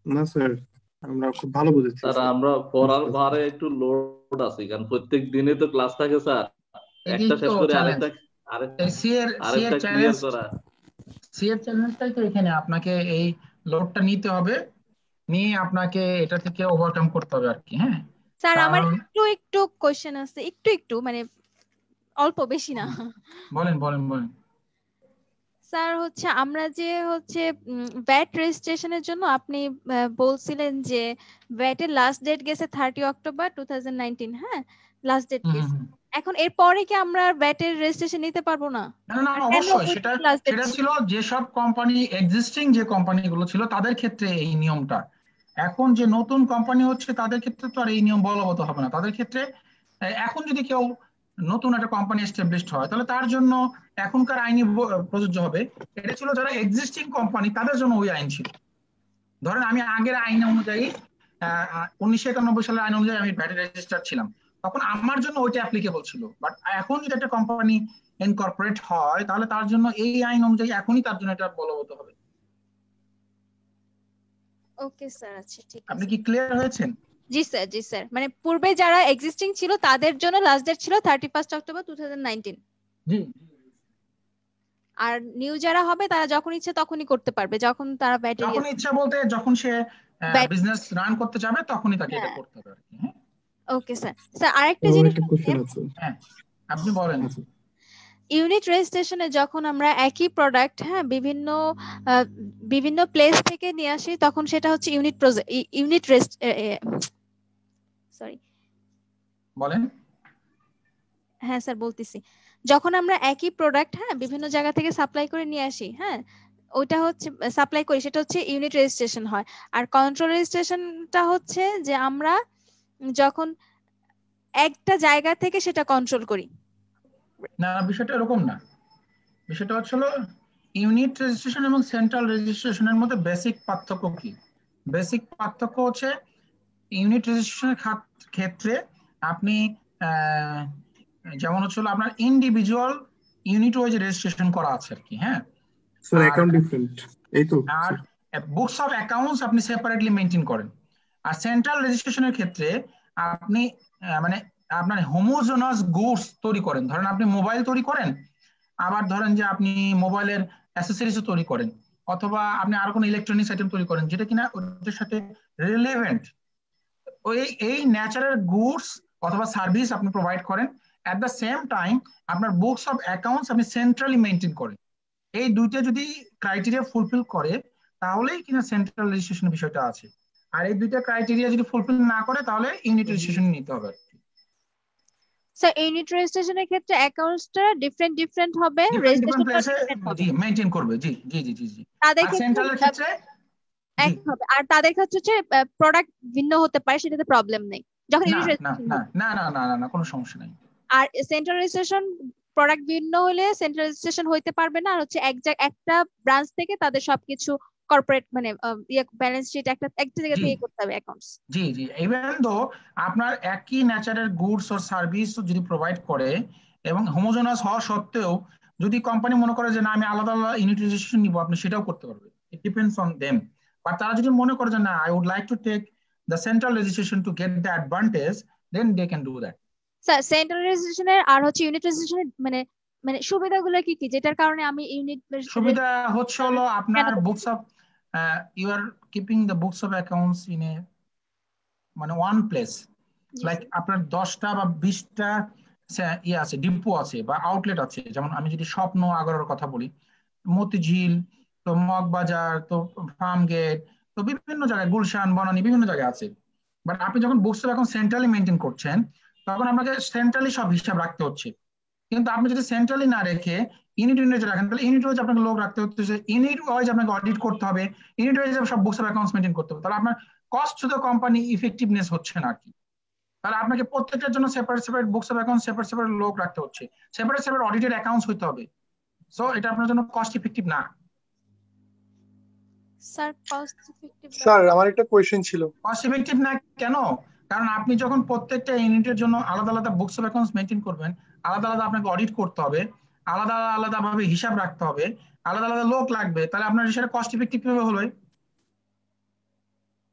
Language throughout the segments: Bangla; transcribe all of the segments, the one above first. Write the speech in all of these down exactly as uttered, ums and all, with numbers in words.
না স্যার, আমরা খুব ভালো বুঝেছি স্যার স্যার। আমরা পড়ার ভারে একটু লোড আছে, কারণ প্রত্যেক দিনে তো ক্লাস থাকে স্যার, এটাই একটা তো শেষ করে চ্যালেঞ্জ। আরেকটা আরেক এই সি এর সি এর আরেকটা ক্লিয়ার চ্যালেঞ্জ করা। সি এর চ্যালেঞ্জটাই তো এখানে, আপনাকে এই লোডটা নিতে হবে, নিয়ে আপনাকে এটা থেকে ওভারকাম করতে হবে আর কি। হ্যাঁ স্যার আমার কারণ একটু একটু কোশ্চেন আছে, একটু একটু মানে অল্প, বেশি না। বলেন বলেন বলেন। স্যার হচ্ছে আমরা যে হচ্ছে ভ্যাট রেজিস্ট্রেশনের জন্য আপনি আহ, বলছিলেন যে ভ্যাটের লাস্ট ডেট গেছে thirty October two thousand nineteen, হ্যাঁ লাস্ট ডেট হুম হুম গেছে। হুম। এখন এর পরে কি আমরা ভ্যাটের রেজিস্ট্রেশন নিতে পারবো না? না না আর না, কেন অবশ্যই সেটা লাস্ট ডেট? সেটা ছিল যেসব কোম্পানি এক্সিস্টিং যে কোম্পানিগুলো ছিল তাদের ক্ষেত্রে এই নিয়মটা। এখন যে নতুন কোম্পানি হচ্ছে তাদের ক্ষেত্রে তো আর এই নিয়ম বলবৎ হবে না। তাদের ক্ষেত্রে আহ, এখন যদি কেউ নতুন একটা কোম্পানি এস্টাবলিশড হয় তাহলে তার জন্য এখনকার আইনি ব- প্রযোজ্য হবে। এটা ছিল যারা এক্সিস্টিং কোম্পানি তাদের জন্য ওই আইন ছিল। ধরেন আমি আগের আইন অনুযায়ী আহ উনিশশো একানব্বই সালের আইন অনুযায়ী আমি ভ্যাট রেজিস্টার ছিলাম, তখন আমার জন্য ওইটা অ্যাপ্লিকেবল ছিল। বাট এখন যদি একটা কোম্পানি ইনকর্পোরেট হয় তাহলে তার জন্য এই আইন অনুযায়ী এখনই তার জন্য এটা বলবৎ হবে। ওকে স্যার, আচ্ছা ঠিক আপনি আছে। কি ক্লিয়ার হয়েছেন? জি স্যার, জি স্যার, মানে পূর্বে যারা এক্সিস্টিং ছিল তাদের জন্য লাস্ট ডেট ছিল thirty first October two thousand nineteen, জি। আর নিউ যারা হবে তারা যখন ইচ্ছে তখনই করতে পারবে, যখন তারা ভ্যাট যখন ইচ্ছা বলতে যখন সে ভ্যাট। বিজনেস রান করতে চাবে তখনই তাকে এটা হ্যাঁ করতে হবে আর কি। হ্যাঁ ওকে স্যার। স্যার আরেকটা আমার জিনিস একটা কোশ্চেন আছে। হ্যাঁ আপনি বলেন। আচ্ছা ইউনিট রেজিস্ট্রেশনে যখন আমরা একই প্রোডাক্ট হ্যাঁ বিভিন্ন আহ, বিভিন্ন প্লেস থেকে নিয়ে আসি তখন সেটা হচ্ছে ইউনিট ইউনিট রেস্ট সরি বলেন। হ্যাঁ স্যার বলতেছি, যখন আমরা একই প্রোডাক্ট হ্যাঁ বিভিন্ন জায়গা থেকে সাপ্লাই করে নিয়ে আসি, হ্যাঁ ওইটা হচ্ছে সাপ্লাই করি, সেটা হচ্ছে ইউনিট রেজিস্ট্রেশন হয়। আর কন্ট্রোল রেজিস্ট্রেশনটা হচ্ছে যে আমরা যখন একটা জায়গা থেকে সেটা কন্ট্রোল করি। না বিষয়টা এরকম না। বিষয়টা হচ্ছিল ইউনিট রেজিস্ট্রেশন এবং সেন্ট্রাল রেজিস্ট্রেশনের মধ্যে বেসিক পার্থক্য কি? বেসিক পার্থক্য হচ্ছে ইউনিট রেজিস্ট্রেশনের ক্ষেত্রে আপনি আহ, যেমন হচ্ছিল আপনার ইন্ডিভিজুয়াল ইউনিট ওয়াইজ রেজিস্ট্রেশন করা আছে আর কি। হ্যাঁ স্যার, আর অ্যাকাউন্ট ডিফারেন্ট এই তো। আর বুকস অফ অ্যাকাউন্টস আপনি সেপারেটলি মেনটেন করেন। আর সেন্ট্রাল রেজিস্ট্রেশনের ক্ষেত্রে আপনি আহ, মানে আপনার হোমোজেনাস গুডস তৈরি করেন। ধরেন আপনি মোবাইল তৈরি করেন, আবার ধরেন যে আপনি মোবাইলের অ্যাসেসরিজও তৈরি করেন, অথবা আপনি আর কোনো ইলেকট্রনিক্স আইটেম তৈরি করেন যেটা কিনা ওদের সাথে রিলেভেন্ট, ওই এই ন্যাচারাল গুডস অথবা সার্ভিস আপনি প্রোভাইড করেন। অ্যাট দ্য সেম টাইম আপনার বুকস অফ অ্যাকাউন্টস আপনি সেন্ট্রালি মেনটেন করেন। এই দুইটা যদি ক্রাইটেরিয়া ফুলফিল করে তাহলেই কিনা সেন্ট্রাল রেজিস্ট্রেশন বিষয়টা আছে। আর এই দুইটা ক্রাইটেরিয়া যদি ফুলফিল না করে তাহলে ইউনিট রেজিস্ট্রেশন নিতে হবে। স্যার ইউনিট রেজিস্ট্রেশনের ক্ষেত্রে অ্যাকাউন্টসটা ডিফারেন্ট ডিফারেন্ট হবে, ডিফারেন্ট ডিফারেন্ট রেজিস্ট্রেশনটা প্লেসে ডিফারেন্ট হবে, জি মেইনটেইন করবে। জি জি জি জি জি। তাদের আর ক্ষেত্রে সেন্ট্রালের ক্ষেত্রে জি এক হবে। আর তাদের ক্ষেত্রে হচ্ছে প্রোডাক্ট ভিন্ন হতে পারে, সেটাতে প্রবলেম নেই যখন না ইউনিট না রেজিস্ট্রেশন না হবে। না না না না না কোনো সমস্যা নেই। আর সেন্ট্রাল রেজিস্ট্রেশন প্রোডাক্ট ভিন্ন হলে সেন্ট্রাল রেজিস্ট্রেশন হইতে পারবে না, আর হচ্ছে এক জায়গা একটা ব্রাঞ্চ থেকে তাদের সবকিছু কর্পোরেট মানে আহ, ইয়ে ব্যালেন্স শিট একটা একটা জায়গা জি থেকে করতে হবে অ্যাকাউন্টস। জি জি ইভেন দো আপনার একই ন্যাচারাল গুডস ও সার্ভিস যদি প্রোভাইড করে এবং হোমোজেনাস হওয়া সত্ত্বেও যদি কোম্পানি মনে করে যে না আমি আলাদা আলাদা ইউনিট রেজিস্ট্রেশন নিব, আপনি সেটাও করতে পারবে। It depends on them. But তারা যদি মনে করে যে না I would like to take the central registration to get the advantage, then they can do that. Sir central রেজিস্ট্রেশনের আর হচ্ছে ইউনিট রেজিস্ট্রেশনের মানে মানে সুবিধাগুলো কি কি যেটার কারণে আমি ইউনিট সুবিধা হচ্ছে হলো আপনার books of you are keeping the books of accounts in a মানে ওয়ান প্লেস। লাইক আপনার দশটা বা বিশটা ইয়ে আছে, ডিপো আছে বা আউটলেট আছে। যেমন আমি যদি স্বপ্ন আগরের কথা বলি, মতিঝিল, তো মগবাজার, তো ফার্ম গেট, তো বিভিন্ন জায়গায় গুলশান, বনানী, বিভিন্ন জায়গায় আছে। বাট আপনি যখন books of account centrally maintain করছেন তখন আপনাকে সেন্ট্রালি সব হিসাব রাখতে হচ্ছে। কিন্তু আপনি যদি সেন্ট্রালি না রেখে ইউনিট ইউনিট রাখেন তাহলে ইউনিট ওয়াইজ আপনাকে লোক রাখতে হচ্ছে, ইউনিট ওয়াইজ আপনাকে অডিট করতে হবে, ইউনিট ওয়াইজ সব বুকস অফ অ্যাকাউন্টস মেনটেন করতে হবে। তাহলে আপনার cost to the company effectiveness হচ্ছে না আর কি। তাহলে আপনাকে প্রত্যেকটার জন্য separate separate books of account separate separate লোক রাখতে হচ্ছে, সেপারেট সেপারেট অডিটেড অ্যাকাউন্টস হইতে হবে। সো এটা আপনার জন্য কস্ট ইফেক্টিভ না। স্যার কস্ট ইফেক্টিভ স্যার আমার একটা কোয়েশ্চেন ছিল। কস্ট ইফেক্টিভ না কেন? কারণ আপনি যখন প্রত্যেকটা ইউনিটের জন্য আলাদা আলাদা বুকস অফ অ্যাকাউন্টস মেনটেন করবেন, আলাদা আলাদা আপনাকে অডিট করতে হবে, আলাদা আলাদা ভাবে হিসাব রাখতে হবে, আলাদা আলাদা লোক লাগবে, তাহলে আপনার সেটা কস্ট ইফেক্টিভ কিভাবে হলো?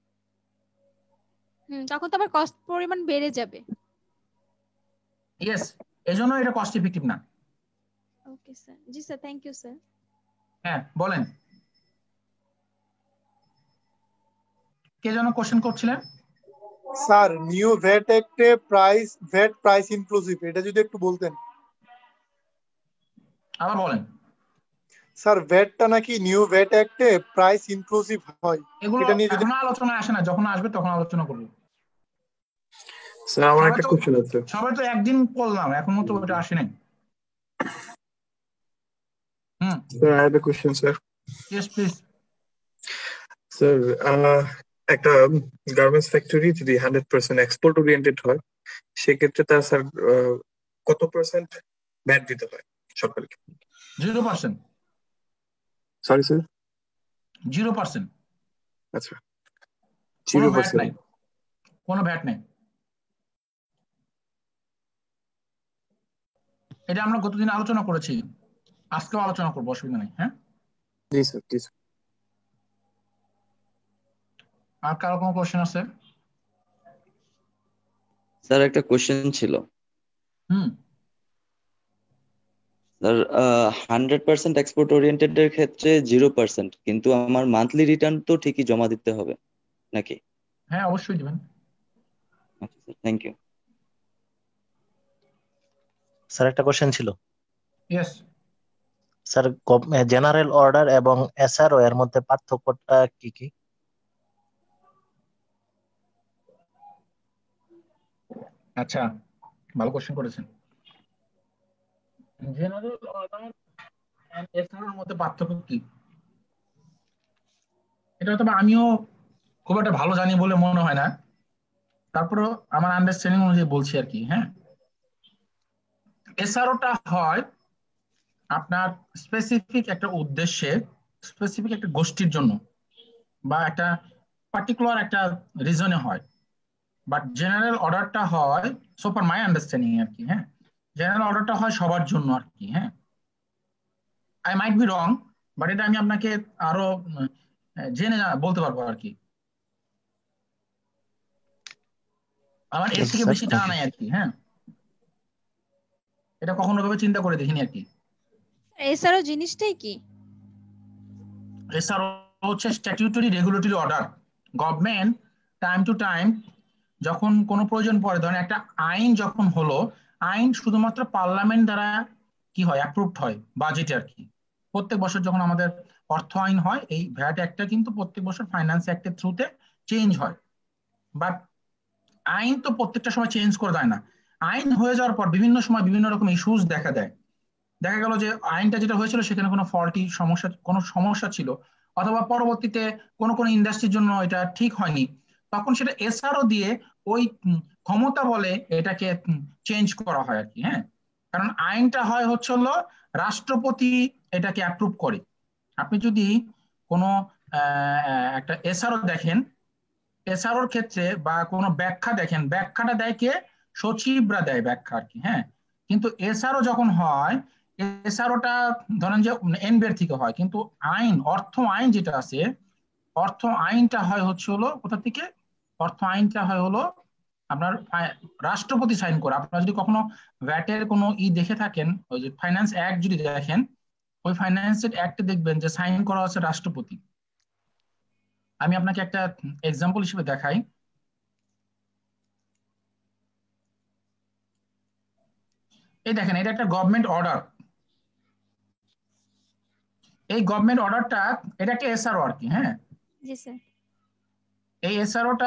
হুম তখন তো আবার কস্ট পরিমাণ বেড়ে যাবে। ইয়েস, এজন্য এটা কস্ট ইফেক্টিভ না। Okay sir. জি স্যার, থ্যাংক ইউ স্যার। হ্যাঁ বলেন, কে যেন কোশ্চেন করছিলেন? স্যার নিউ ভ্যাট অ্যাক্টে প্রাইস ভ্যাট প্রাইস ইনক্লুসিভ, এটা যদি একটু বলতেন। আবার বলেন। স্যার ভ্যাটটা নাকি নিউ ভ্যাট অ্যাক্টে প্রাইস ইনক্লুসিভ হয়, এগুলো এটা নিয়ে যদি এখনো আলোচনা আসে না, যখন আসবে তখন আলোচনা করব। স্যার আমার সবাই একটা তো কোশ্চেন আছে। সবাই তো একদিন করলাম, এখনো তো ওটা আসে নাই। Hmm sir I have a question sir. Yes please. Sir একটা গার্মেন্টস ফ্যাক্টরি যদি হান্ড্রেড পার্সেন্ট এক্সপোর্ট ওরিয়েন্টেড হয়, সেক্ষেত্রে তার স্যার কত পার্সেন্ট ভ্যাট দিতে হয় সরকারকে? Zero percent. Sorry sir. Zero percent. আচ্ছা, কোনো জিরো ভ্যাট নাই, পার্সেন্ট। কোনো ভ্যাট নাই। এটা আমরা গতদিন আলোচনা করেছি, আজকেও আলোচনা করবো, অসুবিধা নেই। হ্যাঁ জি স্যার, জি স্যার। আর কারো কোনো কোশ্চেন আছে? স্যার একটা কোশ্চেন ছিল। Hmm sir hundred percent export oriented এর ক্ষেত্রে জিরো পার্সেন্ট, কিন্তু আমার মান্থলি রিটার্ন তো ঠিকই জমা দিতে হবে নাকি? হ্যাঁ অবশ্যই দিবেন। আচ্ছা স্যার, থ্যাংক ইউ। স্যার একটা কোশ্চেন ছিল। ইয়েস। স্যার জেনারেল অর্ডার এবং এসআরও এর মধ্যে পার্থক্যটা কি কি? আচ্ছা, ভালো কোশ্চেন করেছেন। জেনারেল অর্ডার এন্ড এসআরও এর মধ্যে পার্থক্য কি? এটা তবে আমিও খুব একটা ভালো জানি বলে মনে হয় না, তারপরে আমার আন্ডারস্ট্যান্ডিং অনুযায়ী বলছি আর কি। হ্যাঁ, এসআরওটা হয় আপনার স্পেসিফিক একটা উদ্দেশ্যে, স্পেসিফিক একটা গোষ্ঠীর জন্য বা একটা পার্টিকুলার একটা রিজনে হয়। বাট জেনারেল অর্ডারটা হয়, সো ফর মাই আন্ডারস্ট্যান্ডিং আর কি, হ্যাঁ, জেনারেল অর্ডারটা হয় সবার জন্য আর কি। হ্যাঁ, I might be wrong, but এটা আমি আপনাকে আরো জেনে বলতে পারবো আর কি। আমার এর থেকে বেশি জানা নাই আর কি। হ্যাঁ, এটা কখনো ভাবে চিন্তা করে দেখিনি আর কি। এসআরও জিনিসটাই কি? এসআরও হচ্ছে statutory regulatory order. Government time to time যখন কোনো প্রয়োজন পড়ে, ধরেন একটা আইন যখন হলো, আইন শুধুমাত্র পার্লামেন্ট দ্বারা কি হয়, অ্যাপ্রুভড হয় বাজেটে আর কি। প্রত্যেক বছর যখন আমাদের অর্থ আইন হয়, এই ভ্যাট অ্যাক্টটা কিন্তু প্রত্যেক বছর ফাইন্যান্স অ্যাক্টের থ্রুতে চেঞ্জ হয়। বাট আইন তো প্রত্যেকটা সময় চেঞ্জ করে দেয় না। আইন হয়ে যাওয়ার পর বিভিন্ন সময় বিভিন্ন রকম ইস্যুস দেখা দেয়। দেখা গেল যে আইনটা যেটা হয়েছিল সেখানে কোনো ফল্টি সমস্যা, কোনো সমস্যা ছিল, অথবা পরবর্তীতে কোনো কোনো ইন্ডাস্ট্রির জন্য এটা ঠিক হয়নি, তখন সেটা এসআরও দিয়ে ওই ক্ষমতা বলে এটাকে চেঞ্জ করা হয় আর কি। হ্যাঁ, কারণ আইনটা হয় হচ্ছে হলো রাষ্ট্রপতি এটাকে অ্যাপ্রুভ করে। আপনি যদি কোনো একটা এসআরও দেখেন, এসআরওর ক্ষেত্রে বা কোনো ব্যাখ্যা দেখেন, ব্যাখ্যাটা দেয় কে? সচিবরা দেয় ব্যাখ্যা আর কি। হ্যাঁ, কিন্তু এসআরও যখন হয়, এসআরওটা ধরেন যে এনবিআর থেকে হয়, কিন্তু আইন, অর্থ আইন যেটা আছে, অর্থ আইনটা হয় হচ্ছে হলো কোথা থেকে? অর্থ আইনটা হয় হলো আপনার রাষ্ট্রপতি সাইন করে। আপনারা যদি কখনো ভ্যাটের কোনো ই দেখে থাকেন, ওই যে ফাইন্যান্স অ্যাক্ট যদি দেখেন, ওই ফাইন্যান্স অ্যাক্টে দেখবেন যে সাইন করা হচ্ছে রাষ্ট্রপতি। আমি আপনাকে একটা এক্সাম্পল হিসেবে দেখাই। এই দেখেন, এটা একটা গভর্নমেন্ট অর্ডার। এই গভর্নমেন্ট অর্ডারটা, এটা একটা এসআরও আর কি। হ্যাঁ, জি স্যার। এই এসআরওটা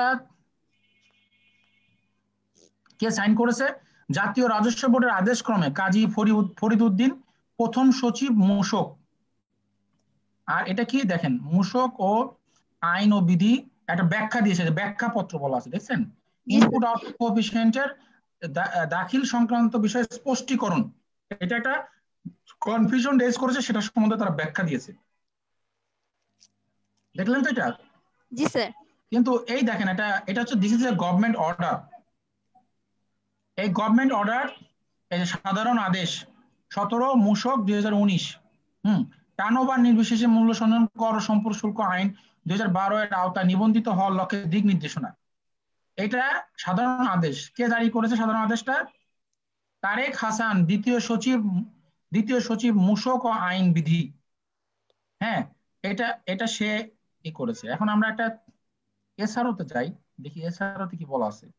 কে সাইন করেছে? জাতীয় রাজস্ব বোর্ডের আদেশ ক্রমে কাজী ফরিদ উদ্দিন, প্রথম সচিব মূসক। আর এটা কি দেখেন, মূসক ও আইন ও বিধি একটা ব্যাখ্যা দিয়েছে, ব্যাখ্যা পত্র বলা আছে, দেখছেন? ইনপুট আউটপুট কোএফিসিয়েন্টের দাখিল সংক্রান্ত বিষয়ে স্পষ্টীকরণ। এটা একটা কনফিউশন রেজ করেছে, সেটা সম্বন্ধে তারা ব্যাখ্যা দিয়েছে। দেখলেন তো এটা? জি স্যার। কিন্তু এই দেখেন, এটা এটা হচ্ছে this is a government order. এই গভর্নমেন্ট অর্ডার, এই যে সাধারণ আদেশ সতেরো মূসক দুই হাজার উনিশ, হম টার্নওভার নির্বিশেষে মূল্য সঞ্চালন কর ও সম্পর্ক শুল্ক আইন দুই হাজার বারো এর আওতায় নিবন্ধিত হওয়ার লক্ষ্যে দিক নির্দেশনা। এটা সাধারণ আদেশ। কে জারি করেছে সাধারণ আদেশটা? তারেক হাসান, দ্বিতীয় সচিব, দ্বিতীয় সচিব মূসক ও আইন বিধি। হ্যাঁ, এটা এটা সে ই করেছে। এখন আমরা একটা এসআরওতে যাই, দেখি এসআরওতে কি বলা আছে।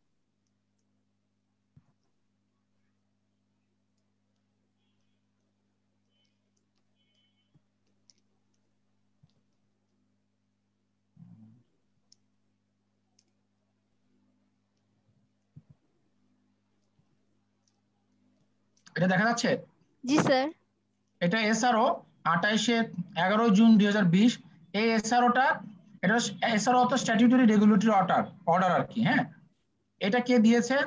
এটা দেখা যাচ্ছে? জি স্যার। এটা এসআরও আঠাইশে এগারো জুন দুই হাজার বিশ। এই এসআরওটা, এটা এসআরও তো স্ট্যাটিউটরি রেগুলেটরি অর্ডার অর্ডার আর কি। হ্যাঁ, এটা কে দিয়েছে?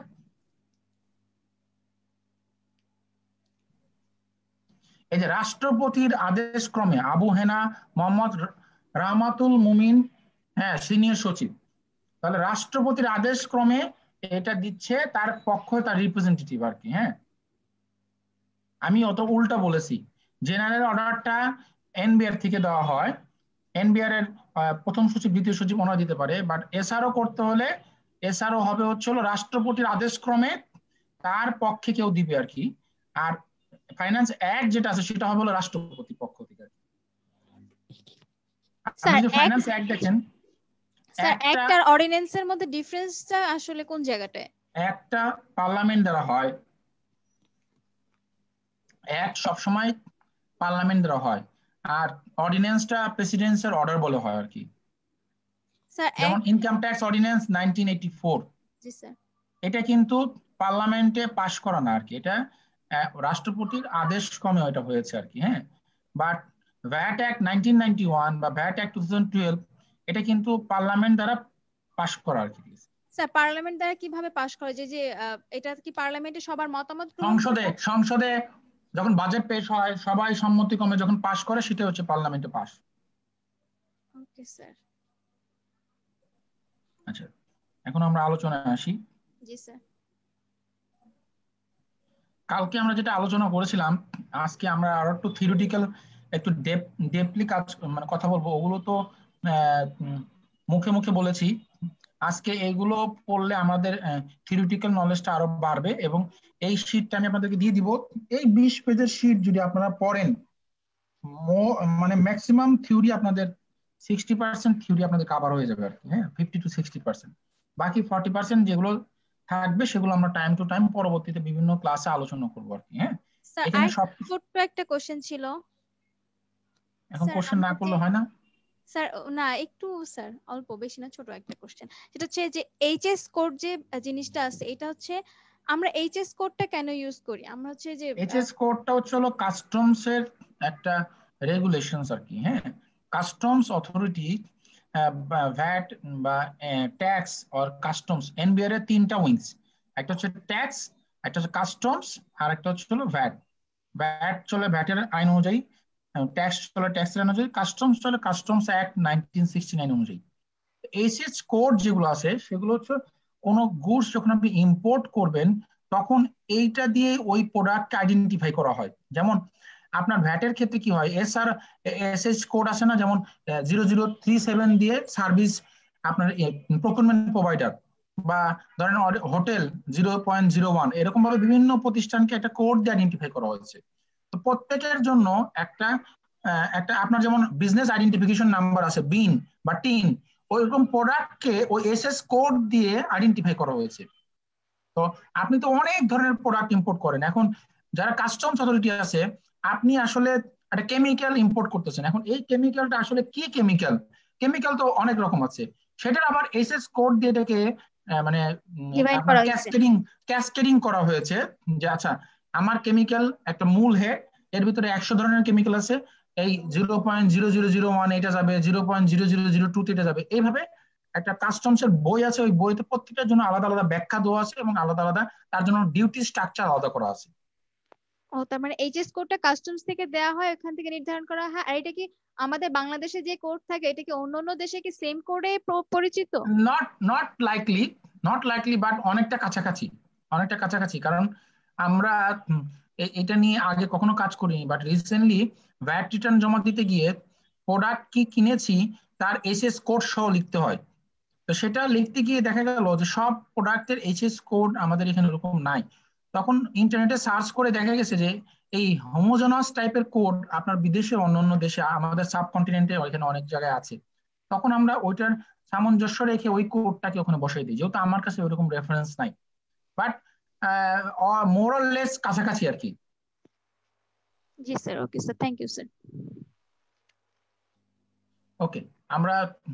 এই যে রাষ্ট্রপতির আদেশ ক্রমে আবু হেনা মোহাম্মদ রাহমাতুল মুমিন, হ্যাঁ সিনিয়র সচিব। তাহলে রাষ্ট্রপতির আদেশ ক্রমে এটা দিচ্ছে, তার পক্ষ তার রিপ্রেজেন্টেটিভ আর কি। হ্যাঁ, আমি অত উল্টা বলেছি। জেনারেল অর্ডারটা এনবিআর থেকে দেওয়া হয়, এনবিআর এর প্রথম সচিব দ্বিতীয় সচিব ওনারা দিতে পারে, বাট এসআরও করতে হলে এসআরও হবে হচ্ছে হলো রাষ্ট্রপতির আদেশ ক্রমে তার পক্ষে কেউ দিবে আর কি। আর ফাইন্যান্স অ্যাক্ট যেটা আছে সেটা হবে হলো রাষ্ট্রপতির পক্ষ থেকে। আপনি যদি ফাইন্যান্স অ্যাক্ট দেখেন, স্যার অ্যাক্ট আর অর্ডিন্যান্সের মধ্যে ডিফারেন্সটা আসলে কোন জায়গাটায়? একটা পার্লামেন্ট দ্বারা হয়, অ্যাক্ট সবসময় পার্লামেন্ট দ্বারা হয়, আর অর্ডিন্যান্সটা প্রেসিডেন্সিয়াল অর্ডার বলে হয় আর কি। স্যার যেমন income tax ordinance nineteen eighty four, জি স্যার, এটা কিন্তু পার্লামেন্টে পাস করা না আর কি, এটা রাষ্ট্রপতির আদেশ ক্রমে এটা হয়েছে আর কি। হ্যাঁ, but VAT act nineteen ninety one বা VAT act two thousand twelve এটা কিন্তু পার্লামেন্ট দ্বারা পাস করা আর কি। স্যার পার্লামেন্ট দ্বারা কিভাবে পাস করে? যে যে এটা কি পার্লামেন্টে সবার মতামত সংসদে সংসদে যখন বাজেট পেশ হয় সবাই সম্মতিক্রমে যখন পাস করে সেটা হচ্ছে পার্লামেন্টে পাস। Okay sir. আচ্ছা, এখন আমরা আলোচনায় আসি। জি স্যার। কালকে আমরা যেটা আলোচনা করেছিলাম, আজকে আমরা আরো একটু থিওরিটিক্যাল একটু ডেপলি কাজ মানে কথা বলবো। ওগুলো তো মুখে মুখে বলেছি, আজকে এগুলো পড়লে আমাদের থিওরিটিক্যাল নলেজটা আরো বাড়বে। এবং এই শীটটা আমি আপনাদেরকে দিয়ে দিব। এই বিশ পেজের শীট যদি আপনারা পড়েন, মানে ম্যাক্সিমাম থিওরি আপনাদের সিক্সটি পার্সেন্ট থিওরি আপনাদের কভার হয়ে যাবে আর কি। হ্যাঁ, ফিফটি টু সিক্সটি পার্সেন্ট। বাকি ফর্টি পার্সেন্ট যেগুলো থাকবে সেগুলো আমরা টাইম টু টাইম পরবর্তীতে বিভিন্ন ক্লাসে আলোচনা করবো আর কি। হ্যাঁ, এখানে সব ছোট্ট একটা কোশ্চেন ছিল। এখন কোশ্চেন না করলে হয় না স্যার? না, একটু স্যার, অল্প, বেশি না, ছোট একটা কোশ্চেন। সেটা হচ্ছে যে এইচএস কোড যে জিনিসটা আছে, এটা হচ্ছে আমরা এইচএস কোডটা কেন ইউজ করি? আমরা হচ্ছে যে এইচএস কোডটা হচ্ছে হলো কাস্টমস এর একটা রেগুলেশনস আর কি। হ্যাঁ, কাস্টমস অথরিটি ভ্যাট বা ট্যাক্স অর কাস্টমস, এনবিআর এর তিনটা উইংস, একটা হচ্ছে ট্যাক্স, একটা হচ্ছে কাস্টমস, আর একটা হচ্ছে হলো ভ্যাট। ভ্যাট চলে ভ্যাটের আইন অনুযায়ী, ট্যাক্স চলে ট্যাক্সের আইন অনুযায়ী, কাস্টমস চলে customs act nineteen sixty nine অনুযায়ী। এইচএস কোড যেগুলো আছে সেগুলো হচ্ছে কোনো গুডস যখন আপনি ইম্পোর্ট করবেন তখন এইটা দিয়ে ওই প্রোডাক্টকে আইডেন্টিফাই করা হয়। যেমন আপনার ভ্যাটের ক্ষেত্রে কি হয়, S R S S code আছে না, যেমন জিরো জিরো থ্রি সেভেন দিয়ে সার্ভিস আপনার প্রকিউরমেন্ট প্রোভাইডার, বা ধরেন hotel zero point zero one, এরকম ভাবে বিভিন্ন প্রতিষ্ঠানকে একটা কোড দিয়ে আইডেন্টিফাই করা হয়েছে। তো প্রত্যেকের জন্য একটা একটা আপনার যেমন বিজনেস আইডেন্টিফিকেশন নাম্বার আছে, বিন বা টিন, ওইরকম প্রোডাক্টকে ওই এসএস কোড দিয়ে আইডেন্টিফাই করা হয়েছে। তো আপনি তো অনেক ধরনের প্রোডাক্ট ইম্পোর্ট করেন। এখন যারা কাস্টমস অথরিটি আছে, আপনি আসলে একটা কেমিক্যাল ইম্পোর্ট করতেছেন। এখন এই কেমিক্যালটা আসলে কি কেমিক্যাল? কেমিক্যাল তো অনেক রকম আছে, সেটার আবার এসএস কোড দিয়ে এটাকে মানে ক্যাসকেডিং ক্যাসকেডিং করা হয়েছে যে আচ্ছা আমার কেমিক্যাল একটা মূল হেড, এর ভিতরে একশো ধরনের কেমিক্যাল আছে, এই zero point zero zero zero one এটা যাবে, zero point zero zero zero two এটা যাবে। এইভাবে একটা কাস্টমস এর বই আছে, ওই বইতে প্রত্যেকটার জন্য আলাদা আলাদা ব্যাখ্যা দেওয়া আছে এবং আলাদা আলাদা তার জন্য ডিউটি স্ট্রাকচার আলাদা করা আছে। ও, তার মানে এইচএস কোডটা কাস্টমস থেকে দেয়া হয়, ওখান থেকে নির্ধারণ করা হয়। আর এটা কি আমাদের বাংলাদেশে যে কোড থাকে এটা কি অন্য অন্য দেশে কি সেম কোডে পরিচিত? Not not likely not likely but অনেকটা কাছাকাছি, অনেকটা কাছাকাছি। কারণ আমরা এটা নিয়ে আগে কখনো কাজ করিনি, বাট রিসেন্টলি ভ্যাট রিটার্ন জমা দিতে গিয়ে প্রোডাক্ট কি কিনেছি তার এসএস কোড সহ লিখতে হয়। তো সেটা লিখতে গিয়ে দেখা গেল যে সব প্রোডাক্টের এইচএস কোড আমাদের এখানে এরকম নাই। তখন ইন্টারনেটে সার্চ করে দেখা গেছে যে এই হোমোজেনাস টাইপের কোড আপনার বিদেশে অন্যান্য দেশে আমাদের সাবকন্টিনেন্টে ওইখানে অনেক জায়গায় আছে। তখন আমরা ওইটার সামঞ্জস্য রেখে ওই কোডটাকে ওখানে বসাই দিই, যেহেতু আমার কাছে ওইরকম রেফারেন্স নাই, বাট মোর অর লেস কাছাকাছি আর কি। জি sir, okay sir, thank you sir. Okay, আমরা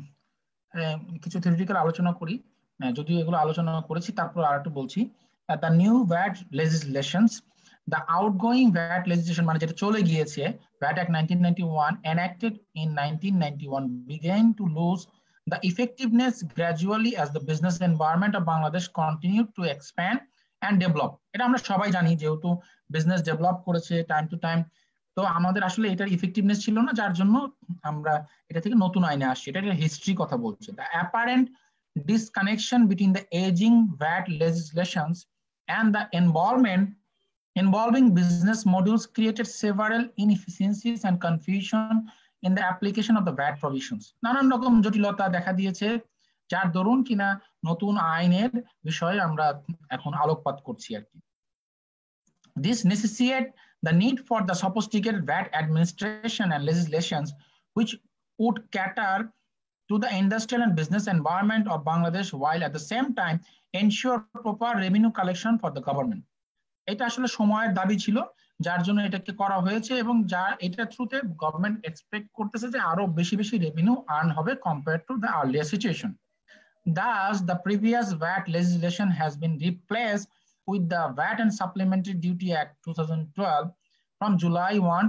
কিছু থিওরিটিক্যাল আলোচনা করি, যদিও এগুলো আলোচনা করেছি, তারপর আর একটু বলছি। The new VAT legislations, the outgoing VAT legislation মানে যেটা চলে গিয়েছে, VAT act nineteen ninety one enacted in nineteen ninety-one began to lose the effectiveness gradually as the business environment of Bangladesh continued to expand and develop. এটা আমরা সবাই জানি, যেহেতু বিজনেস ডেভেলপ করেছে টাইম টু টাইম, তো আমাদের আসলে এটার ইফেক্টিভনেস ছিল না, যার জন্য আমরা এটা থেকে নতুন আইনে আসছি। এটা একটা হিস্ট্রি কথা বলছে। The apparent disconnection between the aging VAT legislations and the involvement involving business modules created several inefficiencies and confusion in the application of the VAT provisions. নানান রকম জটিলতা দেখা দিয়েছে, যার দরুন কিনা নতুন আইনের বিষয়ে আমরা এখন আলোকপাত করছি আর কি। This necessitates the need for the sophisticated VAT administration and legislations which would cater to the industrial and business environment of Bangladesh, while at the same time ensure proper revenue collection for the government. এটা আসলে সময়ের দাবি ছিল, যার জন্য এটাকে করা হয়েছে, এবং যা এটা থ্রুতে গভর্নমেন্ট এক্সপেক্ট করতেছে যে আরো বেশি বেশি রেভিনিউ আর্ন হবে compare to the earlier situation. Thus, the previous VAT legislation has been replaced with the VAT and Supplementary Duty Act twenty twelve from July first,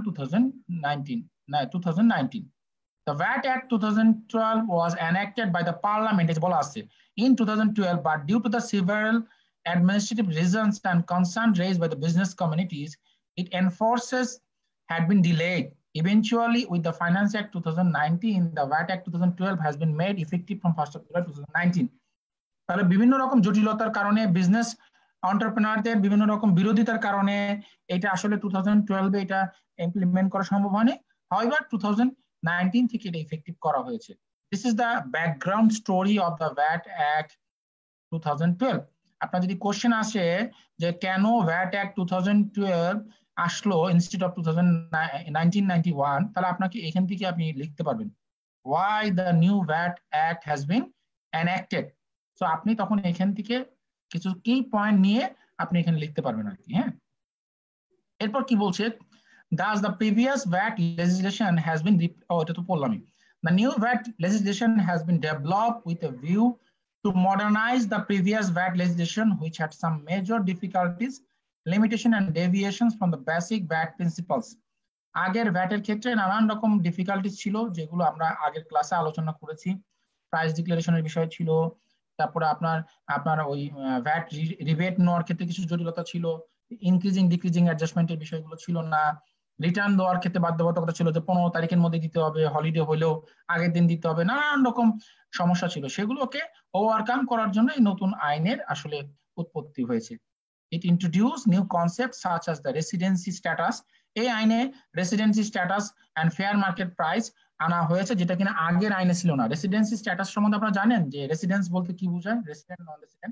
twenty nineteen. The VAT Act twenty twelve was enacted by the Parliament in twenty twelve, but due to the several administrative reasons and concerns raised by the business communities, its enforces had been delayed. Eventually, with the Finance Act twenty nineteen, the VAT Act twenty twelve has been made effective from first of July twenty nineteen. তাহলে বিভিন্ন রকম জটিলতার কারণে, বিজনেস এন্টারপ্রেনারদের বিভিন্ন রকম বিরোধিতার কারণে এটা আসলে twenty twelve এ এটা ইমপ্লিমেন্ট করা সম্ভব হয়নি। However, twenty nineteen থেকে এটা ইফেক্টিভ করা হয়েছে। This is the background story of the VAT Act twenty twelve. আপনার যদি কোশ্চেন আসে যে কেন ভ্যাট Act twenty twelve আসলো ইনস্টেড অফ nineteen ninety-one, তাহলে আপনাকে এখান থেকে আপনি লিখতে পারবেন why the new VAT Act has been enacted. So আপনি তখন এখান থেকে কিছু কি পয়েন্ট নিয়ে আপনি এখানে লিখতে পারবেন আর কি। হ্যাঁ, এরপর কি বলছে, thus the previous VAT legislation has been oh এটা তো বললামই the new VAT legislation has been developed with a view to modernize the previous VAT legislation, which had some major difficulties, limitation and deviations from the basic VAT principles. আগের ভ্যাটের ক্ষেত্রে নানান রকম ডিফিকাল্টিস ছিল, যেগুলো আমরা আগের ক্লাসে আলোচনা করেছি। প্রাইস ডিক্লারেশনের বিষয় ছিল, তারপরে আপনার আপনার ওই ভ্যাট রিবেট নেওয়ার ক্ষেত্রে কিছু জটিলতা ছিল, ইনক্রিজিং ডিক্রিজিং অ্যাডজাস্টমেন্টের বিষয়গুলো ছিল না, রিটার্ন দেওয়ার ক্ষেত্রে বাধ্যবাধকতা ছিল যে পনেরো তারিখের মধ্যে দিতে হবে, হলিডে হলেও আগের দিন দিতে হবে, নানান রকম সমস্যা ছিল। সেগুলোকে ওভারকাম করার জন্য এই নতুন আইনের আসলে উৎপত্তি হয়েছে। It introduced new concepts such as the residency status. এই আইনে residency status and fair market price আনা হয়েছে, যেটা কিনা আগের আইনে ছিল না। রেসিডেন্সি স্ট্যাটাস সম্বন্ধে আপনারা জানেন যে রেসিডেন্স বলতে কি বোঝায়, resident non resident?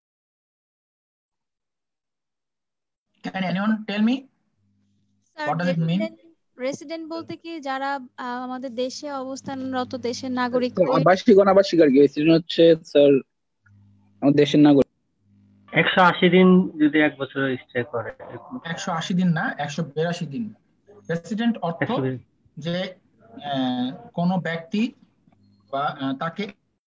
Can anyone tell me what does it mean? Resident বলতে কি যারা আহ, আমাদের দেশে অবস্থানরত দেশের নাগরিক। আবাসিক অনাবাসিক আর কি। রেসিডেন্ট হচ্ছে স্যার আমাদের দেশের নাগরিক। একশো আশি দিন যদি এক বছর স্টে করে। একশো আশি দিন না, একশো বিরাশি দিন। রেসিডেন্ট অর্থ যে কোন ব্যক্তি বা তাকে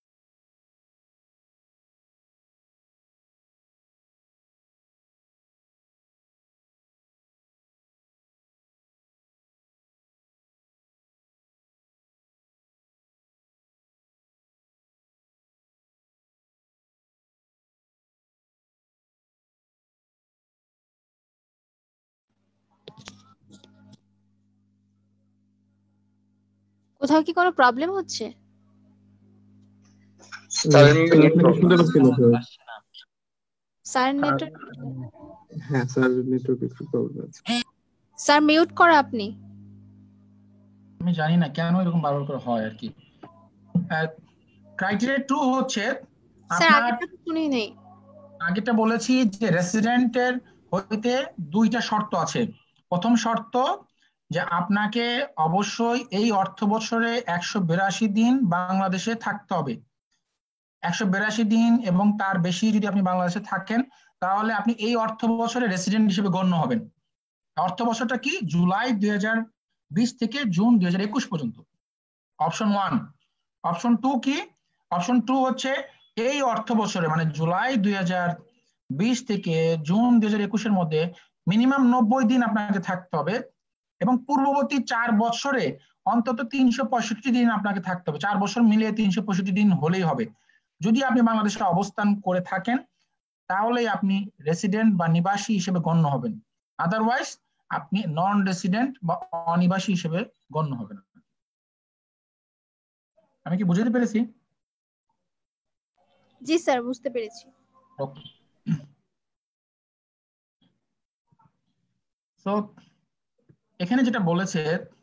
কোথাও কি কোনো প্রবলেম হচ্ছে? স্যার নেটওয়ার্ক হ্যাঁ স্যার নেটওয়ার্ক একটু প্রবলেম আছে। স্যার মিউট করা আপনি। আমি জানি না কেন এরকম বারবার করে হয় আর কি। ক্রাইটেরিয়া টু হচ্ছে স্যার আপনার আগেরটা তো শুনি নেই। আগেটা বলেছি যে রেসিডেন্টের হইতে দুইটা শর্ত আছে। প্রথম শর্ত যে আপনাকে অবশ্যই এই অর্থ বছরে একশো বিরাশি দিন বাংলাদেশে থাকতে হবে। একশো বিরাশি দিন এবং তার বেশি যদি আপনি বাংলাদেশে থাকেন তাহলে আপনি এই অর্থ বছরে রেসিডেন্ট হিসেবে গণ্য হবেন। অর্থ বছরটা কি? জুলাই দুই হাজার বিশ থেকে জুন দুই হাজার একুশ পর্যন্ত। Option one. অপশন টু কি? অপশন টু হচ্ছে এই অর্থ বছরে মানে জুলাই দুই হাজার বিশ থেকে জুন দুই হাজার একুশের মধ্যে মিনিমাম নব্বই দিন আপনাকে থাকতে হবে এবং পূর্ববর্তী চার বছরে অন্তত তিনশো পঁয়ষট্টি দিন আপনাকে থাকতে হবে। চার বছর মিলিয়ে তিনশো পঁয়ষট্টি দিন হলেই হবে। যদি আপনি বাংলাদেশে অবস্থান করে থাকেন তাহলেই আপনি রেসিডেন্ট বা নিবাসী হিসেবে গণ্য হবেন। আদারওয়াইজ আপনি নন রেসিডেন্ট বা অনিবাসী হিসেবে গণ্য হবেন। আমি কি বুঝতে পেরেছি? জি স্যার, বুঝতে পেরেছি। তো এখানে যেটা বলেছে,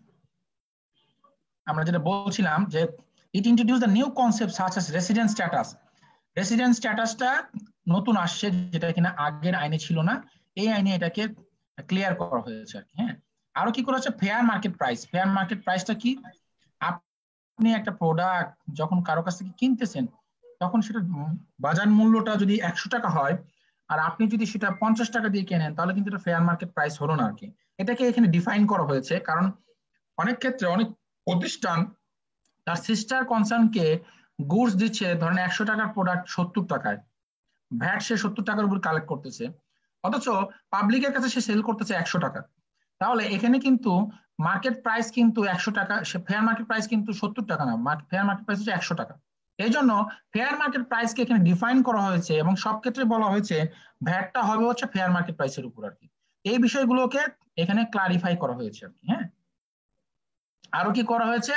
আমরা যেটা বলছিলাম যে it introduce the new concept such as resident status. Resident স্ট্যাটাসটা নতুন আসছে, যেটা কিনা আগের আইনে ছিল না। এই আইনে এটাকে ক্লিয়ার করা হয়েছে আর কি। হ্যাঁ, আরো কি করা হচ্ছে? Fair market price. Fair market প্রাইসটা কি? আপনি একটা প্রোডাক্ট যখন কারো কাছ থেকে কিনতেছেন তখন সেটা বাজার মূল্যটা যদি একশো টাকা হয় আর আপনি যদি সেটা পঞ্চাশ টাকা দিয়ে কেনেন তাহলে কিন্তু এটা ফেয়ার মার্কেট প্রাইস হলো না আর কি। এটাকে এখানে ডিফাইন করা হয়েছে, কারণ অনেক ক্ষেত্রে অনেক প্রতিষ্ঠান তার সিস্টার কনসার্নকে গুডস দিচ্ছে ধরেন একশো টাকার প্রোডাক্ট সত্তর টাকায়, ভ্যাট সে সত্তর টাকার উপর কালেক্ট করতেছে, অথচ পাবলিকের কাছে সে সেল করতেছে একশো টাকা। তাহলে এখানে কিন্তু মার্কেট প্রাইস কিন্তু একশো টাকা, ফেয়ার মার্কেট প্রাইস কিন্তু সত্তর টাকা না, ফেয়ার মার্কেট প্রাইস হচ্ছে একশো টাকা। এই জন্য ফেয়ার মার্কেট প্রাইসকে এখানে ডিফাইন করা হয়েছে এবং সব ক্ষেত্রে বলা হয়েছে ভ্যাটটা হবে হচ্ছে ফেয়ার মার্কেট প্রাইসের উপর আর কি। এই বিষয়গুলোকে এখানে ক্লারিফাই করা হয়েছে আর কি। হ্যাঁ, আরো কি করা হয়েছে?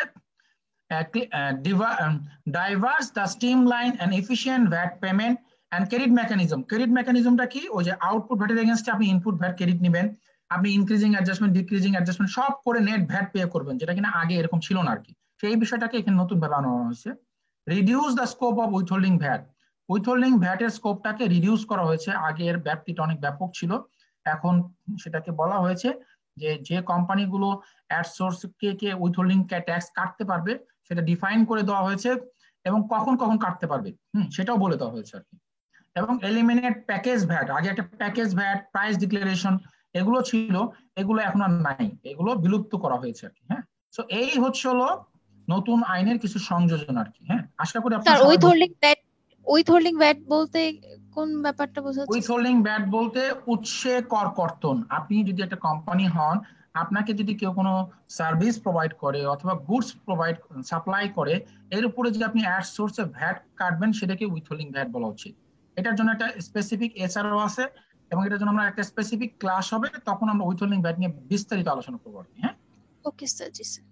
Diverse the streamline and efficient VAT payment and credit mechanism. Credit মেকানিজমটা কি? ওই যে আউটপুট ভ্যাটের এগেইনস্টে আপনি ইনপুট ভ্যাট ক্রেডিট নেবেন, আপনি ইনক্রিজিং অ্যাডজাস্টমেন্ট ডিক্রিজিং অ্যাডজাস্টমেন্ট সব করে নেট ভ্যাট পে করবেন, যেটা কিনা আগে এরকম ছিল না আর কি। সেই বিষয়টাকে এখানে নতুন ভাবে আনা হয়েছে। Reduce the scope of withholding VAT. Withholding ভ্যাটের স্কোপটাকে রিডিউস করা হয়েছে। আগের ব্যাপ্তিটা অনেক ব্যাপক ছিল, এখন সেটাকে বলা হয়েছে যে যে কোম্পানিগুলো অ্যাড সোর্স কে কে উইথহোল্ডিং ট্যাক্স কাটতে পারবে সেটা ডিফাইন করে দেওয়া হয়েছে এবং কখন কখন কাটতে পারবে হুম সেটাও বলে দেওয়া হয়েছে আর কি। এবং এলিমিনেট প্যাকেজ ভ্যাট। আগে একটা প্যাকেজ ভ্যাট, প্রাইস ডিক্লারেশন এগুলো ছিল, এগুলো এখন আর নাই, এগুলো বিলুপ্ত করা হয়েছে আর কি। হ্যাঁ, সো এই হচ্ছে হলো নতুন আইনের কিছু সংযোজন আর কি। হ্যাঁ, আশা করি আপনারা sir withholding VAT, withholding VAT বলতে কোন ব্যাপারটা বোঝাচ্ছে? উইথহোল্ডিং ভ্যাট বলতে উৎসে কর কর্তন। আপনি যদি একটা কোম্পানি হন, আপনাকে যদি কেউ কোনো সার্ভিস প্রোভাইড করে অথবা গুডস প্রোভাইড সাপ্লাই করে, এর উপরে যদি আপনি অ্যাড সোর্সে ভ্যাট কাটবেন সেটাকে উইথহোল্ডিং ভ্যাট বলা উচিত। এটার জন্য একটা স্পেসিফিক এসআরও আছে এবং এটার জন্য আমরা একটা স্পেসিফিক ক্লাস হবে, তখন আমরা উইথহোল্ডিং ভ্যাট নিয়ে বিস্তারিত আলোচনা করব। হ্যাঁ, ওকে স্যার। জি স্যার।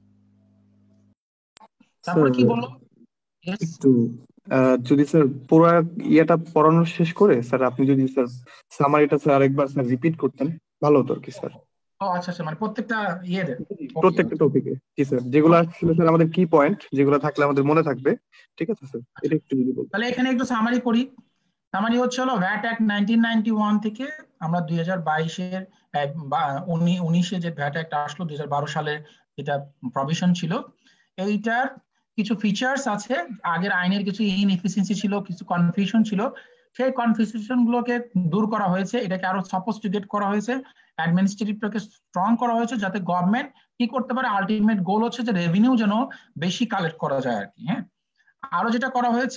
তারপরে কি বলবো? একটু যদি স্যার পুরো ইয়েটা পড়ানো শেষ করে স্যার আপনি যদি স্যার সামারিটা স্যার আরেকবার স্যার রিপিট করতেন ভালো হতো আর কি স্যার। ও আচ্ছা আচ্ছা, মানে প্রত্যেকটা ইয়ে প্রত্যেকটা টপিকে জি স্যার, যেগুলো আসলে স্যার আমাদের কি পয়েন্ট যেগুলো থাকলে আমাদের মনে থাকবে। ঠিক আছে স্যার, এটা একটু যদি বলতেন। তাহলে এখানে একটু সামারি করি। সামারি হচ্ছে হলো VAT act nineteen ninety one থেকে আমরা দুই হাজার বাইশের উনিশে যে ভ্যাট অ্যাক্ট আসলো দুই হাজার বারো সালের, যেটা প্রভিশন ছিল, এইটার কিছু ফিচার্স আছে। আগের আইনের কিছু ইনএফিসিয়েন্সি ছিল, কিছু কনফিউশন ছিল, সেই কনফিউশন গুলোকে দূর করা হয়েছে। এটাকে আরো সফিস্টিকেট করা হয়েছে, অ্যাডমিনিস্ট্রেটিভটাকে স্ট্রং করা হয়েছে, যাতে গভর্নমেন্ট কি করতে পারে, আলটিমেট গোল হচ্ছে যে রেভিনিউ যেন বেশি কালেক্ট করা যায় আর কি। হ্যাঁ, আরো যেটা করা হয়েছে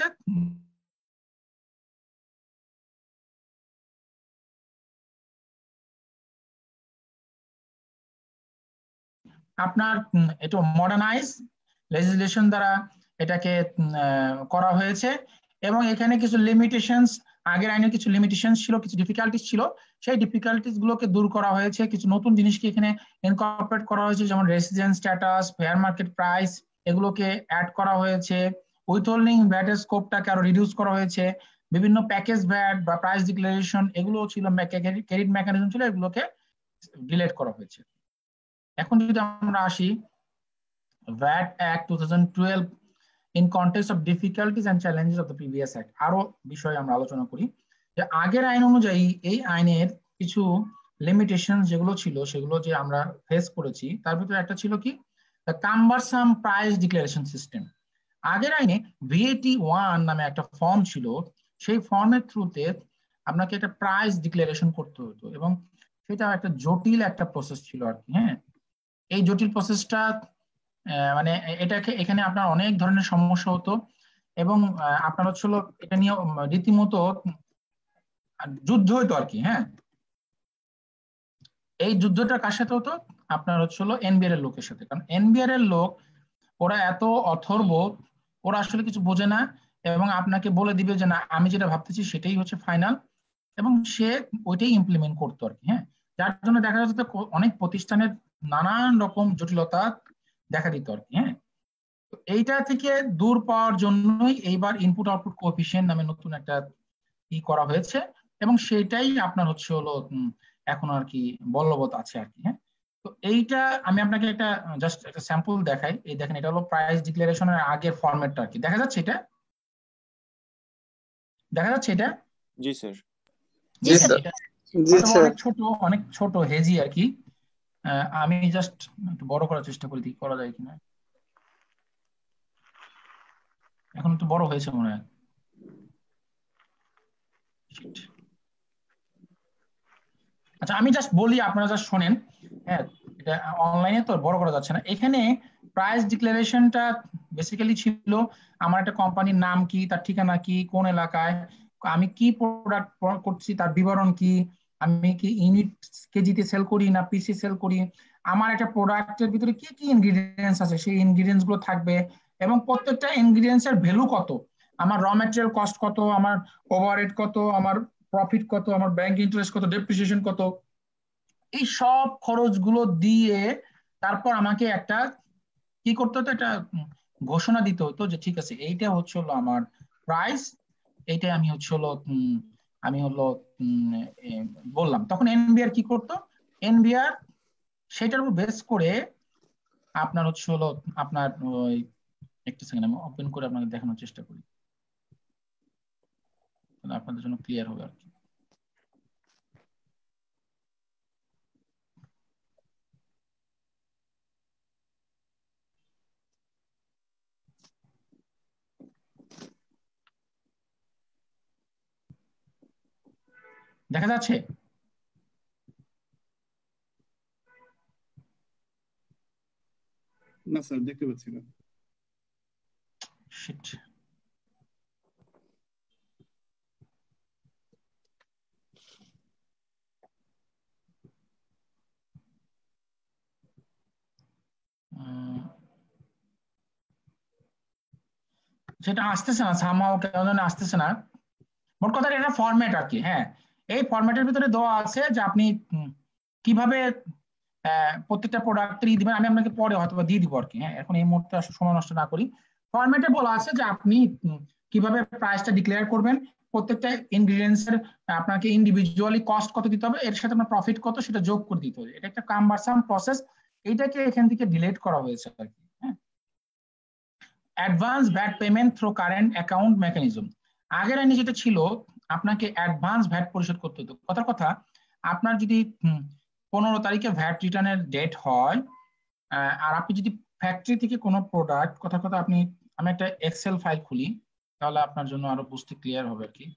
আপনার একটু মডার্নাইজ লেজিসলেশন দ্বারা এটাকে করা হয়েছে এবং এখানে কিছু লিমিটেশনস, আগের আইনের কিছু লিমিটেশনস ছিল, কিছু ডিফিকাল্টিস ছিল, সেই ডিফিকাল্টিস গুলোকে দূর করা হয়েছে। কিছু নতুন জিনিসকে এখানে ইনকর্পোরেট করা হয়েছে, যেমন resident status, fair market price, এগুলোকে অ্যাড করা হয়েছে। উইথহোল্ডিং ভ্যাটের স্কোপটাকে আরো রিডিউস করা হয়েছে। বিভিন্ন প্যাকেজ ভ্যাট বা প্রাইস ডিক্লারেশন এগুলো ছিল, ক্রেডিট মেকানিজম ছিল, এগুলোকে ডিলিট করা হয়েছে। এখন যদি আমরা আসি VAT act two thousand twelve, in context of difficulties and challenges of the previous act. আরো বিষয়ে আমরা আলোচনা করি যে আগের আইন অনুযায়ী এই আইনের কিছু লিমিটেশন যেগুলো ছিল সেগুলো যে আমরা ফেস করেছি, তার ভিতরে একটা ছিল কি কাম্বারসাম প্রাইস ডিক্লারেশন সিস্টেম। আগের আইনে ভিএটি ওয়ান নামে একটা ফর্ম ছিল, সেই ফর্মের থ্রুতে আপনাকে একটা প্রাইস ডিক্লারেশন করতে হতো এবং সেটা একটা জটিল একটা প্রসেস ছিল আর কি। হ্যাঁ, এই জটিল প্রসেসটা মানে এটাকে এখানে আপনার অনেক ধরনের সমস্যা হতো এবং আপনার হচ্ছিল এটা নিয়ে রীতিমতো যুদ্ধ হইতো আর কি। হ্যাঁ, এই যুদ্ধটা কার সাথে হতো? আপনার হচ্ছিল এনবিআর এর লোকের সাথে, কারণ এনবিআর এর লোক ওরা এত অথর্ব, ওরা আসলে কিছু বোঝে না এবং আপনাকে বলে দিবে যে না আমি যেটা ভাবতেছি সেটাই হচ্ছে ফাইনাল, এবং সে ওইটাই ইমপ্লিমেন্ট করতো আর কি। হ্যাঁ, যার জন্য দেখা যাচ্ছে অনেক প্রতিষ্ঠানের নানান রকম জটিলতা দেখা দিত আর কি। হ্যাঁ, এইটা থেকে দূর পাওয়ার জন্যই এইবার ইনপুট আউটপুট কোএফিসিয়েন্ট নামে নতুন একটা ই করা হয়েছে এবং সেটাই আপনার হচ্ছে হলো এখন আর কি বলবৎ আছে আর কি। হ্যাঁ, তো এইটা আমি আপনাকে একটা জাস্ট একটা স্যাম্পল দেখাই। এই দেখেন, এটা হলো প্রাইস ডিক্লারেশনের আগের ফরম্যাটটা আর কি। দেখা যাচ্ছে এটা? দেখা যাচ্ছে এটা? জি স্যার। জি স্যার। জি স্যার। অনেক ছোট অনেক ছোট হেজি আর কি। আমি জাস্ট একটু বড় করার চেষ্টা করি, করা যায় কিনা। এখন একটু বড় হয়েছে মনে হয়। আচ্ছা, আমি জাস্ট বলি, আপনারা জাস্ট শোনেন। হ্যাঁ, এটা অনলাইনে তো বড় করা যাচ্ছে না। এখানে প্রাইস ডিক্লারেশনটা বেসিক্যালি ছিল আমার একটা কোম্পানির নাম কি, তার ঠিকানা কি, কোন এলাকায়, আমি কি প্রোডাক্ট করছি তার বিবরণ কি, আমি কি ইউনিট কেজিতে সেল করি না পিসি সেল করি, আমার একটা প্রোডাক্টের ভিতরে কি কি ইনগ্রেডিয়েন্টস আছে সেই ইনগ্রেডিয়েন্টস গুলো থাকবে এবং প্রত্যেকটা ইনগ্রেডিয়েন্টস এর ভ্যালু কত, আমার র ম্যাটেরিয়াল কস্ট কত, আমার ওভারহেড কত, আমার প্রফিট কত, আমার ব্যাংক ইন্টারেস্ট কত, ডেপ্রিসিয়েশন কত, এই সব খরচগুলো দিয়ে তারপর আমাকে একটা কি করতে হতো, একটা ঘোষণা দিতে হতো যে ঠিক আছে এইটা হচ্ছে হলো আমার প্রাইস, এইটা আমি হচ্ছে হলো আমি হলো বললাম। তখন এনবিআর কি করতো, এনবিআর সেটার উপর বেস করে আপনার হচ্ছে হলো আপনার ওই একটা সেকেন্ড আমি ওপেন করে আপনাকে দেখানোর চেষ্টা করি, আপনাদের জন্য ক্লিয়ার হবে আর কি। দেখা যাচ্ছে? না স্যার, দেখতে পাচ্ছি না। শিট। সেটা আসতেছে না, সামাও কেন আসতেছে না। মোট কথা এটা ফরম্যাট আর কি। হ্যাঁ, এই ফরম্যাটের ভিতরে দেওয়া আছে যে আপনি কিভাবে প্রত্যেকটা প্রোডাক্টের ই দিবেন, আমি আপনাকে পরে হয়তো দিয়ে দিব আর কি। হ্যাঁ, এখন এই মুহূর্তে সময় নষ্ট না করি। ফরম্যাটে বলা আছে যে আপনি কিভাবে প্রাইসটা ডিক্লেয়ার করবেন, প্রত্যেকটা ইনগ্রেডিয়েন্টস এর আপনাকে ইন্ডিভিজুয়ালি কস্ট কত দিতে হবে, এর সাথে আপনার প্রফিট কত সেটা যোগ করে দিতে হবে। এটা একটা কাম্বারসাম প্রসেস, এইটাকে এখান থেকে ডিলিট করা হয়েছে আর কি। হ্যাঁ, advance VAT payment through current account mechanism. আগের আইনে যেটা ছিল আপনাকে অ্যাডভান্স ভ্যাট পরিশোধ করতে হতো। কথার কথা, আপনার যদি পনেরো তারিখে ভ্যাট রিটার্নের ডেট হয় আর আপনি যদি ফ্যাক্টরি থেকে কোনো প্রোডাক্ট, কথার কথা আপনি, আমি একটা এক্সেল ফাইল খুলি তাহলে আপনার জন্য আরো বুঝতে ক্লিয়ার হবে আর কি।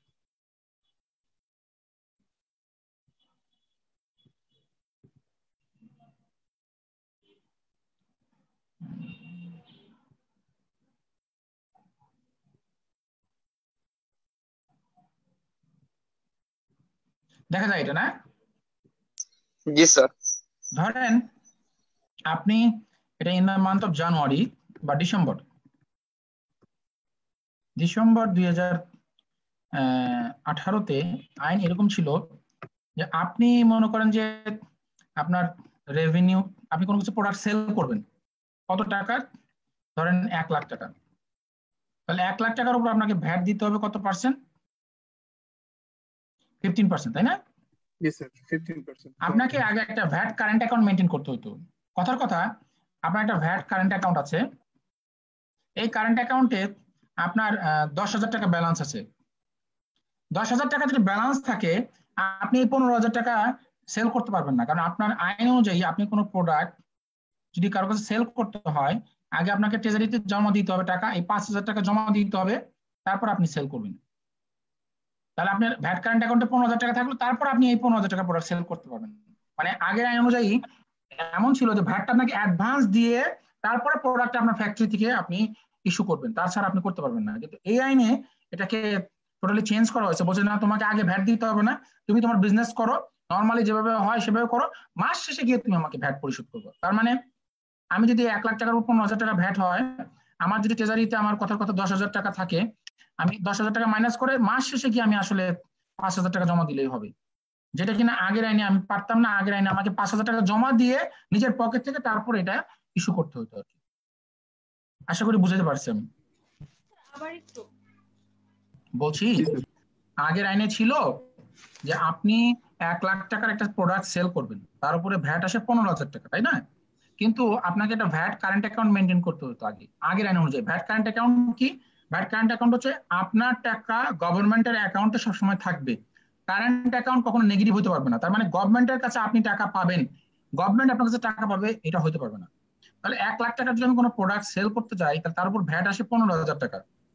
দেখা যায় এটা না? জি স্যার। ধরেন আপনি এটা in the month of January বা ডিসেম্বর ডিসেম্বর দুই হাজার আঠারোতে আইন এরকম ছিল যে আপনি মনে করেন যে আপনার রেভিনিউ, আপনি কোনো কিছু প্রোডাক্ট সেল করবেন কত টাকা, ধরেন এক লাখ টাকা, তাহলে এক লাখ টাকার উপর আপনাকে ভ্যাট দিতে হবে কত পার্সেন্ট? ফিফটিন পার্সেন্ট, তাই না? আপনাকে আগে একটা ভ্যাট কারেন্ট অ্যাকাউন্ট মেনটেন করতে হতো। কথার কথা, আপনার একটা ভ্যাট কারেন্ট অ্যাকাউন্ট আছে, এই কারেন্ট অ্যাকাউন্টে আপনার দশ হাজার টাকা ব্যালেন্স আছে। দশ হাজার টাকা যদি ব্যালেন্স থাকে, আপনি পনেরো হাজার টাকা সেল করতে পারবেন না, কারণ আপনার আইন অনুযায়ী আপনি কোনো প্রোডাক্ট যদি কারো কাছে সেল করতে হয়, আগে আপনাকে ট্রেজারিতে জমা দিতে হবে টাকা, এই পাঁচ হাজার টাকা জমা দিতে হবে, তারপর আপনি সেল করবেন। তাহলে আপনার ভ্যাট কারেন্ট অ্যাকাউন্টে পনেরো হাজার টাকা থাকলো, তারপর আপনি এই পনেরো হাজার টাকা প্রোডাক্ট সেল করতে পারবেন। মানে আগের আইন অনুযায়ী এমন ছিল যে ভ্যাটটা আপনাকে অ্যাডভান্স দিয়ে তারপরে প্রোডাক্ট আপনার ফ্যাক্টরি থেকে আপনি ইস্যু করবেন, তাছাড়া আপনি করতে পারবেন না। কিন্তু এই আইনে এটাকে টোটালি চেঞ্জ করা হয়েছে, বলছে না তোমাকে আগে ভ্যাট দিতে হবে না, তুমি তোমার বিজনেস করো, নর্মালি যেভাবে হয় সেভাবে করো, মাস শেষে গিয়ে তুমি আমাকে ভ্যাট পরিশোধ করবে। তার মানে আমি যদি এক লাখ টাকার উপর পনেরো হাজার টাকা ভ্যাট হয়, আমার যদি ট্রেজারিতে আমার কথার কথা দশ হাজার টাকা থাকে, আমি দশ হাজার টাকা মাইনাস করে মাস শেষে গিয়ে আমি আসলে পাঁচ হাজার টাকা জমা দিলেই হবে, যেটা কিনা আগের আইনে আমি পারতাম না। আগের আইনে আমাকে পাঁচ হাজার টাকা জমা দিয়ে নিজের পকেট থেকে তারপর এটা ইস্যু করতে হতো আর কি। আশা করি বুঝাতে পারছি আমি। আবার একটু বলছি আগের আইনে ছিল যে আপনি এক লাখ টাকার একটা প্রোডাক্ট সেল করবেন, তার উপরে ভ্যাট আসে পনেরো হাজার টাকা, তাই না? কিন্তু আপনাকে একটা ভ্যাট কারেন্ট অ্যাকাউন্ট মেনটেন করতে হতো আগে, আগের আইন অনুযায়ী। ভ্যাট কারেন্ট অ্যাকাউন্ট কি? ভ্যাট কারেন্ট অ্যাকাউন্ট হচ্ছে আপনার টাকা গভর্নমেন্টের অ্যাকাউন্টে সবসময় থাকবে, কারেন্ট অ্যাকাউন্ট কখনো নেগেটিভ হতে পারবে না। তার মানে গভর্নমেন্টের কাছে আপনি টাকা পাবেন, গভর্নমেন্ট আপনার কাছে টাকা পাবে, এটা হতে পারবে না। তাহলে এক লাখ টাকার যদি আমি কোনো প্রোডাক্ট সেল করতে যাই, তাহলে তার উপর ভ্যাট আসে পনেরো হাজার টাকা।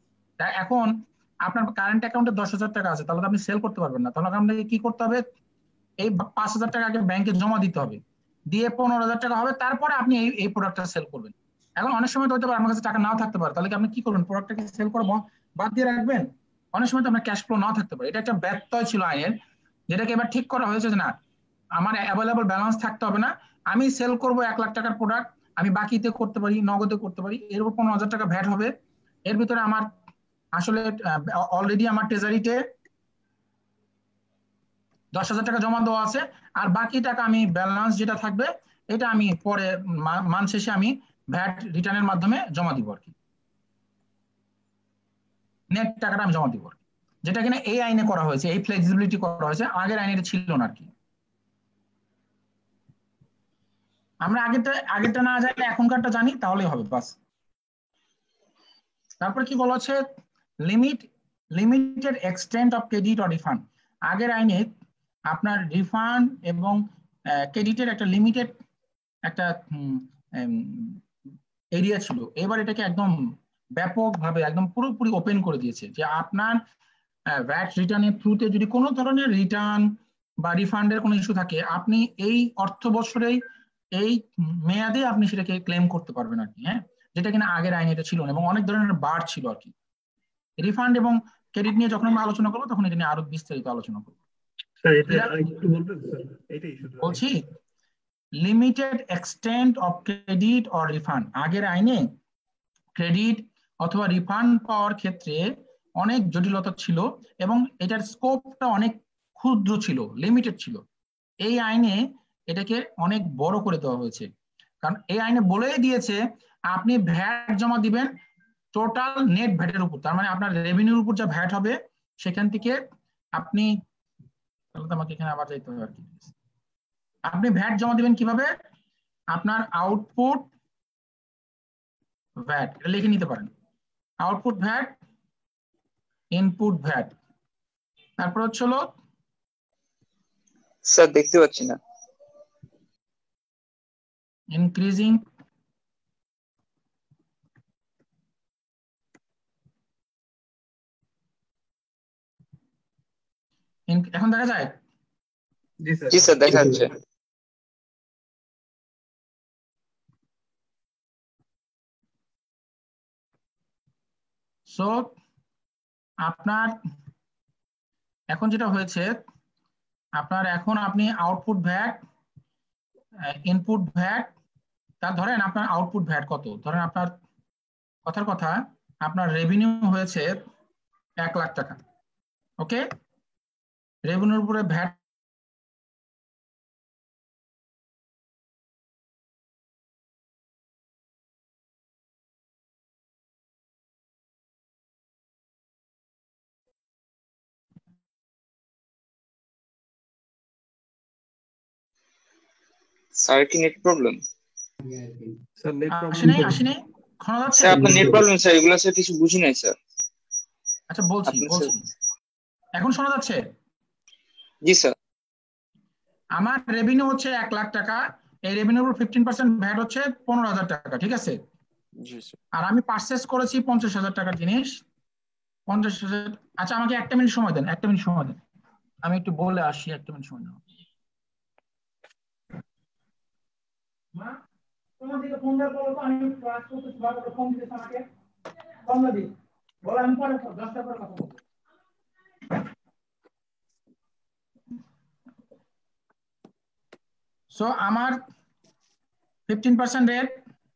এখন আপনার কারেন্ট অ্যাকাউন্টে দশ হাজার টাকা আছে, তাহলে আপনি সেল করতে পারবেন না। তাহলে আপনাকে কি করতে হবে? এই পাঁচ হাজার টাকা আগে ব্যাংকে জমা দিতে হবে, দিয়ে পনেরো হাজার টাকা হবে, তারপরে আপনি এই এই প্রোডাক্টটা সেল করবেন। এখন অনেক সময় তো হতে পারে আমার কাছে টাকা নাও থাকতে পারে, তাহলে কি আপনি কি করবেন? প্রোডাক্টটাকে সেল করে বাদ দিয়ে রাখবেন? অনেক সময় তো আপনার ক্যাশ ফ্লো নাও থাকতে পারে। এটা একটা ব্যত্যয় ছিল আইনের, যেটাকে এবার ঠিক করা হয়েছে যে না, আমার অ্যাভেলেবল ব্যালেন্স থাকতে হবে না, আমি সেল করব এক লাখ টাকার প্রোডাক্ট, আমি বাকিতে করতে পারি, নগদে করতে পারি, এর উপর পনেরো হাজার টাকা ভ্যাট হবে। এর ভিতরে আমার আসলে অলরেডি আমার ট্রেজারিতে দশ হাজার টাকা জমা দেওয়া আছে, আর বাকি টাকা আমি ব্যালেন্স যেটা থাকবে এটা আমি পরে মাস শেষে আমি ভ্যাট রিটার্নের মাধ্যমে জমা দিব আর কি, নেট টাকাটা আমি জমা দিব আর কি। যেটা কিনা এই আইনে করা হয়েছে, এই ফ্লেক্সিবিলিটি করা হয়েছে, আগের আইনে এটা ছিল না আর কি। আমরা আগেরটা আগেরটা না জানলে এখনকারটা জানি তাহলেই হবে বাস। তারপর কি বলা হচ্ছে? Limit limited extent of credit or refund. আগের আইনে আপনার রিফান্ড এবং ক্রেডিটের একটা লিমিটেড একটা এরিয়া ছিল, এবার এটাকে একদম ব্যাপকভাবে একদম পুরোপুরি ওপেন করে দিয়েছে যে আপনার ভ্যাট রিটার্নের থ্রুতে যদি কোনো ধরনের রিটার্ন বা রিফান্ডের কোনো ইস্যু থাকে, আপনি এই অর্থ বছরেই এই মেয়াদে আপনি সেটাকে ক্লেম করতে পারবেন আর কি। হ্যাঁ, যেটা কিনা আগের আইনে এটা ছিল না, এবং অনেক ধরনের বার ছিল আর কি। রিফান্ড এবং ক্রেডিট নিয়ে যখন আমরা আলোচনা করবো তখন এটা নিয়ে আরো বিস্তারিত আলোচনা করবো। বলছি limited extent of credit or refund, আগের আইনে ক্রেডিট অথবা রিফান্ড পাওয়ার ক্ষেত্রে অনেক জটিলতা ছিল এবং এটার স্কোপটা অনেক ক্ষুদ্র ছিল, লিমিটেড ছিল। এই আইনে এটাকে অনেক বড় করে দেওয়া হয়েছে, কারণ এই আইনে বলেই দিয়েছে আপনি ভ্যাট জমা দিবেন টোটাল নেট ভ্যাটের উপর, তার মানে আপনার রেভিনিউর উপর যা ভ্যাট হবে সেখান থেকে আপনি, তাহলে তো আমাকে এখানে আবার যাইতে হবে আর কি, আপনি ভ্যাট জমা দিবেন কিভাবে? আপনার আউটপুট ভ্যাট এটা লিখে নিতে পারেন, আউটপুট ভ্যাট, ইনপুট ভ্যাট, তারপর হচ্ছে হলো স্যার দেখতে পাচ্ছি না, ইনক্রিজিং এখন দেখা যায়? জি স্যার দেখা যাচ্ছে। সো আপনার এখন যেটা হয়েছে, আপনার এখন আপনি আউটপুট ভ্যাট, ইনপুট ভ্যাট, তা ধরেন আপনার আউটপুট ভ্যাট কত, ধরেন আপনার কথার কথা আপনার রেভিনিউ হয়েছে এক লাখ টাকা, ওকে? রেভিনিউর উপরে ভ্যাট স্যার কি নেট প্রবলেম? স্যার নেট আসেনি প্রবলেম আসেনি শোনা যাচ্ছে? স্যার আপনার নেট প্রবলেম স্যার, এগুলো স্যার কিছু বুঝি নাই স্যার। আচ্ছা বলছি আপনি বলছি এখন শোনা যাচ্ছে? জি স্যার। আমার রেভিনিউ হচ্ছে এক লাখ টাকা, এই রেভিনিউর উপর ফিফটিন পার্সেন্ট ভ্যাট হচ্ছে পনেরো হাজার টাকা, ঠিক আছে? জি স্যার। আর আমি পারচেস করেছি পঞ্চাশ হাজার টাকার জিনিস, পঞ্চাশ হাজার। আচ্ছা আমাকে একটা মিনিট সময় দেন, একটা মিনিট সময় দেন, আমি একটু বলে আসি, একটা মিনিট সময় দেন। মা তোমার দিকে ফোন দেওয়ার পর আমি ক্লাস করতেছি, বারবার ফোন দিতেছ আমাকে, ফোন দি বলে আমি পরে দশটা পরে কথা বলবো। সো আমার ফিফটিন পার্সেন্ট রেট,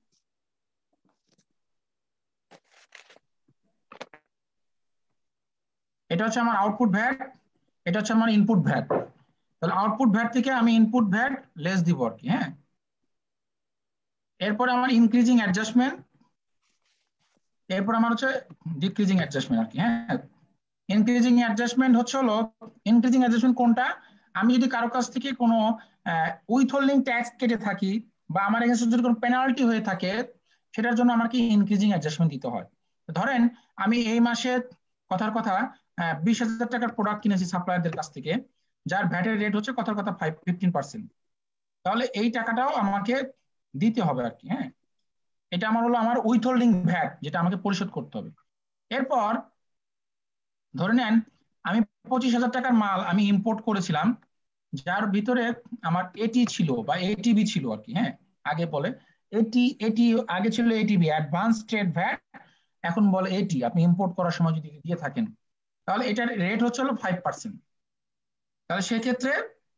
এটা হচ্ছে আমার আউটপুট ভ্যাট, এটা হচ্ছে আমার ইনপুট ভ্যাট। তাহলে আউটপুট ভ্যাট থেকে আমি ইনপুট ভ্যাট লেস দিব আর কি। হ্যাঁ, এরপরে আমার ইনক্রিজিং অ্যাডজাস্টমেন্ট, এরপর আমার হচ্ছে ডিক্রিজিং অ্যাডজাস্টমেন্ট আর কি। হ্যাঁ, ইনক্রিজিং অ্যাডজাস্টমেন্ট হচ্ছে হলো, ইনক্রিজিং অ্যাডজাস্টমেন্ট কোনটা, আমি যদি কারো কাছ থেকে কোনো উইথহোল্ডিং ট্যাক্স কেটে থাকি বা আমার এগেইনস্টে যদি কোনো পেনাল্টি হয়ে থাকে, সেটার জন্য আমাকে ইনক্রিজিং অ্যাডজাস্টমেন্ট দিতে হয়। ধরেন আমি এই মাসে কথার কথা বিশ হাজার টাকার প্রোডাক্ট কিনেছি সাপ্লায়ারদের কাছ থেকে, যার ভ্যাটের রেট হচ্ছে কথার কথা ফাইভ ফিফটিন পার্সেন্ট, তাহলে এই টাকাটাও আমাকে দিতে হবে আর কি। হ্যাঁ, এটা আমার হলো আমার উইথহোল্ডিং ভ্যাট, যেটা আমাকে পরিশোধ করতে হবে। এরপর ধরে নেন আমি পঁচিশ হাজার টাকার মাল আমি ইম্পোর্ট করেছিলাম, যার ভিতরে আমার এটি ছিল বা এটিবি ছিল আর কি। হ্যাঁ, আগে বলে এটি এটি আগে ছিল এটিবি, অ্যাডভান্স ট্রেড ভ্যাট, এখন বলে এটি। আপনি ইম্পোর্ট করার সময় যদি দিয়ে থাকেন, তাহলে এটার রেট হচ্ছে হলো ফাইভ পার্সেন্ট। তাহলে সেক্ষেত্রে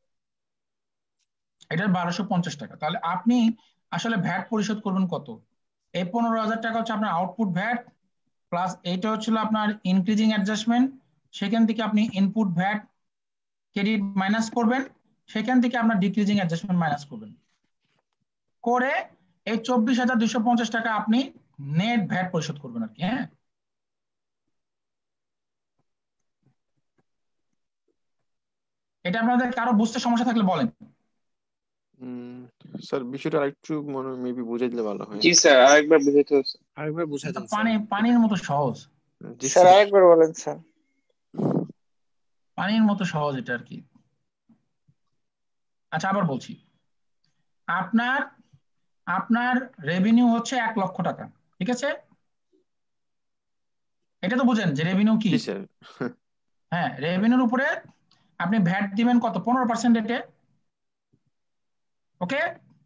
এটার বারোশো পঞ্চাশ টাকা। তাহলে আপনি আসলে ভ্যাট পরিশোধ করবেন কত? এই পনেরো হাজার টাকা হচ্ছে আপনার আউটপুট ভ্যাট, প্লাস এইটা হচ্ছিল আপনার ইনক্রিজিং অ্যাডজাস্টমেন্ট, সেখান থেকে আপনি ইনপুট ভ্যাট ক্রেডিট মাইনাস করবেন, সেখান থেকে আপনার ডিক্রিজিং অ্যাডজাস্টমেন্ট মাইনাস করবেন, করে এই চব্বিশ হাজার দুইশো পঞ্চাশ টাকা আপনি নেট ভ্যাট পরিশোধ করবেন আর কি। হ্যাঁ, এটা আপনাদের কারো বুঝতে সমস্যা থাকলে বলেন। স্যার বিষয়টা আরেকটু মনে মেবি বুঝাই দিলে ভালো হয়। জি স্যার আরেকবার বুঝাইতে হবে স্যার। আরেকবার বুঝাই দেন পানি পানির মতো সহজ। জি স্যার আরেকবার বলেন স্যার। পানির মতো সহজ এটা আর কি। আচ্ছা আবার বলছি, আপনার আপনার রেভিনিউ হচ্ছে এক লক্ষ টাকা, ঠিক আছে? এটা তো বুঝেন যে রেভিনিউ কি। হ্যাঁ, রেভিনিউর উপরে আপনি ভ্যাট দিবেন কত? পনেরো পার্সেন্ট রেটে। ওকে,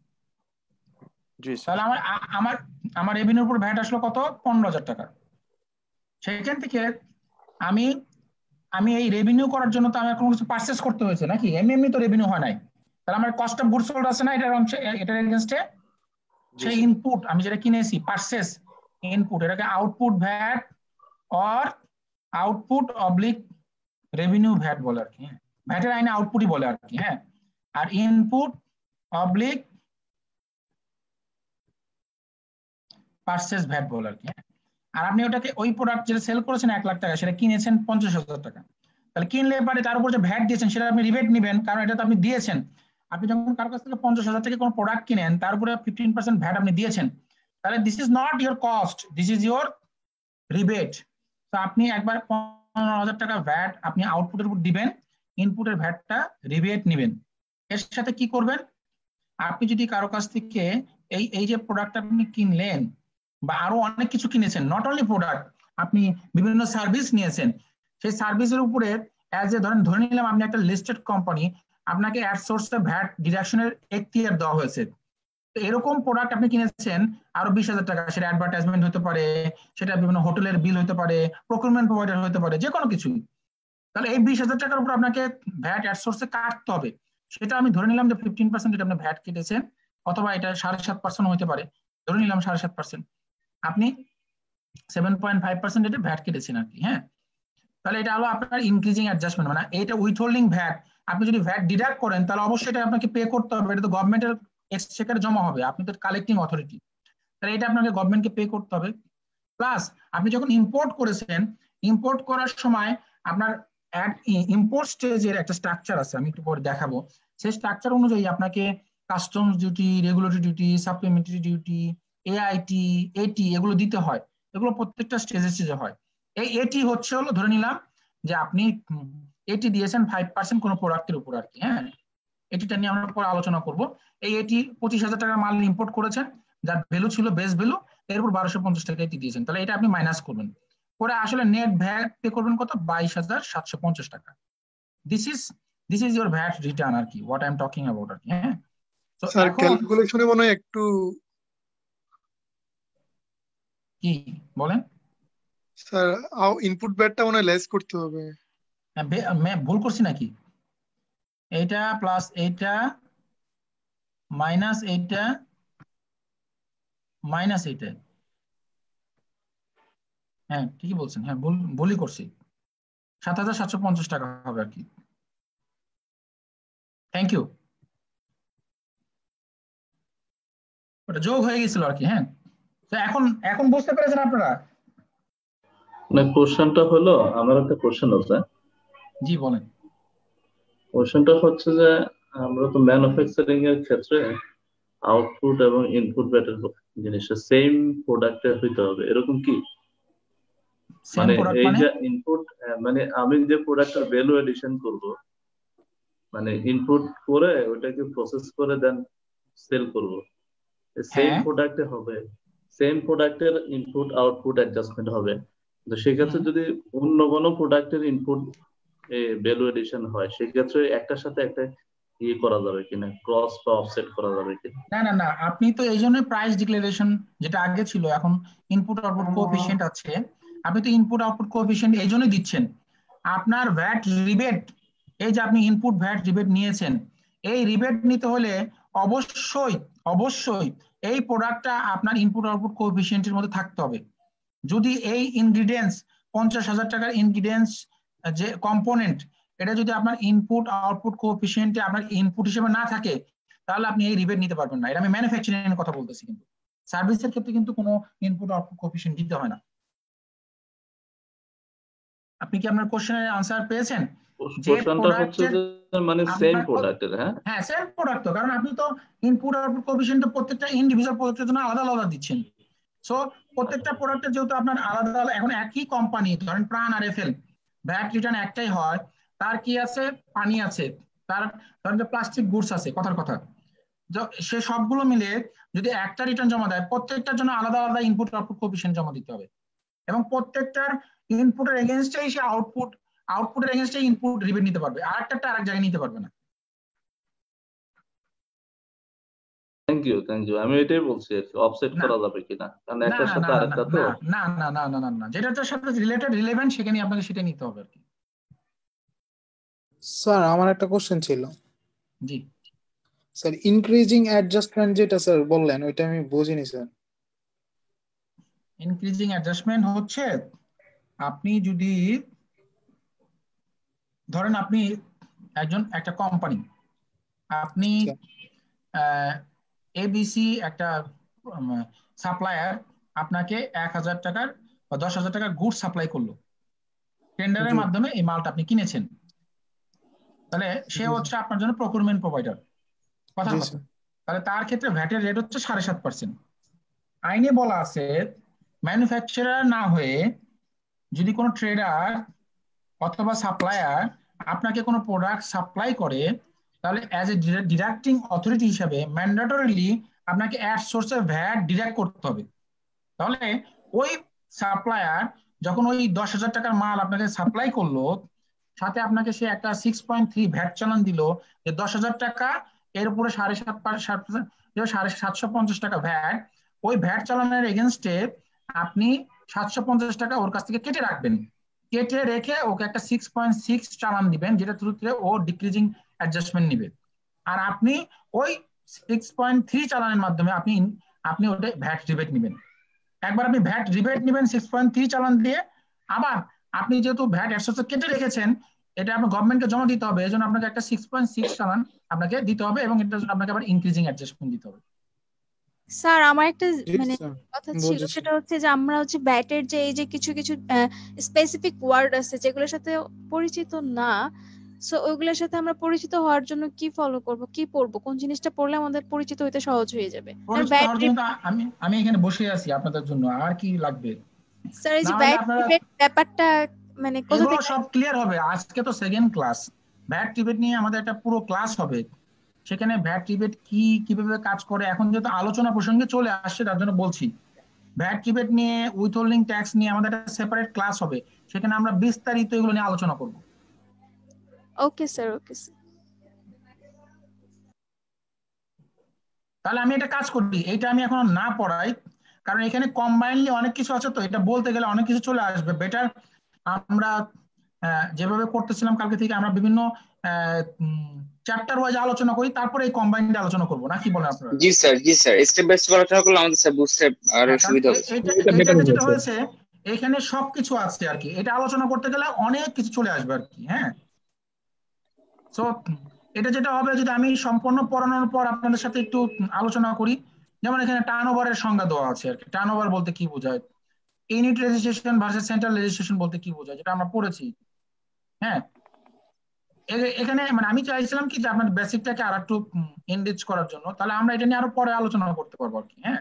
তাহলে আমার আমার আমার রেভিনিউর উপর ভ্যাট আসলো কত? পনেরো হাজার টাকা। সেখান থেকে আমি আমি এই রেভিনিউ করার জন্য তো আমার কোনো কিছু পারচেস করতে হয়েছে নাকি? এমনি এমনি তো রেভিনিউ হয় নাই। তাহলে আমার কস্ট অফ গুডস সোল্ড আছে না এটার অংশে, এটার এগেইনস্টে সেই ইনপুট আমি যেটা কিনেছি পারচেস ইনপুট, এটাকে output VAT or output oblique revenue VAT বলে আর কি। ভ্যাটের আইনে আউটপুটই বলে আর কি। হ্যাঁ, আর ইনপুট অবলিক পারচেস ভ্যাট বলে আর কি। আর আপনি ওটাকে ওই প্রোডাক্ট যেটা সেল করেছেন এক লাখ টাকা, সেটা কিনেছেন পঞ্চাশ হাজার টাকা, তাহলে কিনলে পরে তার উপর যে ভ্যাট দিয়েছেন সেটা আপনি রিবেট নেবেন, কারণ এটা তো আপনি দিয়েছেন। আপনি যখন কারোর কাছ থেকে পঞ্চাশ হাজার টাকা কোনো প্রোডাক্ট কিনেন, তার উপরে ফিফটিন পার্সেন্ট ভ্যাট আপনি দিয়েছেন, তাহলে this is not your cost, this is your rebate. তো আপনি একবার পনেরো হাজার টাকা ভ্যাট আপনি আউটপুটের উপর দিবেন, ইনপুটের ভ্যাটটা রিবেট নেবেন। এর সাথে কি করবেন, আপনি যদি কারো কাছ থেকে এই এই যে প্রোডাক্ট আপনি কিনলেন বা আরো অনেক কিছু কিনেছেন, নট অনলি প্রোডাক্ট, আপনি বিভিন্ন সার্ভিস নিয়েছেন, সেই সার্ভিসের উপরে অ্যাজ এ ধরেন ধরে নিলাম আপনি একটা লিস্টেড কোম্পানি, আপনাকে অ্যাড সোর্সে ভ্যাট ডিডাকশনের এখতিয়ার দেওয়া হয়েছে। তো এরকম প্রোডাক্ট আপনি কিনেছেন আরো বিশ হাজার টাকা, সেটা অ্যাডভার্টাইজমেন্ট হতে পারে, সেটা বিভিন্ন হোটেলের বিল হতে পারে, প্রকিউরমেন্ট প্রোভাইডার হতে পারে, যে কোনো কিছু। তাহলে এই বিশ হাজার টাকার উপর আপনাকে ভ্যাট অ্যাড সোর্সে কাটতে হবে। সেটা আমি ধরে নিলাম যে ফিফটিন পার্সেন্ট এটা আপনি ভ্যাট কেটেছেন, অথবা এটা সাড়ে সাত পার্সেন্ট হতে পারে, ধরে নিলাম সাড়ে সাত পার্সেন্ট, আপনি সেভেন পয়েন্ট ফাইভ পার্সেন্ট এটা ভ্যাট কেটেছেন আর কি। হ্যাঁ, তাহলে এটা হলো আপনার ইনক্রিজিং অ্যাডজাস্টমেন্ট, মানে এটা উইথহোল্ডিং ভ্যাট। আপনি যদি ভ্যাট ডিডাক্ট করেন তাহলে অবশ্যই এটা আপনাকে পে করতে হবে, এটা তো গভর্নমেন্টের এক্সচেকারে জমা হবে, আপনি তো কালেক্টিং অথরিটি, তাহলে এটা আপনাকে গভর্নমেন্টকে পে করতে হবে। প্লাস আপনি যখন ইম্পোর্ট করেছেন, ইম্পোর্ট করার সময় আপনার ইম্পোর্ট স্টেজের একটা স্ট্রাকচার আছে, আমি একটু পরে দেখাবো। সেই স্ট্রাকচার অনুযায়ী আপনাকে customs duty, regulatory duty, supplementary duty, AIT, AT এগুলো দিতে হয়, এগুলো প্রত্যেকটা স্টেজে স্টেজে হয়। এই এটি হচ্ছে হলো ধরে নিলাম যে আপনি এটি দিয়েছেন ফাইভ পার্সেন্ট কোনো প্রোডাক্টের উপর আর কি, হ্যাঁ, এটিটা নিয়ে আমরা পরে আলোচনা করব। এই এটি পঁচিশ হাজার টাকার মাল ইম্পোর্ট করেছেন, যার ভ্যালু ছিল বেস ভ্যালু, এরপর বারোশো পঞ্চাশ টাকা এটি দিয়েছেন, তাহলে এটা আপনি মাইনাস করবেন করে আসলে নেট ভ্যাট পে করবেন কত, বাইশ হাজার সাতশো পঞ্চাশ টাকা। This is this is your VAT return আর কি, what I am talking about আর কি। হ্যাঁ, তো স্যার এখন ক্যালকুলেশনে মনে হয় একটু কি বলেন স্যার, ইনপুট ব্যাটটা মনে হয় লেস করতে হবে। হ্যাঁ, বে- আমি ভুল করছি নাকি? এইটা প্লাস এইটা মাইনাস এইটা মাইনাস এইটা, হ্যাঁ ঠিকই বলছেন, হ্যাঁ ভুল ভুলই করছি, সাত হাজার সাতশো পঞ্চাশ টাকা হবে আর কি। থ্যাংক ইউ, ওটা যোগ হয়ে গেছিল আর কি। হ্যাঁ, তো এখন এখন বুঝতে পেরেছেন আপনারা? না, কোশ্চেনটা হলো, আমার একটা কোশ্চেন আছে। জি বলেন। কোশ্চেনটা হচ্ছে যে আমরা তো ম্যানুফ্যাকচারিং এর ক্ষেত্রে আউটপুট এবং ইনপুট ব্যাটের জিনিসটা সেম প্রোডাক্টে হইতে হবে, এরকম কি? সেম মানে প্রোডাক্ট এই মানে যে ইনপুট, মানে আমি যে প্রোডাক্টের ভ্যালু এডিশন করব, মানে ইনপুট করে ওটাকে প্রসেস করে দেন সেল করব, সেম হ্যাঁ প্রোডাক্টে হবে, সেম প্রোডাক্টের ইনপুট আউটপুট অ্যাডজাস্টমেন্ট হবে। তো সেক্ষেত্রে হুম। যদি অন্য কোনো প্রোডাক্টের ইনপুট ভ্যালু এডিশন হয়, সেক্ষেত্রে একটার সাথে একটা ইয়ে করা যাবে কিনা, ক্রস বা অফসেট করা যাবে কিনা? না না না, আপনি তো এই জন্য প্রাইস ডিক্লারেশন যেটা আগে ছিল, এখন ইনপুট আউটপুট কোএফিশিয়েন্ট আছে, আপনি তো ইনপুট আউটপুট কোএফিশিয়েন্ট এই জন্যই দিচ্ছেন। আপনার ভ্যাট রিবেট, এই যে আপনি ইনপুট ভ্যাট রিবেট নিয়েছেন, এই রিবেট নিতে হলে অবশ্যই অবশ্যই এই প্রোডাক্টটা আপনার ইনপুট আউটপুট কোএফিশিয়েন্টের মধ্যে থাকতে হবে। যদি এই ইনগ্রিডিয়েন্টস পঞ্চাশ হাজার টাকার ইনগ্রিডিয়েন্টস যে কম্পোনেন্ট, এটা যদি আপনার ইনপুট আউটপুট কোএফিশিয়েন্টে আপনার ইনপুট হিসেবে না থাকে, তাহলে আপনি এই রিবেট নিতে পারবেন না। এটা আমি ম্যানুফ্যাকচারিং এর কথা বলতেছি, কিন্তু সার্ভিসের ক্ষেত্রে কিন্তু কোনো ইনপুট আউটপুট কোএফিশিয়েন্ট দিতে হয় না। আপনি কি আপনার কোশ্চেনের আনসার পেয়েছেন? যে কোশ্চেনটা হচ্ছে প্রোডাক্টের যে মানে সেম প্রোডাক্টের, হ্যাঁ হ্যাঁ সেম প্রোডাক্ট, তো কারণ আপনি তো ইনপুট আউটপুট কোএফিশিয়েন্ট প্রত্যেকটা ইন্ডিভিজুয়াল প্রোডাক্টের জন্য আলাদা আলাদা দিচ্ছেন। সো প্রত্যেকটা প্রোডাক্টের যেহেতু আপনার আলাদা আলাদা, এখন একই কোম্পানি ধরেন প্রাণ আর এফএল, ভ্যাট রিটার্ন একটাই হয়, তার কি আছে, পানি আছে, তার ধরেন যে প্লাস্টিক গুডস আছে, কথার কথা, সে সবগুলো মিলে যদি একটা রিটার্ন জমা দেয়, প্রত্যেকটার জন্য আলাদা আলাদা ইনপুট আউটপুট কোএফিশিয়েন্ট জমা দিতে হবে, এবং প্রত্যেকটার ইনপুটের এগেইনস্টেই সে আউটপুট আউটপুটের এগেইনস্টেই ইনপুট রিবেট নিতে পারবে, আরেকটা আরেক জায়গায় নিতে পারবে না। থ্যাংক ইউ থ্যাংক ইউ আমি এটাই বলছি আর কি, অফসেট না করা যাবে কিনা, কারণ না একটার না সাথে না আরেকটা তো। না না না না না না, যেটার সাথে রিলেটেড রিলেভেন্ট সেখানে আপনাকে সেটা নিতে হবে আর কি। স্যার আমার একটা কোশ্চেন ছিল। জি স্যার ইনক্রিজিং অ্যাডজাস্টমেন্ট যেটা স্যার বললেন, ওইটা আমি বুঝিনি স্যার। ইনক্রিজিং অ্যাডজাস্টমেন্ট হচ্ছে আপনি যদি ধরেন আপনি একজন একটা কোম্পানি, আপনি এবিসি একটা সাপ্লায়ার আপনাকে এক হাজার টাকার বা দশ হাজার টাকার গুড সাপ্লাই করলো, টেন্ডারের জি মাধ্যমে এই মালটা আপনি কিনেছেন, তাহলে সে জি হচ্ছে আপনার জন্য প্রকিউরমেন্ট প্রোভাইডার, কথার জি কথা। স্যার। তাহলে তার ক্ষেত্রে ভ্যাটের রেট হচ্ছে সাড়ে সাত পার্সেন্ট। আইনে বলা আছে ম্যানুফ্যাকচারার না হয়ে যদি কোনো ট্রেডার অথবা সাপ্লায়ার আপনাকে কোনো প্রোডাক্ট সাপ্লাই করে, তাহলে অ্যাজ এ ডিডাক্টিং অথরিটি হিসাবে ম্যান্ডেটরিলি আপনাকে অ্যাট সোর্সে ভ্যাট ডিডাক্ট করতে হবে। তাহলে ওই সাপ্লায়ার যখন ওই দশ হাজার টাকার মাল আপনাকে সাপ্লাই করলো, সাথে আপনাকে সে একটা সিক্স পয়েন্ট থ্রি ভ্যাট চালান দিল, যে দশ হাজার টাকা এর উপরে সাড়ে সাত সাড়ে সাতশো পঞ্চাশ টাকা ভ্যাট, ওই ভ্যাট চালানের এগেনস্টে আপনি সাতশো পঞ্চাশ টাকা ওর কাছ থেকে কেটে রাখবেন, কেটে রেখে ওকে একটা সিক্স পয়েন্ট সিক্স চালান দিবেন, যেটা থ্রুতে ও ডিক্রিজিং অ্যাডজাস্টমেন্ট নিবে, আর আপনি ওই সিক্স পয়েন্ট থ্রি চালানের মাধ্যমে আপনি আপনি ওটা ভ্যাট রিবেট নিবেন। একবার আপনি ভ্যাট রিবেট নেবেন সিক্স পয়েন্ট থ্রি চালান দিয়ে, আবার আপনি যেহেতু ভ্যাট একশো কেটে রেখেছেন, এটা আপনার গভর্নমেন্টকে জমা দিতে হবে, এই জন্য আপনাকে একটা সিক্স পয়েন্ট সিক্স চালান আপনাকে দিতে হবে, এবং এটার জন্য আপনাকে আবার ইনক্রিজিং অ্যাডজাস্টমেন্ট দিতে হবে। স্যার আমার একটা জি মানে স্যার কথা ছিল, বুঝেছি। সেটা হচ্ছে যে আমরা হচ্ছে ব্যাটের যে এই যে কিছু কিছু স্পেসিফিক ওয়ার্ড আছে যেগুলোর সাথে পরিচিত না, সো ওইগুলোর সাথে আমরা পরিচিত হওয়ার জন্য কি ফলো করব, কি পড়বো, কোন জিনিসটা পড়লে আমাদের পরিচিত হইতে সহজ হয়ে যাবে? পরিচিত হওয়ার জন্য তো আমি আমি এখানে বসে আছি আপনাদের জন্য, আর কি লাগবে? স্যার এই যে না হলে ব্যাট আপনারা ব্যাপারটা মানে কোথা এগুলো থেকে সব ক্লিয়ার হবে। আজকে তো সেকেন্ড ক্লাস, ভ্যাট রিবেট নিয়ে আমাদের একটা পুরো ক্লাস হবে, সেখানে ভ্যাট রিবেট কি কিভাবে কাজ করে এখন যেহেতু আলোচনা প্রসঙ্গে চলে আসছে তার জন্য বলছি। ভ্যাট রিবেট নিয়ে, উইথহোল্ডিং ট্যাক্স নিয়ে আমাদের একটা সেপারেট ক্লাস হবে, সেখানে আমরা বিস্তারিত এগুলো নিয়ে আলোচনা করব। Okay sir, okay sir. তাহলে আমি এটা কাজ করি, এটা আমি এখনো না পড়াই, কারণ এখানে কম্বাইনলি অনেক কিছু আছে, তো এটা বলতে গেলে অনেক কিছু চলে আসবে। বেটার আমরা যেভাবে করতেছিলাম কালকে থেকে আমরা বিভিন্ন চ্যাপ্টার ওয়াইজ আলোচনা করি, তারপরে এই কম্বাইন্ড আলোচনা করব, নাকি বলেন আপনারা? জি স্যার, জি স্যার, স্টেপ বাই স্টেপ আলোচনা করলে আমাদের স্যার বুঝতে আর সুবিধা হবে। এটাতে যেটা হয়েছে এখানে সবকিছু আছে আর কি, এটা আলোচনা করতে গেলে অনেক কিছু চলে আসবে আর কি। হ্যাঁ, সো এটা যেটা হবে, যদি আমি সম্পূর্ণ পড়ানোর পর আপনাদের সাথে একটু আলোচনা করি, যেমন এখানে টার্নওভারের সংজ্ঞা দেওয়া আছে আর কি। টার্নওভার বলতে কি বোঝায়, unit registration versus central registration বলতে কি বোঝায়, যেটা আমরা পড়েছি। হ্যাঁ, এখানে মানে আমি চাইছিলাম কি যে আপনার বেসিকটাকে আর একটু এনরিচ করার জন্য, তাহলে আমরা এটা নিয়ে আরো পরে আলোচনা করতে পারবো আর কি। হ্যাঁ,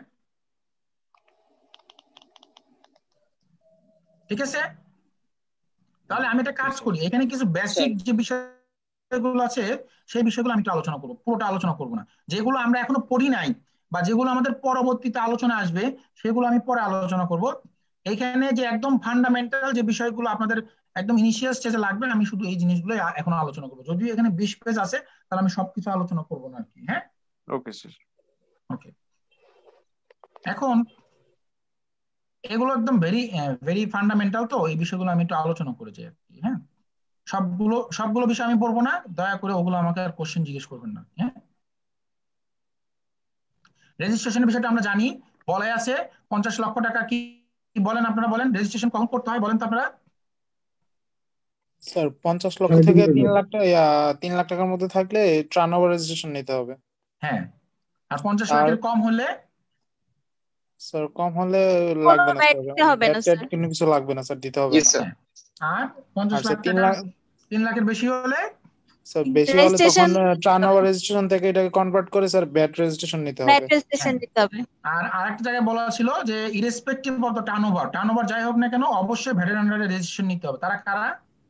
ঠিক আছে। তাহলে আমি একটা কাজ করি, এখানে কিছু বেসিক যে বিষয়গুলো আছে সেই বিষয়গুলো আমি একটু আলোচনা করবো, পুরোটা আলোচনা করবো না। যেগুলো আমরা এখনো পড়ি নাই বা যেগুলো আমাদের পরবর্তীতে আলোচনা আসবে সেগুলো আমি পরে আলোচনা করব। এইখানে যে একদম ফান্ডামেন্টাল যে বিষয়গুলো আপনাদের একদম ইনিশিয়াল স্টেজে লাগবে, আমি শুধু এই জিনিসগুলো এখন আলোচনা করবো। যদিও এখানে বিশ পেজ আছে, তাহলে আমি সবকিছু আলোচনা করবো না আর কি। হ্যাঁ, ওকে স্যার। ওকে, এখন এগুলো একদম ভেরি ভেরি ফান্ডামেন্টাল, তো এই বিষয়গুলো আমি একটু আলোচনা করেছি আর কি। হ্যাঁ, সবগুলো সবগুলো বিষয় আমি পড়বো না, দয়া করে ওগুলো আমাকে আর কোশ্চেন জিজ্ঞেস করবেন না। হ্যাঁ, রেজিস্ট্রেশনের বিষয়টা আমরা জানি, বলে আছে পঞ্চাশ লক্ষ টাকা। কি বলেন আপনারা, বলেন রেজিস্ট্রেশন কখন করতে হয় বলেন তো আপনারা। স্যার পঞ্চাশ লক্ষ থেকে তিন লাখ টাকা তিন লাখ টাকার মধ্যে থাকলে টার্নওভার রেজিস্ট্রেশন নিতে হবে। হ্যাঁ, আর পঞ্চাশ লাখের কম হলে স্যার কম হলে লাগবে না স্যার, ব্যাট কোনো কিছু লাগবে না স্যার, দিতে হবে না। আর পঞ্চাশ লাখ টাকা তিন লাখের বেশি হলে স্যার বেশি হলে তখন টার্নওভার রেজিস্ট্রেশন থেকে এটাকে কনভার্ট করে স্যার ব্যাট রেজিস্ট্রেশন নিতে হবে। ব্যাট রেজিস্ট্রেশন দিতে হবে। আর আরেকটা জায়গায় বলা ছিল যে irrespective of the turnover, turnover যাই হোক না কেন অবশ্যই ভ্যাটের আন্ডারে রেজিস্ট্রেশন নিতে হবে। তারা কারা?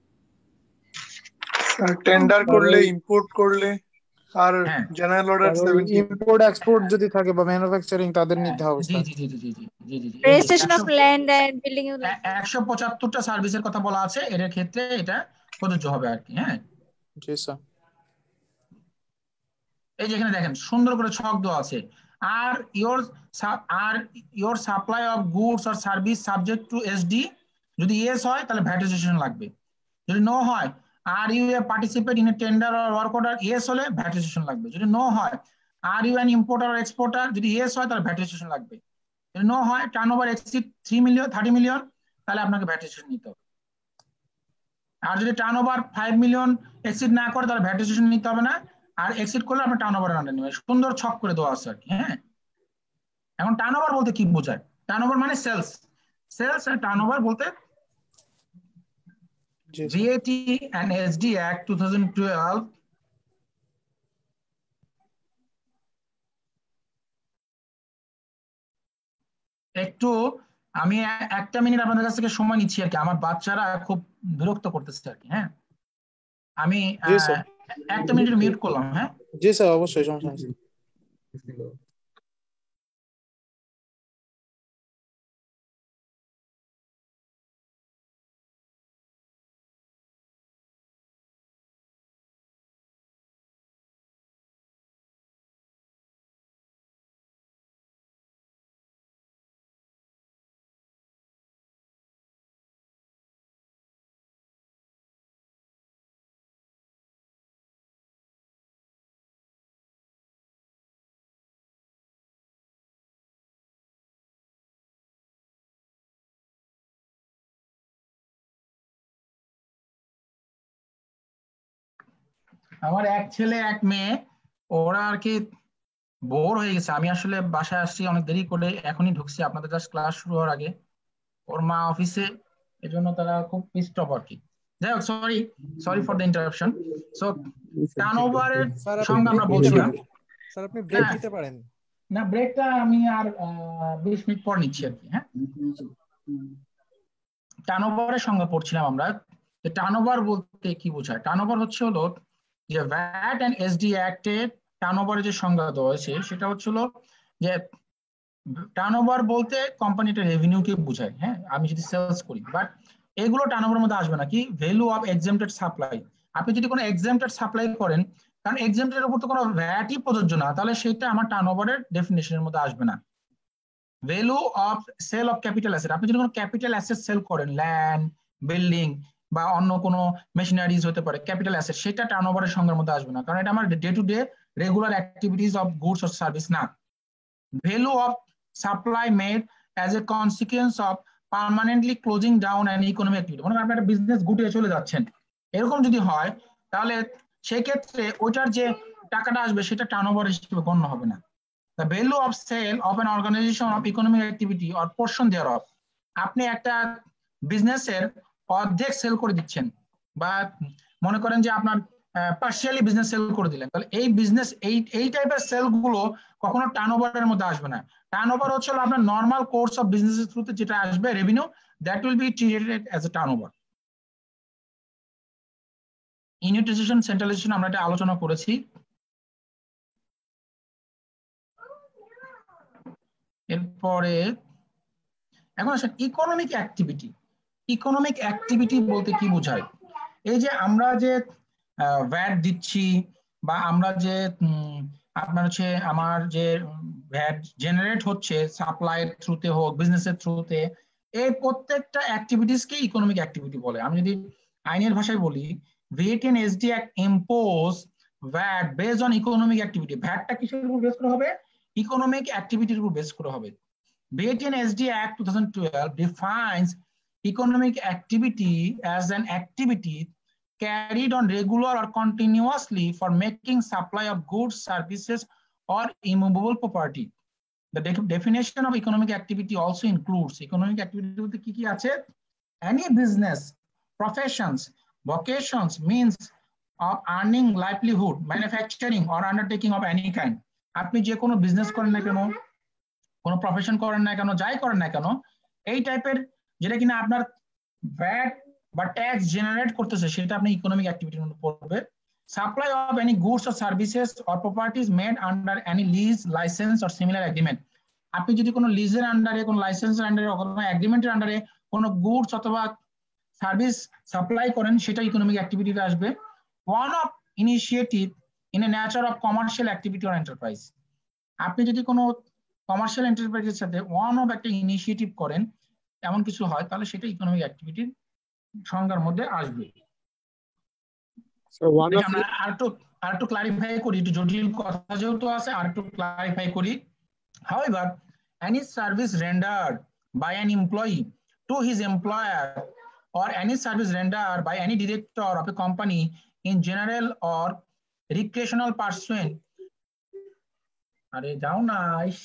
স্যার টেন্ডার করলে, ইম্পোর্ট করলে, আর general order seventy import export যদি থাকে বা ম্যানুফ্যাকচারিং তাদের নিতে হবে। জি জি জি জি জি জি জি registration of land and building একশো পঁচাত্তরটা সার্ভিসের কথা বলা আছে, এর ক্ষেত্রে এটা প্রযোজ্য হবে আর কি। হ্যাঁ, জি স্যার। এই যে এখানে দেখেন সুন্দর করে ছক দেওয়া আছে। Are your are your supply of goods or service subject to SD, যদি ইয়েস হয় তাহলে ভ্যাট রেজিস্ট্রেশন লাগবে, যদি নো হয় are you a participate in a tender or work order, yes হলে ভ্যাট রেজিস্ট্রেশন লাগবে, যদি নো হয় are you an importer or exporter, যদি ইয়েস হয় তাহলে ভ্যাট রেজিস্ট্রেশন লাগবে, যদি নো হয় turnover exceed three million thirty million তাহলে আপনাকে ভ্যাট রেজিস্ট্রেশন নিতে হবে। আর যদি টার্নওভার ফাইভ মিলিয়ন এক্সিড না করে তাহলে ভ্যাট রেজিস্ট্রেশন নিতে হবে না, আর এক্সিড করলে আপনি টার্নওভারের আন্ডারে নেবেন। সুন্দর ছক করে দেওয়া আছে আর কি। হ্যাঁ, এখন টার্নওভার বলতে কি বোঝায়? টার্নওভার মানে সেলস, সেলস আর টার্নওভার বলতে V A T and S D Act twenty twelve একটু আমি একটা মিনিট আপনাদের কাছ থেকে সময় নিচ্ছি আর কি, আমার বাচ্চারা খুব বিরক্ত করতেছে আর কি। হ্যাঁ, আমি একটা মিনিট মিউট করলাম। হ্যাঁ, জি স্যার, অবশ্যই, সমস্যা নেই। আমার এক ছেলে এক মেয়ে, ওরা আর কি বোর হয়ে গেছে। আমি আসলে বাসায় আসছি অনেক দেরি করে, এখনই ঢুকছি আপনাদের জাস্ট ক্লাস শুরু হওয়ার আগে। ওর মা অফিসে, এজন্য তারা খুব পিস্ট অফ আর কি। যাই হোক, sorry sorry for the interruption. So টার্নওভারের স্যার আপনি সঙ্গে ব্রেক আমরা নিতে বলছিলাম, পারেন স্যার আপনি ব্রেক হ্যাঁ নিতে পারেন না ব্রেকটা আমি আর আহ, বিশ মিনিট পর নিচ্ছি আর কি। হ্যাঁ, টার্নওভারের সঙ্গে পড়ছিলাম আমরা। টার্নওভার বলতে কি বোঝায়? টার্নওভার হচ্ছে হলো যে ভ্যাট এন্ড এসডি অ্যাক্টে টার্নওভারের যে সংজ্ঞা দেওয়া হয়েছে সেটা হচ্ছে হলো যে টার্নওভার বলতে কোম্পানিটা রেভিনিউকে বোঝায়। হ্যাঁ, আমি যদি সেলস করি, বাট এগুলো টার্নওভারের মধ্যে আসবে না। কি ভ্যালু অফ এক্সেম্পটেড সাপ্লাই, আপনি যদি কোনো এক্সেম্পটেড সাপ্লাই করেন, কারণ এক্সেম্পটের উপর তো কোনো ভ্যাটই প্রযোজ্য না, তাহলে সেটা আমার টার্নওভারের ডেফিনেশনের মধ্যে আসবে না। Value of sale of capital asset, আপনি যদি কোনো ক্যাপিটাল অ্যাসেট সেল করেন, ল্যান্ড, বিল্ডিং বা অন্য কোনো মেশিনারিজ হতে পারে, ক্যাপিটাল অ্যাসেট, সেটা টার্নওভারের সংজ্ঞার মধ্যে আসবে না, কারণ এটা আমার day to day regular activities of goods or service না। Value of supply made as a consequence of permanently closing down an economic activity, মনে করেন আপনি একটা বিজনেস গুটিয়ে চলে যাচ্ছেন, এরকম যদি হয় তাহলে সেই ক্ষেত্রে ওইটার যে টাকাটা আসবে সেটা টার্নওভার হিসেবে গণ্য হবে না। The value of sale of an organization of economic activity or portion thereof, আপনি একটা বিজনেসের অর্ধেক সেল করে দিচ্ছেন, বা মনে করেন যে আপনার পার্শিয়ালি বিজনেস সেল করে দিলেন, তাহলে এই বিজনেস এই এই টাইপের সেল গুলো কখনো টার্নওভারের মধ্যে আসবে না। টার্নওভার হচ্ছে আপনার নরমাল কোর্স অফ বিজনেসের থ্রুতে যেটা আসবে revenue, that will be treated as a turnover. Unitization, centralization আমরা এটা আলোচনা করেছি। এরপরে এখন আসেন ইকোনমিক অ্যাক্টিভিটি। ইকোনমিক অ্যাক্টিভিটি বলতে কি বোঝায়? এই যে আমরা যে ভ্যাট দিচ্ছি, বা আমরা যে আপনার হচ্ছে আমার যে ভ্যাট জেনারেট হচ্ছে সাপ্লাইয়ের থ্রুতে হোক, বিজনেসের থ্রুতে, এই প্রত্যেকটা অ্যাক্টিভিটিসকে ইকোনমিক অ্যাক্টিভিটি বলে। আমি যদি আইনের ভাষায় বলি, VAT and SD act impose VAT based on economic activity. ভ্যাটটা কিসের উপর বেস করা হবে? ইকোনমিক অ্যাক্টিভিটির উপর বেস করা হবে। VAT and SD act two thousand twelve defines economic activity as an activity carried on regular or continuously for making supply of goods, services, or immovable property. The de definition of economic activity also includes economic activity বলতে কি কি আছে? Any business, professions, vocations, means of earning livelihood, manufacturing or undertaking of any kind. আপনি যে কোনো বিজনেস করেন না কেন, কোনো প্রফেশন করেন না কেন, যাই করেন না কেন, এই টাইপের যেটা কিনা আপনার ভ্যাট বা ট্যাক্স জেনারেট করতেছে, সেটা আপনি ইকোনমিক অ্যাক্টিভিটির মধ্যে পড়বে। Supply of any goods or services or properties made under any lease, license or similar agreement. আপনি যদি কোনো লিজের আন্ডারে, কোনো লাইসেন্সের আন্ডারে, কোনো এগ্রিমেন্টের আন্ডারে কোনো গুডস অথবা সার্ভিস সাপ্লাই করেন, সেটা ইকোনমিক অ্যাক্টিভিটিতে আসবে। One of initiative in a nature of commercial activity or enterprise, আপনি যদি কোনো কমার্শিয়াল এন্টারপ্রাইজের সাথে ওয়ান অফ একটা ইনিশিয়েটিভ করেন, এমন কিছু হয়, তাহলে সেটা ইকোনমিক অ্যাক্টিভিটির সংজ্ঞার মধ্যে আসবে। আমরা আরেকটু আরেকটু ক্লারিফাই করি, একটু জটিল কথা যেহেতু আছে, আরেকটু ক্লারিফাই করি। However, any service rendered by an employee to his employer or any service rendered by any director of a company in general or recreational pursuit, আরে যাও না,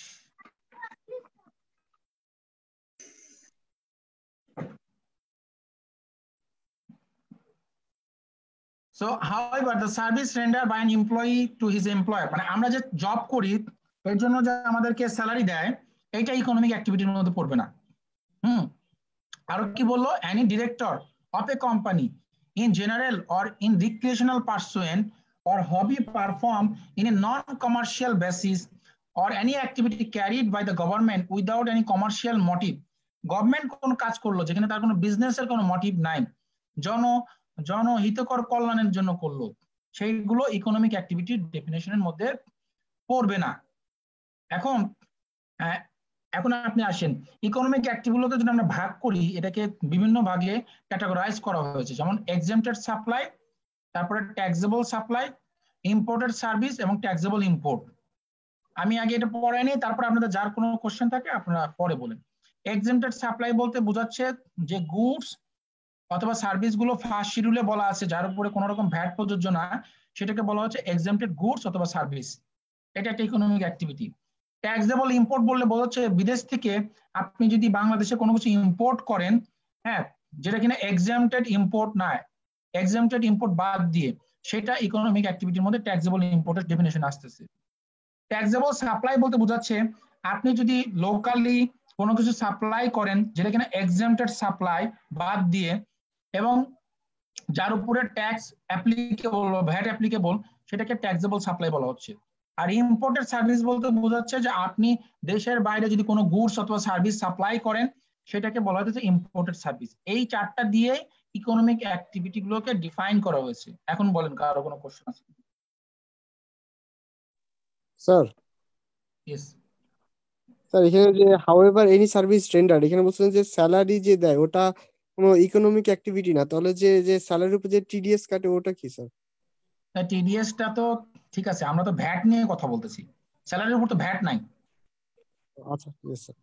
so however the service rendered by an employee to his employer, মানে আমরা যে জব করি এর জন্য যে আমাদেরকে স্যালারি দেয়, এইটা ইকোনমিক অ্যাক্টিভিটির মধ্যে পড়বে না। হুম, আর কি বললো? any director of a company in general or in recreational pursuit or hobby performed in a non-commercial basis or any activity carried by the government without any commercial motive. Government কোন কাজ করলো যেখানে তার কোনো বিজনেসের কোনো মোটিভ নাই, জন জনহিতকর কল্যাণের জন্য করলো, সেইগুলো ইকোনমিক অ্যাক্টিভিটির ডেফিনেশনের মধ্যে পড়বে না। এখন এখন আপনি আসেন ইকোনমিক অ্যাক্টিভিটিগুলোকে যদি আমরা ভাগ করি, এটাকে বিভিন্ন ভাগে ক্যাটাগরাইজ করা হয়েছে, যেমন এক্সেম্পটেড সাপ্লাই, তারপরে ট্যাক্সেবল সাপ্লাই, ইম্পোর্টেড সার্ভিস এবং ট্যাক্সেবল ইম্পোর্ট। আমি আগে এটা পড়াই নি, তারপর আপনাদের যার কোনো কোশ্চেন থাকে আপনারা পরে বলেন। এক্সেম্পটেড সাপ্লাই বলতে বোঝাচ্ছে যে গুডস অথবা সার্ভিস গুলো ফার্স্ট শিডিউলে বলা আছে যার উপরে কোনো রকম ভ্যাট প্রযোজ্য না, সেটাকে বলা হচ্ছে এক্সেম্পটেড গুডস অথবা সার্ভিস। এটা একটা ইকোনমিক অ্যাক্টিভিটি। ট্যাক্সেবল ইম্পোর্ট বললে বোঝাচ্ছে বিদেশ থেকে আপনি যদি বাংলাদেশে কোনো কিছু ইম্পোর্ট করেন, হ্যাঁ, যেটা কিনা এক্সেম্পটেড ইম্পোর্ট না, এক্সাম্পটেড ইম্পোর্ট বাদ দিয়ে সেটা ইকোনমিক অ্যাক্টিভিটির মধ্যে ট্যাক্সেবল ইম্পোর্টের ডেফিনেশন আসতেছে। ট্যাক্সেবল সাপ্লাই বলতে বোঝাচ্ছে আপনি যদি লোকালি কোনো কিছু সাপ্লাই করেন যেটা কিনা এক্সাম্পটেড সাপ্লাই বাদ দিয়ে এবং যার উপরে ট্যাক্স অ্যাপ্লিকেবল বা ভ্যাট অ্যাপ্লিকেবল সেটাকে ট্যাক্সেবল সাপ্লাই বলা হচ্ছে। আর ইম্পোর্টেড সার্ভিস বলতে বোঝাচ্ছে যে আপনি দেশের বাইরে যদি কোনো গুডস অথবা সার্ভিস সাপ্লাই করেন সেটাকে বলা হচ্ছে ইম্পোর্টেড সার্ভিস। এই চারটা দিয়ে ইকোনমিক অ্যাক্টিভিটি গুলোকে ডিফাইন করা হয়েছে। এখন বলেন কারো কোনো কোশ্চেন আছে? স্যার ইয়েস স্যার এখানে যে হাউএভার এনি সার্ভিস রেন্ডার্ড এখানে বলছেন যে স্যালারি যে দেয় ওটা কোনো ইকোনমিক অ্যাক্টিভিটি না, তাহলে যে যে স্যালারির উপর যে টিডিএস কাটে ওটা কি স্যার? টিডিএসটা তো ঠিক আছে, আমরা তো ভ্যাট নিয়ে কথা বলতেছি, স্যালারির উপর তো ভ্যাট নাই। আচ্ছা ইয়েস স্যার।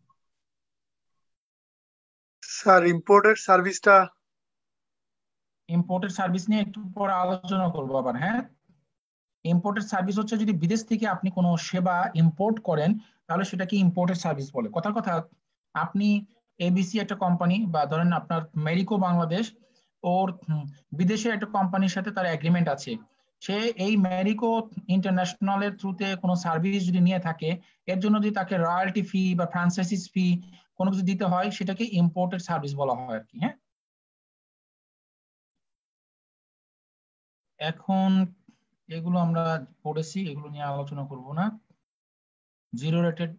স্যার ইম্পোর্টেড সার্ভিসটা ইম্পোর্টেড সার্ভিস নিয়ে একটু পরে আলোচনা করবো আবার। হ্যাঁ, ইম্পোর্টেড সার্ভিস হচ্ছে যদি বিদেশ থেকে আপনি কোনো সেবা ইম্পোর্ট করেন তাহলে সেটাকে ইম্পোর্টেড সার্ভিস বলে। কথার কথা আপনি এবিসি একটা কোম্পানি বা ধরেন আপনার মেরিকো বাংলাদেশ, ওর বিদেশে একটা কোম্পানির সাথে তার এগ্রিমেন্ট আছে, সে এই মেরিকো ইন্টারন্যাশনালের থ্রুতে কোনো সার্ভিস যদি নিয়ে থাকে এর জন্য যদি তাকে রয়্যালটি ফি বা ফ্রাঞ্চাইজিস ফি কোনো কিছু দিতে হয় সেটাকে ইম্পোর্টেড সার্ভিস বলা হয় আর কি। হ্যাঁ, এখন এগুলো আমরা পড়েছি, এগুলো নিয়ে আলোচনা করব না। জিরো রেটেড,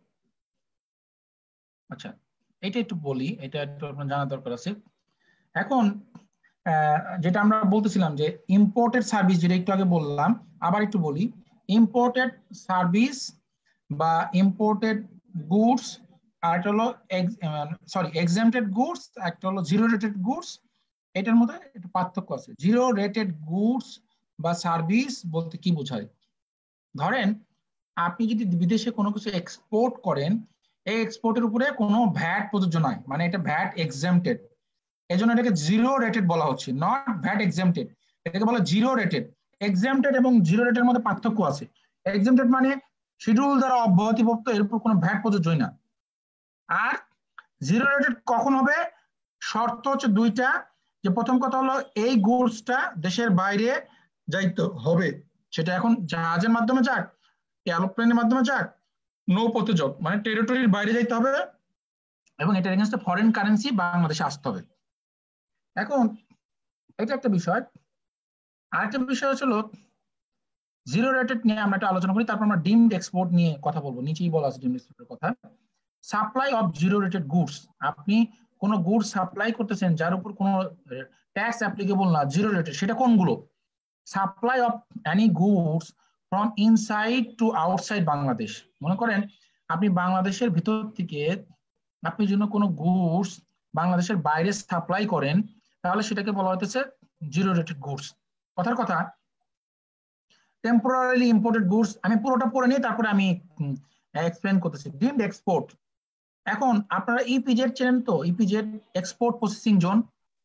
আচ্ছা এটা একটু বলি, এটা একটু আপনার জানা দরকার আছে। এখন যেটা আমরা বলতেছিলাম যে ইম্পোর্টেড সার্ভিস, যেটা একটু আগে বললাম আবার একটু বলি, ইম্পোর্টেড সার্ভিস বা ইম্পোর্টেড গুডস আর একটা হলো সরি এক্সাম্পটেড গুডস, একটা হলো জিরো রেটেড গুডস। এটার মধ্যে একটু পার্থক্য আছে। জিরো রেটেড গুডস বা সার্ভিস বলতে কি বোঝায়? ধরেন আপনি যদি বিদেশে কোনো কিছু এক্সপোর্ট করেন, এই এক্সপোর্টের উপরে কোনো ভ্যাট প্রযোজ্য নয়, মানে এটা ভ্যাট এক্সাম্পটেড, এই জন্য এটাকে জিরো রেটেড বলা হচ্ছে, নট ভ্যাট এক্সাম্পটেড। এটাকে বলা জিরো রেটেড। এক্সাম্পটেড এবং জিরো রেটের মধ্যে পার্থক্য আছে। এক্সাম্পটেড মানে শিডিউল দ্বারা অব্যাহতিপ্রাপ্ত, এর উপর কোনো ভ্যাট প্রযোজ্যই না। আর জিরো রেটেড কখন হবে? শর্ত হচ্ছে দুইটা, যে প্রথম কথা হলো এই গুডসটা দেশের বাইরে যাইতে হবে, সেটা এখন জাহাজের মাধ্যমে যাক, এরোপ্লেনের মাধ্যমে যাক, নৌপথে যাক, মানে টেরিটরির বাইরে যাইতে হবে এবং এটার এগেইনস্টে ফরেন কারেন্সি বাংলাদেশে আসতে হবে। এখন এটা একটা বিষয়। আরেকটা বিষয় হচ্ছিল জিরো রেটেড নিয়ে আমরা একটা আলোচনা করি, তারপর আমরা ডিমড এক্সপোর্ট নিয়ে কথা বলবো। নিচেই বলা আছে ডিমড এক্সপোর্টের কথা। Supply of zero rated goods, আপনি কোন গুডস সাপ্লাই করতেছেন যার উপর কোনো ট্যাক্স অ্যাপ্লিকেবল না, জিরো রেটেড, সেটা কোনগুলো? Supply of any goods from inside to outside Bangladesh. মনে করেন আপনি বাংলাদেশের ভিতর থেকে আপনি জন্য কোনো গুডস বাংলাদেশের বাইরে সাপ্লাই করেন, তাহলে সেটাকে বলা হইতেছে জিরো রেটেড গুডস। কথার কথা টেম্পোরারিলি ইম্পোর্টেড গুডস, আমি পুরোটা পড়ে নিই তারপরে আমি এক্সপ্লেন করতেছি। ডিমড এক্সপোর্ট, এখন আপনারা ইপিজেড চেনেন তো? EPZ export processing zone.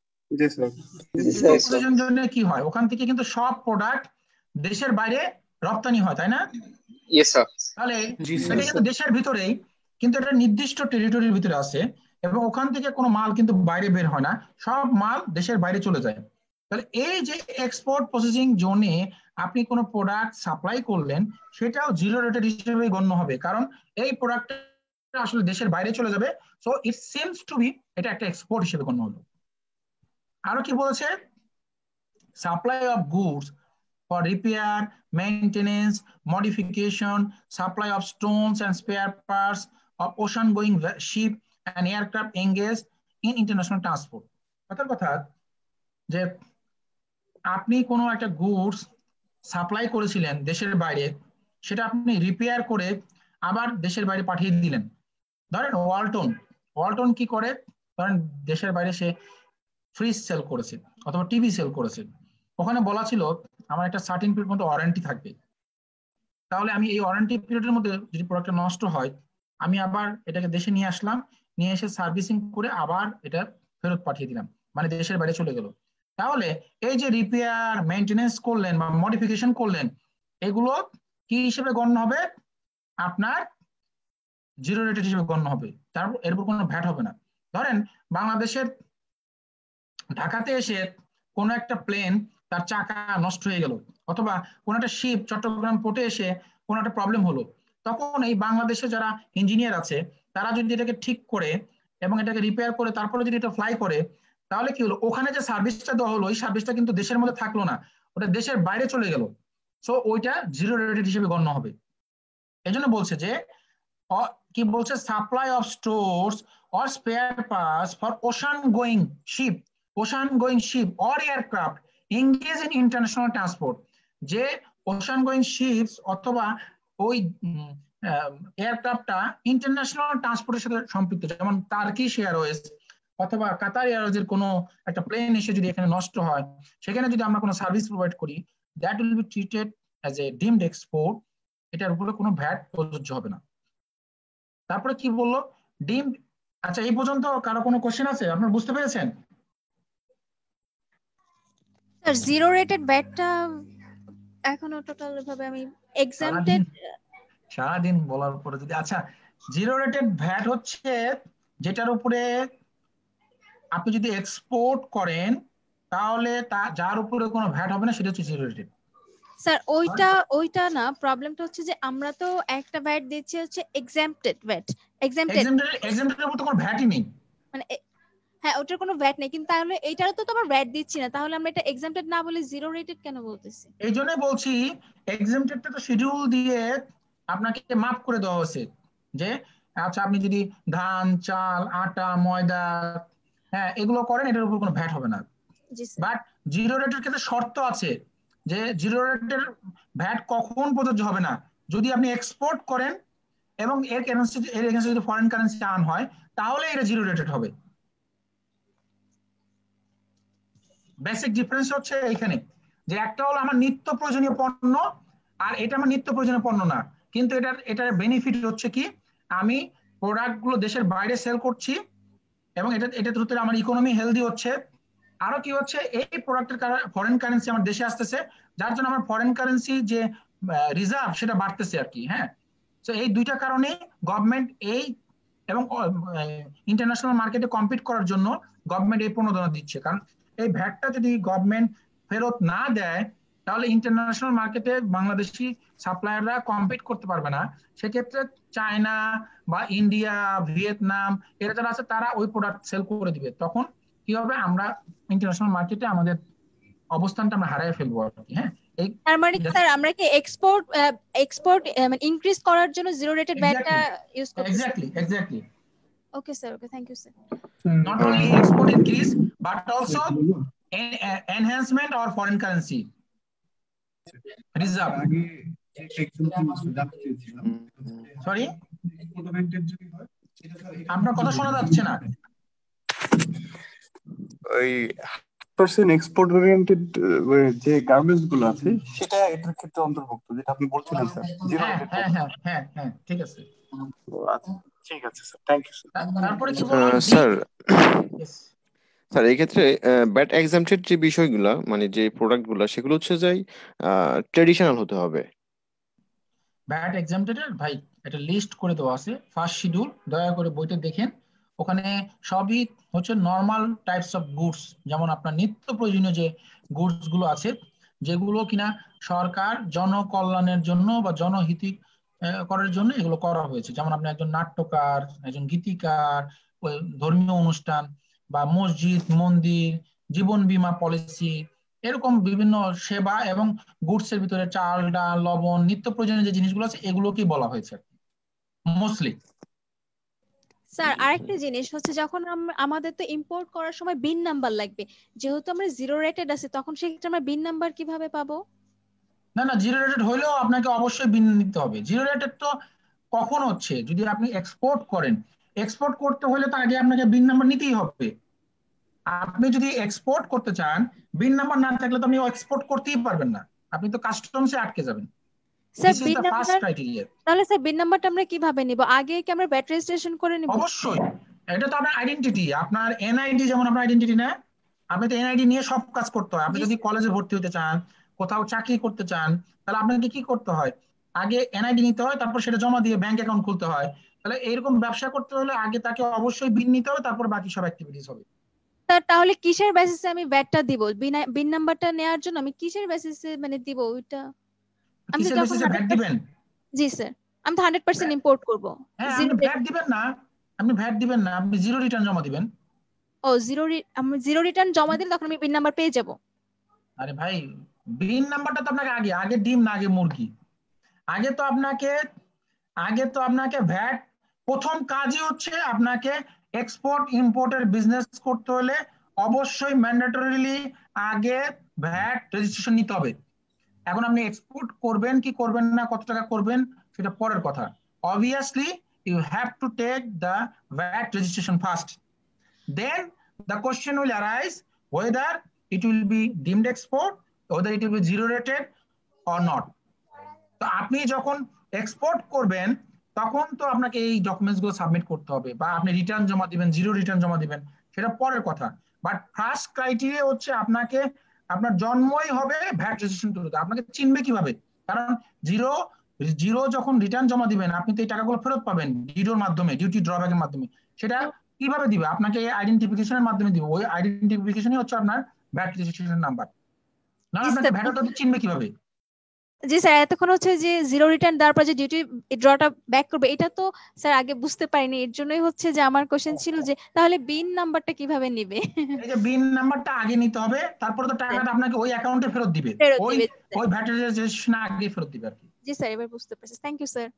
Processing জোনে কি হয়? ওখান থেকে কিন্তু সব প্রোডাক্ট দেশের বাইরে রপ্তানি হয়, তাই না? Yes sir. তাহলে এটা কিন্তু দেশের ভিতরেই, কিন্তু এটা নির্দিষ্ট টেরিটরির ভিতরে আছে এবং ওখান থেকে কোনো মাল কিন্তু বাইরে বের হয় না, সব মাল দেশের বাইরে চলে যায়। তাহলে এই যে এক্সপোর্ট প্রসেসিং জোনে আপনি কোনো প্রোডাক্ট সাপ্লাই করলেন সেটাও জিরো রেটেড হিসেবে গণ্য হবে, কারণ এই প্রোডাক্টটা আসলে দেশের বাইরে চলে যাবে। So it seems to be এটা একটা এক্সপোর্ট হিসেবে গণ্য হলো। আরো কি বলেছে? Supply of goods for repair, maintenance, modification, supply of stones and spare parts of ocean-going ship and aircraft engaged in international transport. কথার কথা যে আপনি কোনো একটা গুডস সাপ্লাই করেছিলেন দেশের বাইরে, সেটা আপনি রিপেয়ার করে আবার দেশের বাইরে পাঠিয়ে দিলেন। ধরেন ওয়ালটন, ওয়ালটন কি করে? ধরেন দেশের বাইরে সে ফ্রিজ সেল করেছে অথবা টিভি সেল করেছে, ওখানে বলা ছিল আমার একটা সার্টেন পিরিয়ড মধ্যে ওয়ারেন্টি থাকবে। তাহলে আমি এই ওয়ারেন্টি পিরিয়ডের মধ্যে যদি প্রোডাক্টটা নষ্ট হয়, আমি আবার এটাকে দেশে নিয়ে আসলাম, নিয়ে এসে সার্ভিসিং করে আবার এটা ফেরত পাঠিয়ে দিলাম, মানে দেশের বাইরে চলে গেল। তাহলে এই যে রিপেয়ার মেইনটেনেন্স করলেন বা মডিফিকেশন করলেন, এগুলো কি হিসেবে গণ্য হবে? আপনার জিরো রেটেড হিসেবে গণ্য হবে, তার এর উপর কোনো ভ্যাট হবে না। ধরেন বাংলাদেশের ঢাকাতে এসে কোন একটা প্লেন তার চাকা নষ্ট হয়ে গেল, অথবা কোন একটা শিপ চট্টগ্রাম পোর্টে এসে কোন একটা প্রবলেম হলো, তখন এই বাংলাদেশে যারা ইঞ্জিনিয়ার আছে তারা যদি এটাকে ঠিক করে এবং এটাকে রিপেয়ার করে তারপরে যদি এটা ফ্লাই করে, তাহলে কি হলো, ওখানে যে সার্ভিসটা দেওয়া হলো ওই সার্ভিসটা কিন্তু দেশের মধ্যে থাকলো না, ওটা দেশের বাইরে চলে গেল। সো ওইটা জিরো রেটেড হিসেবে গণ্য হবে। এই জন্য বলছে যে কি বলছে, supply of stores or spare parts for ocean going ship ocean going ship or aircraft engage in international transport, যে ওশান গোয়িং শিপস অথবা ওই এয়ারক্রাফটটা ইন্টারন্যাশনাল ট্রান্সপোর্টের সাথে সম্পৃক্ত, যেমন টার্কিশ এয়ারওয়েজ অথবা কাতার এয়ারওয়েজের কোনো একটা প্লেন এসে যদি এখানে নষ্ট হয়, সেখানে যদি আমরা কোনো সার্ভিস প্রোভাইড করি, that will be treated as a deemed export, এটার উপরে কোনো ভ্যাট প্রযোজ্য হবে না। তারপরে কি বললো ডিম, আচ্ছা এই পর্যন্ত কারো কোনো কোশ্চেন আছে, আপনারা বুঝতে পেরেছেন? স্যার জিরো রেটেড ভ্যাটটা এখনো টোটাল ভাবে আমি এক্সাম্পটেড সারাদিন বলার পরে যদি, আচ্ছা জিরো রেটেড ভ্যাট হচ্ছে যেটার উপরে আপনি যদি এক্সপোর্ট করেন তাহলে তা যার উপরে কোনো ভ্যাট হবে না, সেটা হচ্ছে জিরো রেটেড। স্যার ওইটা ওইটা না, প্রবলেমটা হচ্ছে যে আমরা তো একটা ভ্যাট দিচ্ছি হচ্ছে এক্সাম্পটেড ভ্যাট, এক্সাম্পটেড এক্সাম্পটেড মতো কোনো ভ্যাটই নেই, মানে হ্যাঁ ওটার কোনো ভ্যাট নেই, কিন্তু তাহলে এইটারও তো তোমার ভ্যাট দিচ্ছি না, তাহলে আমরা এটা এক্সাম্পটেড না বলে জিরো রেটেড কেন বলতেছি? এই জন্যই বলছি এক্সাম্পটেডটা তো শিডিউল দিয়ে আপনাকে মাপ করে দেওয়া হয়েছে যে আচ্ছা আপনি যদি ধান, চাল, আটা, ময়দা হ্যাঁ এগুলো করেন এটার উপর কোনো ভ্যাট হবে না। বাট জিরো রেটের ক্ষেত্রে শর্ত আছে যে জিরো রেটের ভ্যাট কখন প্রযোজ্য হবে না, যদি আপনি এক্সপোর্ট করেন এবং এর কারেন্সি এর এগেইনস্টে যদি ফরেন কারেন্সি আর্ন হয় তাহলে এটা জিরো রেটেড হবে। বেসিক ডিফারেন্স হচ্ছে এখানে যে একটা হলো আমার নিত্য প্রয়োজনীয় পণ্য আর এটা আমার নিত্য প্রয়োজনীয় পণ্য না, কিন্তু এটার এটার বেনিফিট হচ্ছে কি আমি প্রোডাক্টগুলো দেশের বাইরে সেল করছি এবং এটা এটা থ্রুতে আমার ইকোনমি হেলদি হচ্ছে। আরো কি হচ্ছে, এই প্রোডাক্টের ফরেন কারেন্সি আমার দেশে আসতেছে, যার জন্য আমার ফরেন কারেন্সি যে রিজার্ভ সেটা বাড়তেছে আর কি। হ্যাঁ, তো এই দুইটা কারণে গভর্নমেন্ট এই এবং ইন্টারন্যাশনাল মার্কেটে কম্পিট করার জন্য গভর্নমেন্ট এই প্রণোদনা দিচ্ছে, কারণ এই ভ্যাটটা যদি গভর্নমেন্ট ফেরত না দেয় তাহলে ইন্টারন্যাশনাল মার্কেটে বাংলাদেশি সাপ্লায়াররা কম্পিট করতে পারবে না। সেক্ষেত্রে চায়না বা ইন্ডিয়া, ভিয়েতনাম এরা যারা আছে তারা ওই প্রোডাক্ট সেল করে দিবে, তখন কি হবে আমরা ইন্টারন্যাশনাল মার্কেটে আমাদের অবস্থানটা আমরা হারিয়ে ফেলবো আর কি। হ্যাঁ, তার মানে স্যার আমরা কি এক্সপোর্ট এক্সপোর্ট মানে ইনক্রিজ করার জন্য জিরো রেটেড ভ্যাটটা ইউজ করতে? Exactly exactly okay sir, okay, thank you sir. Not only export increase but also en- uh, enhancement or foreign currency reserve. Sorry, আপনার কথা শোনা যাচ্ছে না। ওই পার্সেন্ট এক্সপোর্ট ওরিয়েন্টেড যে গার্মেন্টস গুলো আছে সেটা এটার ক্ষেত্রে অন্তর্ভুক্ত, যেটা আপনি বলছিলেন স্যার। হ্যাঁ হ্যাঁ হ্যাঁ হ্যাঁ হ্যাঁ ঠিক আছে, আচ্ছা ঠিক আছে স্যার, থ্যাংক ইউ স্যার। তারপরে কি বলবো স্যার স্যার এই ক্ষেত্রে ব্যাট এক্সাম্পটেড যে বিষয়গুলো মানে যে প্রোডাক্টগুলো সেগুলো হচ্ছে যে ট্রেডিশনাল হতে হবে। ব্যাট এক্সাম্পটেড ভাই এটা লিস্ট করে দেওয়া আছে ফার্স্ট শিডিউল, দয়া করে বইটা দেখেন, ওখানে সবই হচ্ছে নর্মাল টাইপস অফ গুডস, যেমন আপনার নিত্য প্রয়োজনীয় যে গুডস গুলো আছে যেগুলো কিনা সরকার জনকল্যাণের জন্য বা জনহিত করার জন্য এগুলো করা হয়েছে, যেমন আপনি একজন নাট্যকার, একজন গীতিকার, ধর্মীয় অনুষ্ঠান বা মসজিদ, মন্দির, জীবন বীমা পলিসি, এরকম বিভিন্ন সেবা এবং গুডস এর ভিতরে চাল, ডাল, লবণ, নিত্য প্রয়োজনীয় যে জিনিসগুলো আছে এগুলোকেই বলা হয়েছে মোস্টলি। স্যার আরেকটা জিনিস হচ্ছে যখন আমাদের তো ইম্পোর্ট করার সময় বিন নাম্বার লাগবে, যেহেতু আমরা জিরো রেটেড আছে তখন সেক্ষেত্রে আমরা বিন নাম্বার কিভাবে পাবো? না না, জিরো রেটেড হইলেও আপনাকে অবশ্যই বিন নিতে হবে। জিরো রেটেড তো কখন হচ্ছে, যদি আপনি এক্সপোর্ট করেন, এক্সপোর্ট করতে হলে তো আগে আপনাকে বিন নাম্বার নিতেই হবে। আপনি যদি এক্সপোর্ট করতে চান বিন নাম্বার না থাকলে তো আপনি এক্সপোর্ট করতেই পারবেন না, আপনি তো কাস্টমসে আটকে যাবেন। স্যার বিন নাম্বার, তাহলে স্যার বিন নাম্বারটা আমরা কিভাবে নিব? আগে কি আমরা ব্যাট রেজিস্ট্রেশন করে নিব? অবশ্যই, এটা তো আপনার আইডেন্টিটি, আপনার এনআইডি যেমন আপনার আইডেন্টিটি না, আপনি তো এনআইডি নিয়ে সব কাজ করতে হয়। আপনি যদি কলেজে ভর্তি হতে চান, কোথাও চাকরি করতে চান, তাহলে আপনাকে কি করতে হয়, আগে এনআইডি নিতে হয়, তারপর সেটা জমা দিয়ে ব্যাংক অ্যাকাউন্ট খুলতে হয়। তাহলে এরকম ব্যবসা করতে হলে আগে তাকে অবশ্যই বিন নিতে হবে, তারপর বাকি সব অ্যাক্টিভিটিস হবে। স্যার তাহলে কিসের বেসিসে আমি ভ্যাটটা দিব? বিন নাম্বারটা নেওয়ার জন্য আমি কিসের বেসিসে মানে দিব ওইটা? আমি তো কিসের যখন বেসিসে ভ্যাট দিবেন? জি স্যার, আমি তো হান্ড্রেড পার্সেন্ট ইম্পোর্ট করব। হ্যাঁ, আপনি ভ্যাট দিবেন না, আপনি ভ্যাট দিবেন না, আপনি জিরো রিটার্ন জমা দিবেন। ও জিরো, আমি জিরো রিটার্ন জমা দিলে তখন আমি বিন নাম্বার পেয়ে যাব। আরে ভাই, বিন নাম্বারটা তো আপনাকে আগে আগে ডিম না আগে মুরগি? আগে তো আপনাকে আগে তো আপনাকে ভ্যাট, প্রথম কাজই হচ্ছে আপনাকে এক্সপোর্ট ইম্পোর্টের বিজনেস করতে হলে অবশ্যই ম্যান্ডেটরিলি আগে ভ্যাট রেজিস্ট্রেশন নিতে হবে। এখন আপনি এক্সপোর্ট করবেন কি করবেন না, কত টাকা করবেন সেটা পরের কথা। Obviously you have to take the VAT registration first, then the question will arise whether it will be deemed export, whether it will be zero rated or not. তো আপনি যখন এক্সপোর্ট করবেন তখন তো আপনাকে এই ডকুমেন্টস গুলো সাবমিট করতে হবে, বা আপনি রিটার্ন জমা দিবেন, জিরো রিটার্ন জমা দিবেন, সেটা পরের কথা। বাট ফার্স্ট ক্রাইটেরিয়া হচ্ছে আপনাকে, আপনার জন্মই হবে ভ্যাট রেজিস্ট্রেশন তুলতে। আপনাকে চিনবে কিভাবে? কারণ জিরো জিরো যখন রিটার্ন জমা দিবেন আপনি তো এই টাকাগুলো ফেরত পাবেন ডিউটির মাধ্যমে, ডিউটি ড্রব্যাকের মাধ্যমে। সেটা কিভাবে দিবে? আপনাকে আইডেন্টিফিকেশনের মাধ্যমে দিবে। ওই আইডেন্টিফিকেশনই হচ্ছে আপনার ভ্যাট রেজিস্ট্রেশন নাম্বার। না আপনাকে ভ্যাট চিনবে কিভাবে? জি স্যার, এতক্ষণ হচ্ছে যে জিরো রিটার্ন দেওয়ার পর যে ডিউটি ড্রটা ব্যাক করবে, এটা তো স্যার আগে বুঝতে পারিনি। এর জন্যই হচ্ছে যে আমার কোশ্চেন ছিল যে তাহলে বিন নাম্বারটা কিভাবে নেবে? এই যে বিন নাম্বারটা আগে নিতে হবে, তারপর তো টাকাটা আপনাকে ওই অ্যাকাউন্টে ফেরত দিবে, ওই ওই ভ্যাট রেজিস্ট্রেশন আগে ফেরত দিবে আর কি। জি স্যার, এবার বুঝতে পারছি। Thank you sir.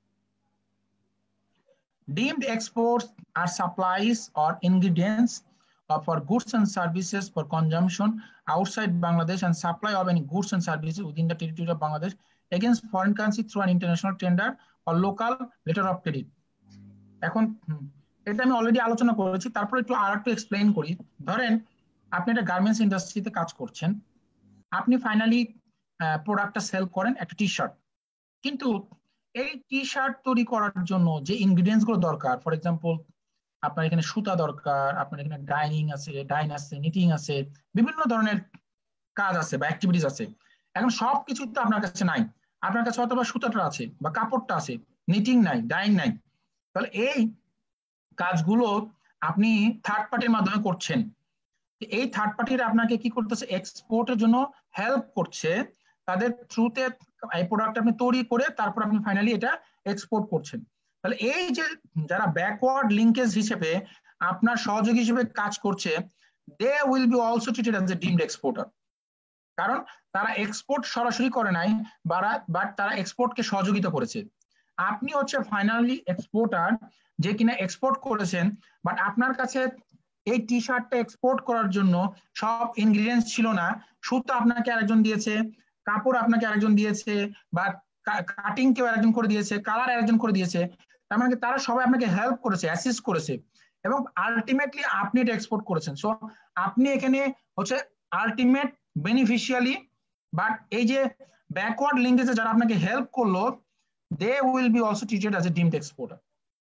Deemed exports are supplies or ingredients for goods and services for consumption outside Bangladesh and supply of any goods and services within the territory of Bangladesh against foreign currency through an international tender or local letter of credit. এখন এটা আমি অলরেডি আলোচনা করেছি, তারপর একটু আর একটু এক্সপ্লেইন করি। ধরেন আপনি একটা গার্মেন্টস ইন্ডাস্ট্রিতে কাজ করছেন, আপনি ফাইনালি প্রোডাক্টটা সেল করেন একটা টি শার্ট, কিন্তু এই টি শার্ট তৈরি করার জন্য যে ইনগ্রিডিয়েন্টস গুলো দরকার, ফর এক্সাম্পল আপনার এখানে সুতা দরকার, আপনার এখানে ডাইনিং আছে, ডাইন আছে, নিটিং আছে, বিভিন্ন ধরনের কাজ আছে বা অ্যাক্টিভিটিস আছে। এখন সব কিছু তো আপনার কাছে নাই, আপনার কাছে অথবা সুতাটা আছে বা কাপড়টা আছে, নিটিং নাই, ডাইং নাই। তাহলে এই কাজগুলো আপনি থার্ড পার্টির মাধ্যমে করছেন। এই থার্ড পার্টির আপনাকে কি করতেছে, এক্সপোর্টের জন্য হেল্প করছে, তাদের থ্রুতে এই প্রোডাক্ট আপনি তৈরি করে তারপর আপনি ফাইনালি এটা এক্সপোর্ট করছেন। তাহলে এই যে যারা ব্যাকওয়ার্ড লিঙ্কেজ হিসেবে আপনার সহযোগী হিসেবে কাজ করছে, they will be also treated as a deemed exporter, কারণ তারা এক্সপোর্ট সরাসরি করে নাই, বাট তারা এক্সপোর্টকে সহযোগিতা করেছে। আপনি হচ্ছে ফাইনালি এক্সপোর্টার যে কিনা এক্সপোর্ট করেছেন, বাট আপনার কাছে এই টি শার্টটা এক্সপোর্ট করার জন্য সব ইনগ্রিডিয়েন্টস ছিল না। সুতা আপনাকে আরেকজন দিয়েছে, কাপড় আপনাকে আরেকজন দিয়েছে, বা কাটিং কেউ আরেকজন করে দিয়েছে, কালার আরেকজন করে দিয়েছে। তার মানে তারা সবাই আপনাকে হেল্প করেছে, অ্যাসিস্ট করেছে, এবং আলটিমেটলি আপনি এটা এক্সপোর্ট করেছেন। সো আপনি এখানে হচ্ছে আলটিমেট বেনিফিশিয়ালি, বাট এই যে ব্যাকওয়ার্ড লিঙ্কেজে যারা আপনাকে হেল্প করলো, they will be also treated as a deemed exporter.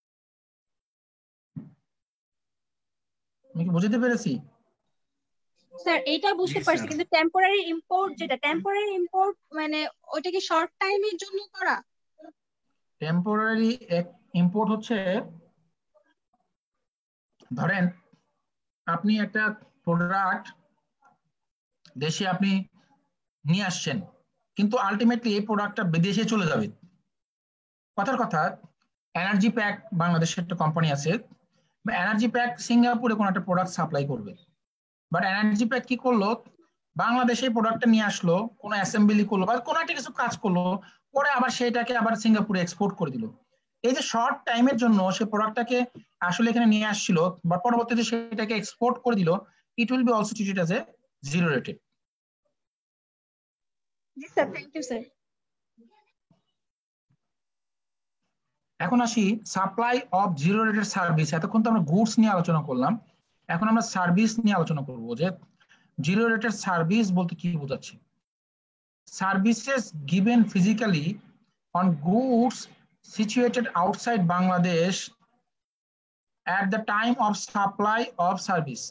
আমি কি বুঝতে পেরেছি? স্যার এটা বুঝতে পারছি, কিন্তু টেম্পোরারি ইম্পোর্ট যেটা, টেম্পোরারি ইম্পোর্ট মানে ওইটা কি শর্ট টাইমের জন্য করা? টেম্পোরারি ইম্পোর্ট হচ্ছে, ধরেন আপনি একটা প্রোডাক্ট দেশে আপনি নিয়ে আসছেন, কিন্তু আলটিমেটলি এই প্রোডাক্টটা বিদেশে চলে যাবে। কথার কথা, এনার্জি প্যাক বাংলাদেশের একটা কোম্পানি আছে, এনার্জি প্যাক সিঙ্গাপুরে কোনো একটা প্রোডাক্ট সাপ্লাই করবে, বাট এনার্জি প্যাক কি করলো, বাংলাদেশে প্রোডাক্টটা নিয়ে আসলো, কোনো অ্যাসেম্বলি করলো বা কোনো একটা কিছু কাজ করলো, পরে আবার সেটাকে আবার সিঙ্গাপুরে এক্সপোর্ট করে দিল। এই যে শর্ট টাইমের জন্য সে প্রোডাক্টটাকে আসলে এখানে নিয়ে আসছিল, বা পরবর্তীতে সেটাকে এক্সপোর্ট করে দিল, it will be also treated as a zero rated. জি স্যার, থ্যাংক ইউ স্যার। এখন আসি supply of zero rated service. এতক্ষণ তো আমরা গুডস নিয়ে আলোচনা করলাম, এখন আমরা সার্ভিস নিয়ে আলোচনা করব যে জিরো রেটেড সার্ভিস বলতে কি বোঝাচ্ছে। Services given physically on goods situated outside Bangladesh at the time of supply of service.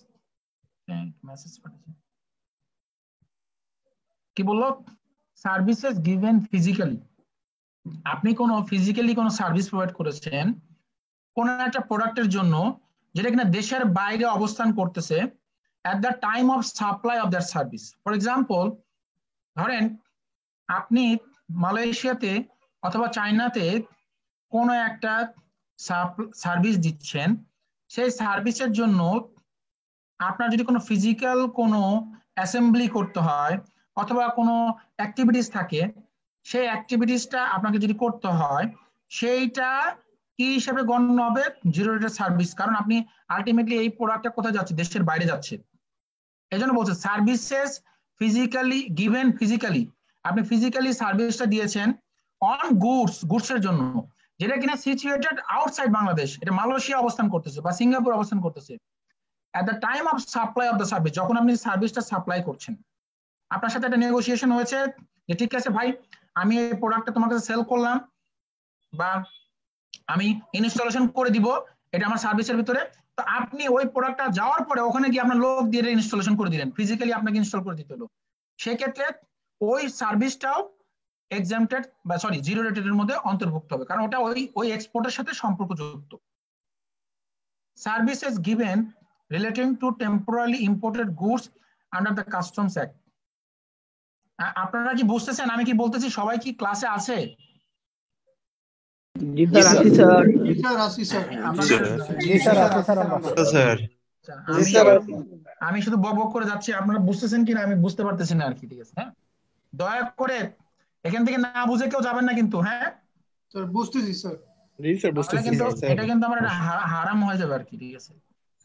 কি বললো? সার্ভিসেস গিভেন ফিজিক্যালি, আপনি কোনো ফিজিক্যালি কোনো সার্ভিস প্রোভাইড করেছেন কোন একটা প্রোডাক্টের জন্য, যেটা কিনা দেশের বাইরে অবস্থান করতেছে, at the time of supply of that service. For example, ধরেন আপনি মালয়েশিয়াতে অথবা চায়নাতে কোনো একটা সার্ভিস দিচ্ছেন, সেই সার্ভিসের জন্য আপনার যদি কোনো ফিজিক্যাল কোনো অ্যাসেম্বলি করতে হয় অথবা কোনো অ্যাক্টিভিটিস থাকে, সেই অ্যাক্টিভিটিসটা আপনাকে যদি করতে হয় সেইটা কি হিসেবে গণ্য হবে? Zero rated service. কারণ আপনি আলটিমেটলি এই প্রোডাক্টটা কোথায় যাচ্ছে? দেশের বাইরে যাচ্ছে। এই জন্য বলছে সার্ভিসেস ফিজিক্যালি গিভেন ফিজিক্যালি, আপনি ফিজিক্যালি সার্ভিসটা দিয়েছেন অন গুডস, গুডসের জন্য, যেটা কিনা সিচুয়েটেড আউটসাইড বাংলাদেশ, এটা মালয়েশিয়া অবস্থান করতেছে বা সিঙ্গাপুর অবস্থান করতেছে। at the time of supply of the service, যখন আপনি সার্ভিসটা সাপ্লাই করছেন, আপনার সাথে একটা নেগোসিয়েশন হয়েছে যে ঠিক আছে ভাই, আমি এই প্রোডাক্টটা তোমার কাছে সেল করলাম বা আমি ইনস্টলেশন করে দিব, এটা আমার সার্ভিসের ভিতরে। তো আপনি ওই প্রোডাক্টটা যাওয়ার পরে ওখানে গিয়ে আপনার লোক দিয়ে ইনস্টলেশন করে দিলেন, ফিজিক্যালি আপনাকে ইনস্টল করে দিতে হলো, সেক্ষেত্রে ওই সার্ভিসটাও এক্সাম্পটেড বা সরি জিরো রেটেড এর মধ্যে অন্তর্ভুক্ত হবে, কারণ ওটা ওই ওই এক্সপোর্টের সাথে সম্পর্কযুক্ত। Services given relating to temporarily imported goods under the Customs Act. আপনারা কি বুঝতেছেন আমি কি বলতেছি? সবাই কি ক্লাসে আছে? জি স্যার আছি স্যার। জি স্যার আছি স্যার। জি স্যার আছি স্যার আমরা। স্যার জি স্যার আমি শুধু বক বক করে যাচ্ছি, আপনারা বুঝতেছেন কিনা আমি বুঝতে পারতেছি না আর কি। ঠিক আছে, হ্যাঁ, দয়া করে এখান থেকে না বুঝে কেউ যাবেন না কিন্তু। হ্যাঁ স্যার বুঝতেছি স্যার। জি স্যার বুঝতেছি। কিন্তু এটা কিন্তু আমার হারাম হয়ে যাবে আর কি। ঠিক আছে,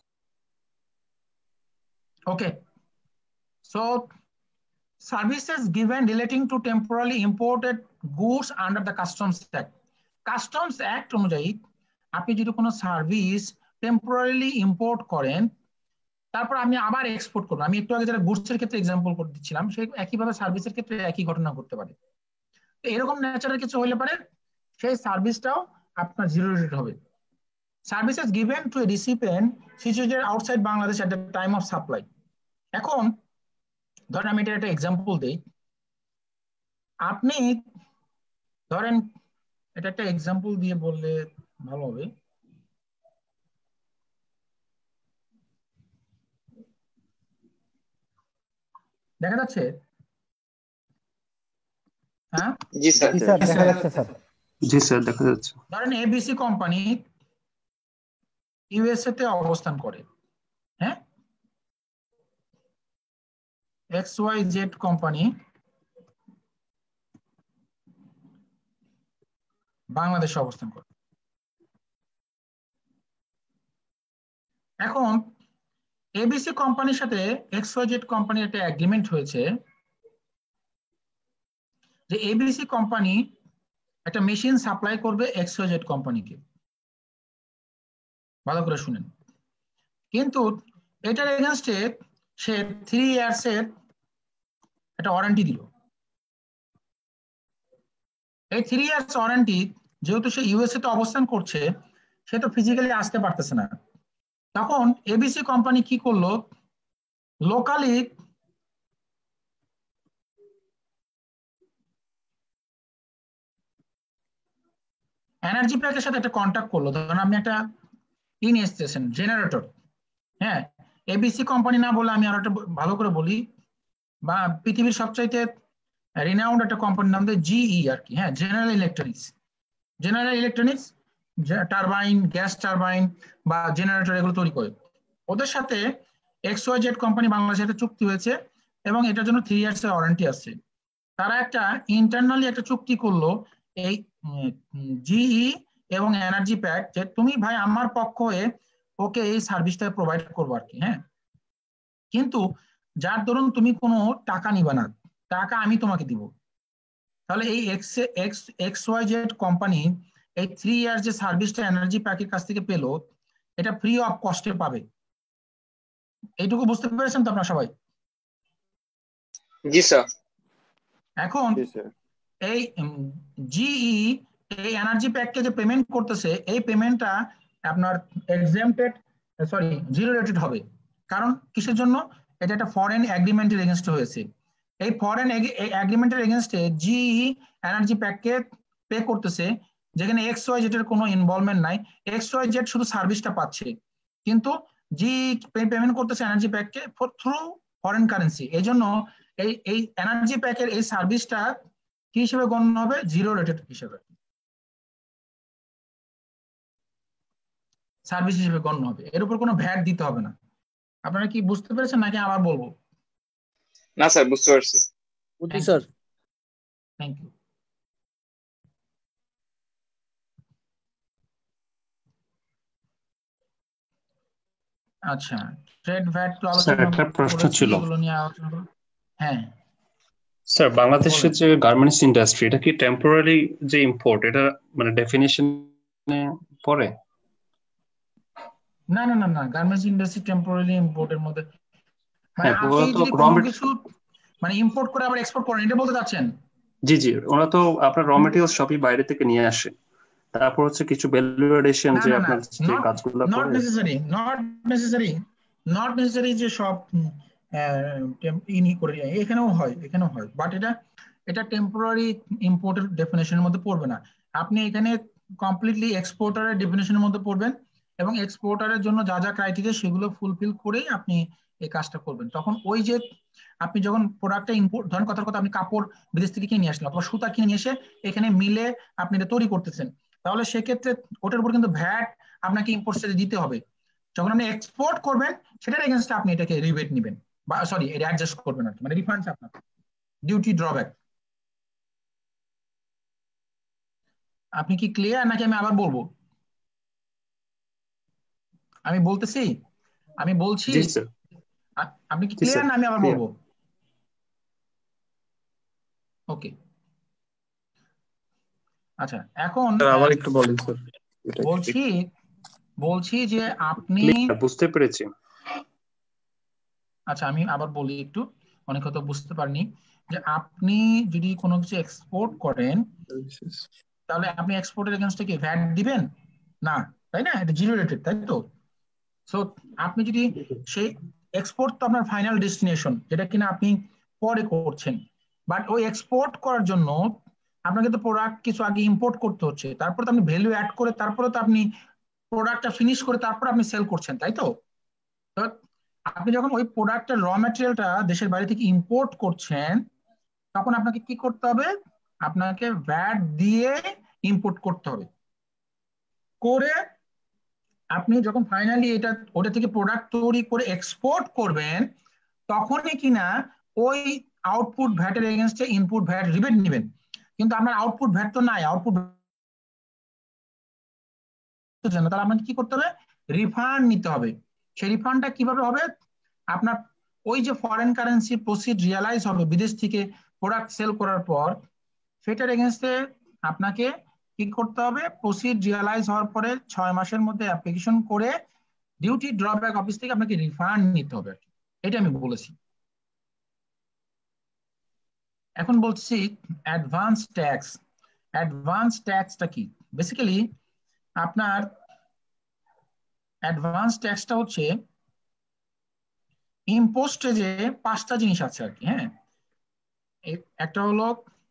okay, so services given relating to temporarily imported goods under the Customs Act. Customs Act অনুযায়ী আপনি যদি কোনো সার্ভিস টেম্পোরারিলি ইম্পোর্ট করেন, তারপর আমি আবার এক্সপোর্ট করবো, আমি একটু আগে যারা গুডসের ক্ষেত্রে এক্সাম্পল করে দিচ্ছিলাম, সেই একইভাবে সার্ভিসের ক্ষেত্রে একই ঘটনা ঘটতে পারে। তো এরকম ন্যাচারাল কিছু হলে পারে সেই সার্ভিসটাও আপনার জিরো রেটেড হবে। Services given to a recipient situated outside Bangladesh at the time of supply. এখন ধরেন আমি এটা একটা এক্সাম্পল দেই, আপনি ধরেন এটা একটা এক্সাম্পল দিয়ে বললে ভালো হবে। দেখা যাচ্ছে? হ্যাঁ জি স্যার। জি স্যার দেখা যাচ্ছে স্যার। জি স্যার দেখা যাচ্ছে। ধরেন এবিসি কোম্পানি ইউএসএ তে অবস্থান করে, হ্যাঁ, এক্স ওয়াই জেড কোম্পানি বাংলাদেশে অবস্থান করে। এখন এবিসি কোম্পানির সাথে এক্স ওয়াই জেড কোম্পানির একটা এগ্রিমেন্ট হয়েছে যে এবিসি কোম্পানি একটা মেশিন সাপ্লাই করবে এক্স ওয়াই জেড কোম্পানিকে। ভালো করে শুনেন, কিন্তু এটার এগেইনস্টে সে থ্রি ইয়ার্স এর একটা ওয়ারেন্টি দিল। এই থ্রি ইয়ার্স ওয়ারেন্টি যেহেতু সে ইউএসএ তে অবস্থান করছে, সে তো ফিজিক্যালি আসতে পারতেছে না। তখন এবিসি কোম্পানি কি করলো, লোকালি এনার্জি প্যাকের সাথে একটা কন্ট্যাক্ট করলো। ধরুন আপনি একটা ইন স্টেশন জেনারেটর, হ্যাঁ, এবিসি কোম্পানি না বলে আমি আরো একটা ভালো করে বলি, বা পৃথিবীর সবচাইতে রিনাউন্ড একটা কোম্পানির নাম দিয়ে জিই আর কি, হ্যাঁ, General Electronics. General Electronics turbine, gas turbine বা জেনারেটর এগুলো তৈরি করে। ওদের সাথে এক্স ওয়াই জেড কোম্পানি বাংলাদেশের একটা চুক্তি হয়েছে এবং এটার জন্য থ্রি ইয়ার্স এর ওয়ারেন্টি আছে। তারা একটা ইন্টারনালি একটা চুক্তি করলো এই জিই এবং এনার্জি প্যাক, যে তুমি ভাই আমার পক্ষ হয়ে ওকে এই সার্ভিসটা প্রোভাইড করবো আর কি, হ্যাঁ, কিন্তু যার ধরুন তুমি কোনো টাকা নিবা না, টাকা আমি তোমাকে দিব। তাহলে এই X X X Y Z company এই থ্রি ইয়ার যে সার্ভিসটা এনার্জি প্যাকের কাছ থেকে পেলো, এটা ফ্রি অফ কস্টে পাবে। এইটুকু বুঝতে পেরেছেন তো আপনারা সবাই? জি স্যার। এখন এই জিই এই এনার্জি প্যাককে যে পেমেন্ট করতেছে, এই পেমেন্টটা আপনার এক্সাম্পটেড সরি জিরো রেটেড হবে। কারণ কিসের জন্য? এটা একটা ফরেন এগ্রিমেন্টের এগেইনস্টে হয়েছে। এই ফরেন এগ্রিমেন্টের এগেইনস্টে জিই এনার্জি প্যাককে পে করতেছে, যেখানে এক্স ওয়াই জেড এর কোনো ইনভলভমেন্ট নাই। এক্স ওয়াই জেড শুধু সার্ভিসটা পাচ্ছে, কিন্তু জি পেমেন্ট করতেছে এনার্জি প্যাককে থ্রু ফরেন কারেন্সি, এই জন্য এই এই এনার্জি প্যাকের এই সার্ভিসটা কি হিসেবে গণ্য হবে? জিরো রেটেড হিসেবে, সার্ভিস হিসেবে গণ্য হবে। এর উপর কোনো ভ্যাট দিতে হবে না। আপনারা কি বুঝতে পেরেছেন নাকি আবার বলবো? না স্যার, বুঝতে পারছি। বুঝছি স্যার। Thank you. আচ্ছা, ট্রেড ভ্যাট তো স্যার আলোচনা একটা প্রশ্ন করেছি, ছিল। এগুলো নিয়ে আলোচনা করব। হ্যাঁ স্যার, বাংলাদেশের যে গার্মেন্টস ইন্ডাস্ট্রি, এটা কি টেম্পোরারি যে ইম্পোর্ট, এটা মানে ডেফিনিশনে পড়ে? না না না না, গার্মেন্টস ইন্ডাস্ট্রি টেম্পোরারি ইম্পোর্টের মধ্যে মানে হ্যাঁ, আপনি ওরা তো যদি র কোনো কিছু মানে ইম্পোর্ট করে আবার এক্সপোর্ট করেন, এটা বলতে চাচ্ছেন? জি জি, ওরা তো আপনার র মেটেরিয়ালস সবই বাইরে থেকে নিয়ে আসে, তারপর হচ্ছে কিছু ভ্যালু এডিশন না যে না না, আপনার যে নট কাজগুলো নট করে। Necessary, not necessary, not necessary যে সব ইনি করে এখানেও হয়, এখানেও হয়, বাট এটা এটা টেম্পোরারি ইম্পোর্টের ডেফিনেশনের মধ্যে পড়বে না। আপনি এখানে কমপ্লিটলি এক্সপোর্টারের ডেফিনেশনের মধ্যে পড়বেন এবং এক্সপোর্টারের জন্য যা যা ক্রাইটেরিয়া সেগুলো ফুলফিল করেই আপনি এই কাজটা করবেন। তখন ওই যে আপনি যখন প্রোডাক্টটা ইম্পোর্ট, ধরেন কথার কথা আপনি কাপড় বিদেশ থেকে কিনে নিয়ে আসলেন অথবা সুতা কিনে নিয়ে এসে এখানে মিলে আপনি এটা তৈরি করতেছেন, তাহলে সেক্ষেত্রে ওটার উপর কিন্তু ভ্যাট আপনাকে ইম্পোর্ট স্টেজে দিতে হবে। যখন আপনি এক্সপোর্ট করবেন সেটার এগেইনস্টে আপনি এটাকে রিবেট নেবেন বা সরি এটা অ্যাডজাস্ট করবেন আর কি, মানে রিফান্ড আপনার ডিউটি ড্রব্যাক। আপনি কি ক্লিয়ার নাকি আমি আবার বলবো? আমি বলতেছি, আমি বলছি, জি স্যার। আপনি কি জি ক্লিয়ার স্যার, না আমি আবার ক্লিয়ার। বলবো? ওকে, আচ্ছা এখন আবার একটু বলেন স্যার। বলছি বলছি যে আপনি, বুঝতে পেরেছি। আচ্ছা আমি আবার বলি একটু, অনেক হয়তো বুঝতে পারিনি, যে আপনি যদি কোনো কিছু এক্সপোর্ট করেন তাহলে আপনি এক্সপোর্টের এগেইনস্টে কি ভ্যাট দিবেন না, তাই না? এটা জিরো রেটেড, তাই তো? সো আপনি যদি সেই এক্সপোর্ট তো আপনার ফাইনাল ডেস্টিনেশন, যেটা কিনা আপনি পরে করছেন, বাট ওই এক্সপোর্ট করার জন্য আপনাকে তো প্রোডাক্ট কিছু আগে ইম্পোর্ট করতে হচ্ছে, তারপর তো আপনি ভ্যালু অ্যাড করে তারপরে তো আপনি প্রোডাক্টটা ফিনিশ করে তারপর আপনি সেল করছেন, তাই তো? তো আপনি যখন ওই প্রোডাক্টের র ম্যাটেরিয়ালটা দেশের বাইরে থেকে ইম্পোর্ট করছেন তখন আপনাকে কি করতে হবে? আপনাকে ভ্যাট দিয়ে ইম্পোর্ট করতে হবে, করে আপনি যখন ফাইনালি এটা ওটা থেকে প্রোডাক্ট তৈরি করে এক্সপোর্ট করবেন তখনই কিনা ওই আউটপুট ভ্যাটের এগেইনস্টে ইনপুট ভ্যাট রিবেট নেবেন। কিন্তু আপনার আউটপুট ভ্যাট তো নাই, আউটপুট তাহলে আপনাকে কি করতে হবে? রিফান্ড নিতে হবে। সেই রিফান্ডটা কিভাবে হবে? আপনার ওই যে ফরেন কারেন্সি প্রসিড রিয়ালাইজ হবে বিদেশ থেকে প্রোডাক্ট সেল করার পর, সেটার এগেইনস্টে আপনাকে কি করতে হবে? প্রসিড রিয়ালাইজ হওয়ার পরে ছয় মাসের মধ্যে অ্যাপ্লিকেশন করে ডিউটি ড্রব্যাক অফিস থেকে আপনাকে রিফান্ড নিতে হবে, এটা আমি বলেছি। এখন বলছি অ্যাডভান্স ট্যাক্স। অ্যাডভান্স ট্যাক্সটা কি? বেসিক্যালি আপনার অ্যাডভান্স ট্যাক্সটা হচ্ছে ইম্পোস্টে যে পাঁচটা জিনিস আছে আর কি। হ্যাঁ, একটা হলো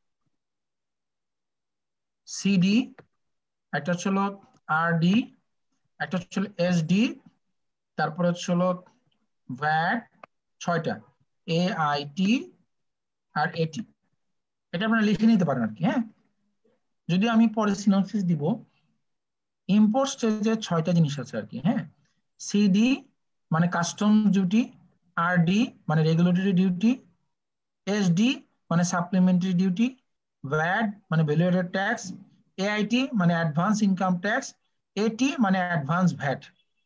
সিডি, একটা হচ্ছে হলো আরডি, একটা হচ্ছে হলো এসডি, তারপর হচ্ছে হলো ভ্যাট, ছয়টা এ আই টি আর এটি। এটা আপনারা লিখে নিতে পারেন আর কি। হ্যাঁ, যদি আমি পরে সিনোপসিস দিব, ইম্পোর্ট স্টেজে ছয়টা জিনিস আছে আর কি। হ্যাঁ, সিডি মানে কাস্টম ডিউটি, আরডি মানে রেগুলেটরি ডিউটি, এসডি মানে সাপ্লিমেন্টারি ডিউটি, ভ্যাট মানে ভ্যালু অ্যাডেড ট্যাক্স, এআইটি মানে অ্যাডভান্স ইনকাম ট্যাক্স, এটি মানে অ্যাডভান্স ভ্যাট।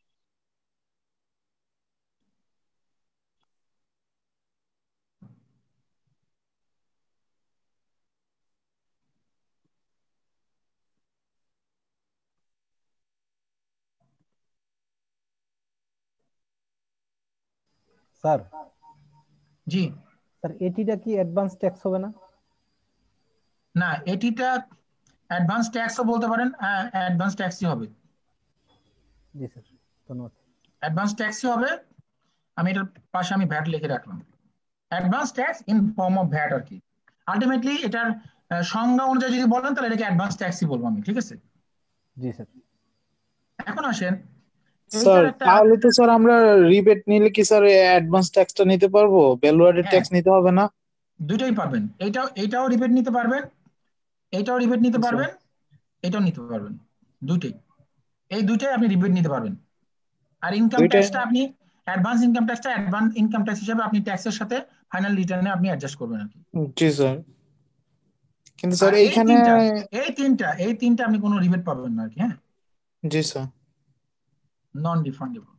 স্যার জি স্যার, এটিটা কি অ্যাডভান্স ট্যাক্স হবে না? না, এটিটা অ্যাডভান্স ট্যাক্সও বলতে পারেন, হ্যাঁ অ্যাডভান্স ট্যাক্সই হবে। জি স্যার, ধন্যবাদ। অ্যাডভান্স ট্যাক্সই হবে। আমি এটার পাশে আমি ভ্যাট লিখে রাখলাম, advance tax in form of VAT আর কি। আলটিমেটলি এটার সংজ্ঞা অনুযায়ী যদি বলেন তাহলে এটাকে অ্যাডভান্স ট্যাক্সই বলবো আমি, ঠিক আছে? জি স্যার। এখন আসেন স্যার তাহলে তো স্যার আমরা রিবেট নিলে কি স্যার অ্যাডভান্স ট্যাক্সটা নিতে পারবো, ভ্যালু অ্যাডেড ট্যাক্স নিতে হবে না? দুইটাই পাবেন, এইটাও এইটাও রিবেট নিতে পারবেন, এইটাও রিবেট নিতে পারবেন, এটাও নিতে পারবেন, দুইটাই, এই দুইটাই আপনি রিবেট নিতে পারবেন। আর ইনকাম ট্যাক্সটা আপনি অ্যাডভান্স ইনকাম ট্যাক্সটা অ্যাডভান্স ইনকাম ট্যাক্স হিসেবে আপনি ট্যাক্সের সাথে ফাইনাল রিটার্নে আপনি অ্যাডজাস্ট করবেন আর কি। জি স্যার, কিন্তু স্যার এইখানে এই তিনটা এই তিনটা আপনি কোনো রিবেট পাবেন না আর কি। হ্যাঁ জি sir, non refundable.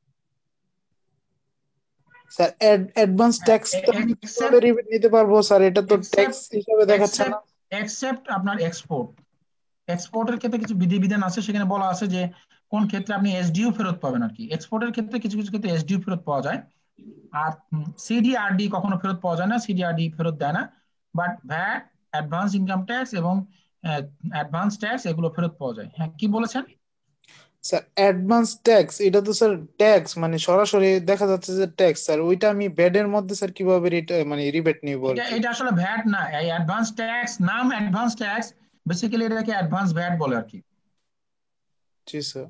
Sir advance tax তো আমি কিভাবে রিবেট নিতে পারবো স্যার? এটা তো ট্যাক্স হিসেবে দেখাচ্ছে না। এক্সেপ্ট আপনার এক্সপোর্ট, এক্সপোর্টের ক্ষেত্রে কিছু বিধিবিধান আছে, সেখানে বলা আছে যে কোন ক্ষেত্রে আপনি এসডিও ফেরত পাবেন আর কি। এক্সপোর্টের ক্ষেত্রে কিছু কিছু ক্ষেত্রে এসডিও ফেরত পাওয়া যায়, আর সিডিআরডি কখনো ফেরত পাওয়া যায় না, সিডিআরডি ফেরত দেয় না। But VAT, advance income tax এবং অ্যাডভান্স ট্যাক্স এগুলো ফেরত পাওয়া যায়। হ্যাঁ কি বলেছেন স্যার? অ্যাডভান্স ট্যাক্স এটা তো স্যার ট্যাক্স, মানে সরাসরি দেখা যাচ্ছে যে ট্যাক্স স্যার, ওইটা আমি ভ্যাটের মধ্যে স্যার কিভাবে মানে রিবেট নিব? এটা এটা আসলে ভ্যাট না, এই অ্যাডভান্স ট্যাক্স নাম অ্যাডভান্স ট্যাক্স, বেসিক্যালি এটাকে অ্যাডভান্স ভ্যাট বলে আর কি। জি স্যার,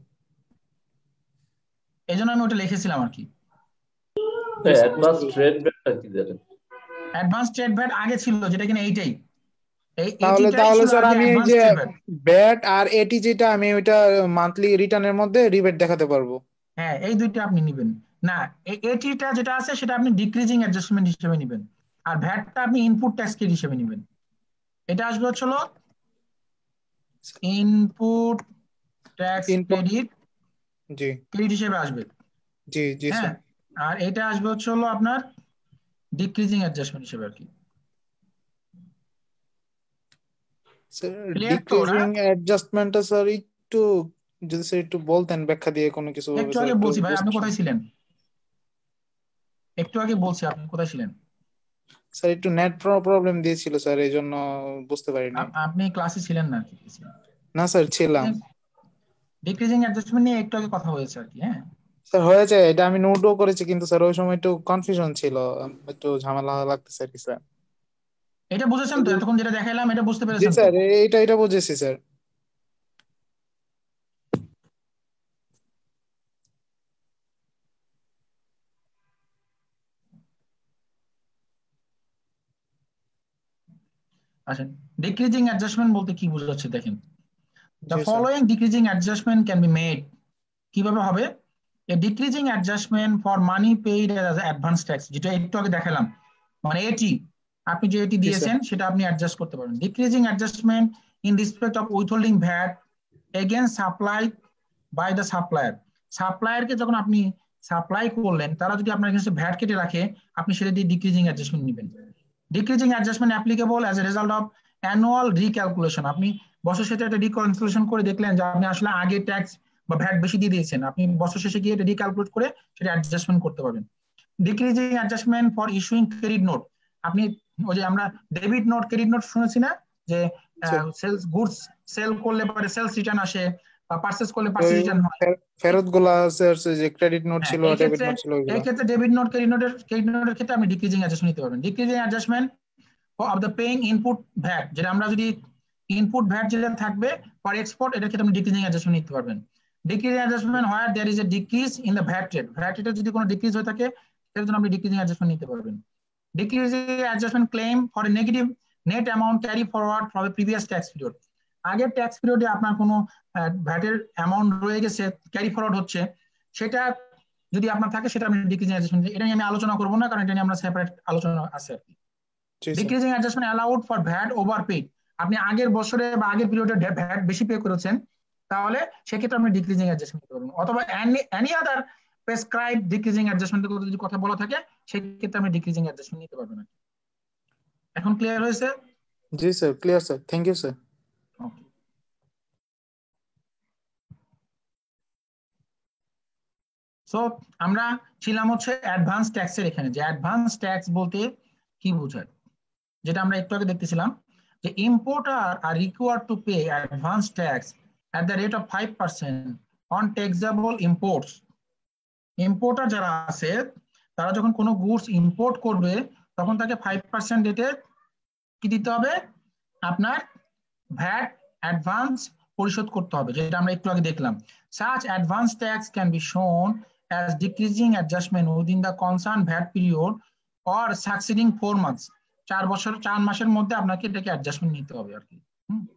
এইজন্য আমি ওটা লিখেছিলাম আর কি। অ্যাডভান্স ট্রেড ভ্যাটটা কি জানেন? অ্যাডভান্স ট্রেড ভ্যাট আগে ছিল, যেটা কিনা এইটাই। তাহলে তাহলে স্যার আমি এই যে ভ্যাট আর এটি যেটা আমি ওইটা মান্থলি রিটার্নের মধ্যে রিবেট দেখাতে পারবো? হ্যাঁ এই দুইটা আপনি নেবেন না, এটিটা যেটা আছে সেটা আপনি ডিক্রিজিং অ্যাডজাস্টমেন্ট হিসেবে নেবেন, আর ভ্যাটটা আপনি ইনপুট ট্যাক্স ক্রেডিট হিসেবে নেবেন। এটা আসবে হচ্ছিল ইনপুট ট্যাক্স ক্রেডিট, জি ক্রেডিট হিসেবে আসবে। জি জি স্যার। আর এটা আসবে হচ্ছে হলো আপনার ডিক্রিজিং অ্যাডজাস্টমেন্ট হিসেবে আর কি। স্যার ডিক্রিজিং অ্যাডজাস্টমেন্টটা স্যার একটু যদি স্যার একটু বলতেন ব্যাখ্যা দিয়ে কোনো কিছু। একটু আগে বলছি ভাই, আপনি কোথায় ছিলেন? একটু আগে বলছি, আপনি কোথায় ছিলেন? স্যার একটু নেট প্রবলেম দিয়েছিল স্যার, এই জন্য বুঝতে পারিনি। আপনি ক্লাসে ছিলেন না? না স্যার ছিলাম। ডিক্রিজিং অ্যাডজাস্টমেন্ট নিয়ে একটু আগে কথা হয়েছে আর কি। হ্যাঁ স্যার হয়েছে, এটা আমি নোটও করেছি, কিন্তু স্যার ওই সময় একটু কনফিউশন ছিল, একটু ঝামেলা লাগতেছে আর কি স্যার। এটা বুঝেছেন তো? এতক্ষণ যেটা দেখাইলাম এটা বুঝতে পেরেছেন? জি স্যার, এটা এটা বুঝেছি স্যার। আচ্ছা, ডিক্রিজিং অ্যাডজাস্টমেন্ট বলতে কি বোঝাচ্ছে দেখেন। The following decreasing adjustment can be made. কিভাবে হবে? A decreasing adjustment for money paid as advance tax, যেটা একটু আগে দেখালাম, মানে এটি আপনি যে এটি দিয়েছেন সেটা আপনি অ্যাডজাস্ট করতে পারেন। Decreasing adjustment in respect of withholding V A T against supplied by the supplier. সাপ্লায়ারকে যখন আপনি সাপ্লাই করলেন, তারা যদি আপনার কাছে ভ্যাট কেটে রাখে, আপনি সেটা দিয়ে ডিক্রিজিং অ্যাডজাস্টমেন্ট নেবেন। Decreasing adjustment applicable as a result of annual recalculation. আপনি বছর শেষে একটা রিক্যালকুলেশন করে দেখলেন যে আপনি আসলে আগে ট্যাক্স বা ভ্যাট বেশি দিয়ে দিয়েছেন, আপনি বছর শেষে গিয়ে এটা রিক্যালকুলেট করে সেটা অ্যাডজাস্টমেন্ট করতে পারবেন। Decreasing adjustment for issuing credit note. আপনি ওই যে আমরা ডেবিট নোট ক্রেডিট নোট শুনেছি না, যে সেলস গুডস সেল করলে পরে সেলস রিটার্ন আসে, বা পারচেজ করলে পারচেজ রিটার্ন হয়, ফেরতগুলো আছে যে ক্রেডিট নোট ছিল ডেবিট নোট ছিল। এই ক্ষেত্রে ডেবিট নোট ক্রেডিট নোটের ক্রেডিট নোটের ক্ষেত্রে আপনি ডিক্রিজিং অ্যাডজাস্টমেন্ট নিতে পারবেন। Decreasing adjustment of the paying input VAT, যেটা আমরা যদি ইনপুট ভ্যাট যেটা থাকবে ফর এক্সপোর্ট, এটার ক্ষেত্রে আপনি ডিক্রিজিং অ্যাডজাস্টমেন্ট নিতে পারবেন। Decreasing adjustment where there is a decrease in the VAT rate, VAT রেটে যদি কোনো ডিক্রিজ হয়ে থাকে এর জন্য আপনি ডিক্রিজিং অ্যাডজাস্টমেন্ট নিতে পারবেন। Decreasing adjustment claim for a negative net amount carry forward for the previous tax period. আগের ট্যাক্স পিরিয়ডে আপনার কোনো ভ্যাটের অ্যামাউন্ট রয়ে গেছে, ক্যারি ফরওয়ার্ড হচ্ছে, সেটা যদি আপনার থাকে সেটা আপনি ডিক্রিজিং অ্যাডজাস্টমেন্ট, এটা নিয়ে আমি আলোচনা করব না, কারণ এটা নিয়ে আমরা সেপারেট আলোচনা আছে আর কি। Decreasing adjustment allowed for VAT overpaid. আপনি আগের বছরে বা আগের পিরিয়ডে ভ্যাট বেশি পে করেছেন, তাহলে সেক্ষেত্রে আপনি ডিক্রিজিং অ্যাডজাস্টমেন্ট নিতে পারবেন। অথবা এনি আদার প্রেসক্রাইব ডিক্রিজিং অ্যাডজাস্টমেন্টের কথা যদি কথা বলা থাকে, সেক্ষেত্রে আপনি ডিক্রিজিং অ্যাডজাস্টমেন্ট নিতে পারবেন। এখন ক্লিয়ার হয়েছে? জি sir, clear sir, thank you sir. So আমরা ছিলাম হচ্ছে অ্যাডভান্স ট্যাক্সের এখানে, যে অ্যাডভান্স ট্যাক্স বলতে কি বোঝায়, যেটা আমরা একটু আগে দেখতেছিলাম, যে importer are required to pay advance tax at the rate of five percent on taxable imports. Importer যারা আছে তারা যখন কোনো গুডস ইম্পোর্ট করবে, তখন তাকে ফাইভ পার্সেন্ট রেটে কি দিতে হবে, আপনার ভ্যাট অ্যাডভান্স পরিশোধ করতে হবে, যেটা আমরা একটু আগে দেখলাম। Such advance tax can be shown as decreasing adjustment within the concerned VAT period or succeeding four months. চার বছর চার মাসের মধ্যে আপনাকে এটাকে অ্যাডজাস্টমেন্ট নিতে হবে আর কি।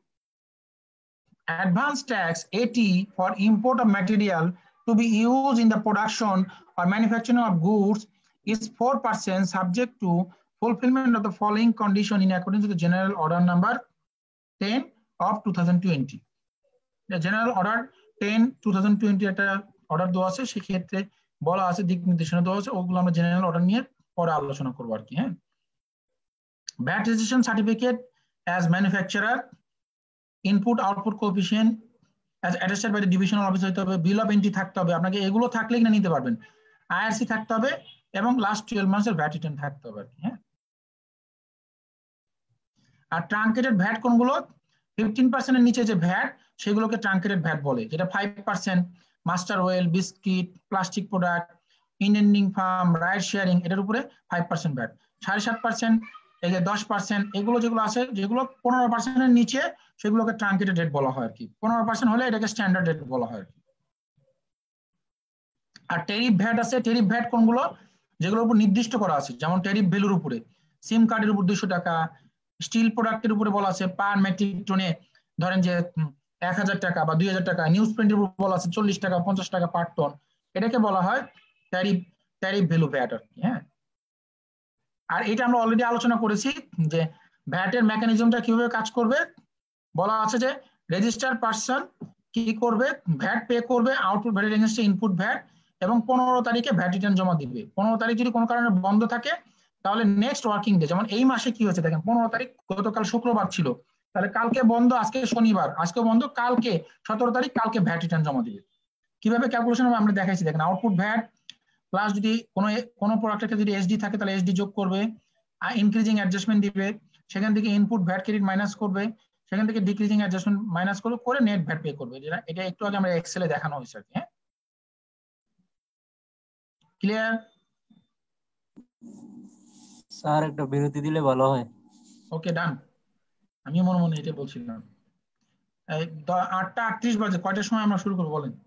Advance tax A T for import of material to be used in the production or manufacturing of goods is four percent subject to fulfillment of the following condition in accordance with the General Order number ten of twenty twenty. The General Order ten twenty twenty একটা অর্ডার দেওয়া আছে, সেক্ষেত্রে বলা আছে, দিক নির্দেশনা দেওয়া আছে, ওগুলো আমরা জেনারেল অর্ডার নিয়ে পরে আলোচনা করবো আর কি। হ্যাঁ, VAT registration certificate as manufacturer, input output coefficient as attested by the divisional office হতে হবে, বিল অফ এন্ট্রি থাকতে হবে, আপনাকে এগুলো থাকলে কিনা নিতে পারবেন, আইআরসি থাকতে হবে এবং লাস্ট টুয়েলভ মাসের ভ্যাট রিটার্ন থাকতে হবে আর কি। হ্যাঁ, আর ট্রাঙ্কেটেড ভ্যাট কোনগুলো? ফিফটিন পার্সেন্টের নিচে যে ভ্যাট সেগুলোকে ট্রাঙ্কেটেড ভ্যাট বলে, যেটা five percent mustard oil, biscuit, plastic product, indenting firm, ride sharing, এটার উপরে ফাইভ পার্সেন্ট ভ্যাট। সাড়ে সাত পার্সেন্ট, এই যে দশ পার্সেন্ট, এগুলো যেগুলো আছে, যেগুলো পনেরো পার্সেন্টের নিচে সেগুলোকে ট্রাঙ্কেটেড রেট বলা হয় আর কি। পনেরো পার্সেন্ট হলে এটাকে স্ট্যান্ডার্ড রেট বলা হয় আর কি। আর টেরিফ ভ্যাট আছে, টেরিফ ভ্যাট কোনগুলো? যেগুলোর উপর নির্দিষ্ট করা আছে, যেমন টেরিফ ভ্যালুর উপরে, সিম কার্ডের উপর দুশো টাকা, স্টিল প্রোডাক্টের উপরে বলা আছে পার মেট্রিক টনে ধরেন যে এক হাজার টাকা বা দুই হাজার টাকা, নিউজ প্রিন্টের উপর বলা আছে চল্লিশ টাকা পঞ্চাশ টাকা পার টন, এটাকে বলা হয় ট্যারিফ ট্যারিফ ভ্যালু ভ্যাট আর কি। হ্যাঁ, আর এটা আমরা অলরেডি আলোচনা করেছি যে ভ্যাটের মেকানিজমটা কিভাবে কাজ করবে। বলা আছে যে রেজিস্টার পার্সন কি করবে, ভ্যাট পে করবে, আউটপুট ভ্যাটের এগেইনস্টে ইনপুট ভ্যাট, এবং পনেরো তারিখে ভ্যাট রিটার্ন জমা দিবে। পনেরো তারিখ যদি কোনো কারণে বন্ধ থাকে তাহলে নেক্সট ওয়ার্কিং ডে, যেমন এই মাসে কি হয়েছে দেখেন, পনেরো তারিখ গতকাল শুক্রবার ছিল, তাহলে কালকে বন্ধ, আজকে শনিবার, আজকে বন্ধ, কালকে সতেরো তারিখ, কালকে ভ্যাট রিটার্ন জমা দিবে। কিভাবে ক্যালকুলেশন হবে আমরা দেখাইছি, দেখেন আউটপুট ভ্যাট প্লাস যদি কোনো কোনো প্রোডাক্টের ক্ষেত্রে যদি এসডি থাকে তাহলে এসডি যোগ করবে, আর ইনক্রিজিং অ্যাডজাস্টমেন্ট দিবে, সেখান থেকে ইনপুট ভ্যাট ক্রেডিট মাইনাস করবে, সেখান থেকে ডিক্রিজিং অ্যাডজাস্টমেন্ট মাইনাস করবে, করে নেট ভ্যাট পে করবে, যেটা এটা একটু আগে আমরা এক্সেলে দেখানো হয়েছে আর কি। হ্যাঁ, ক্লিয়ার? স্যার একটা বিরতি দিলে ভালো হয়। ওকে, ডান। আমি মনে মনে এটা বলছিলাম। এই আটটা আটত্রিশ বাজে, কয়টার সময় আমরা শুরু করবো বলেন?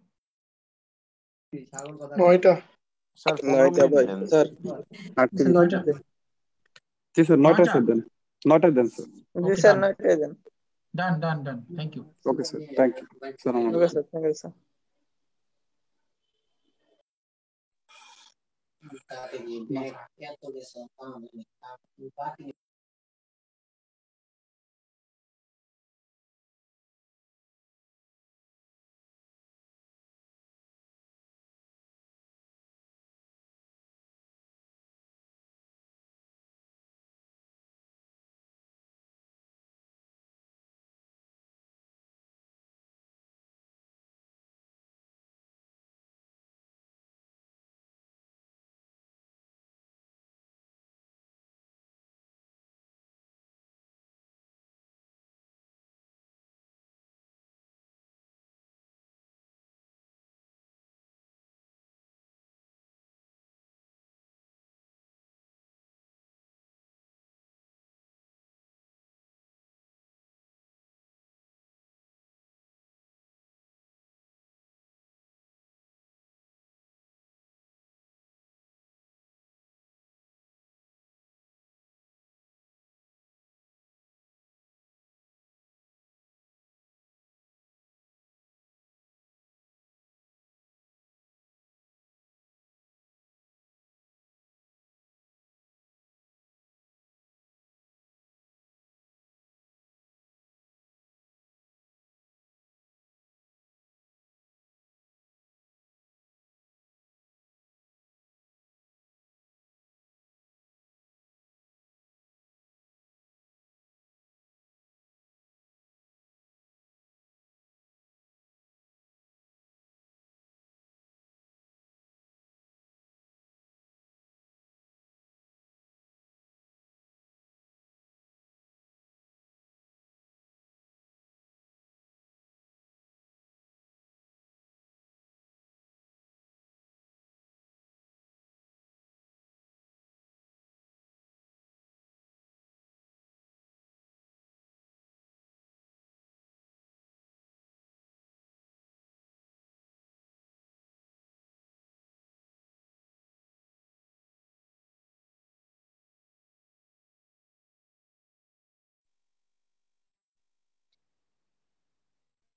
নয়টা। স্যার নয়টা ভাই স্যার আটত্রিশ নয়টা জি স্যার নয়টা স্যার দেন নয়টা দেন স্যার জি স্যার নয়টায় দেন। Done done done thank you. Okay sir thank you আসসালামু আলাইকুম। Okay sir thank you sir. এত বেশি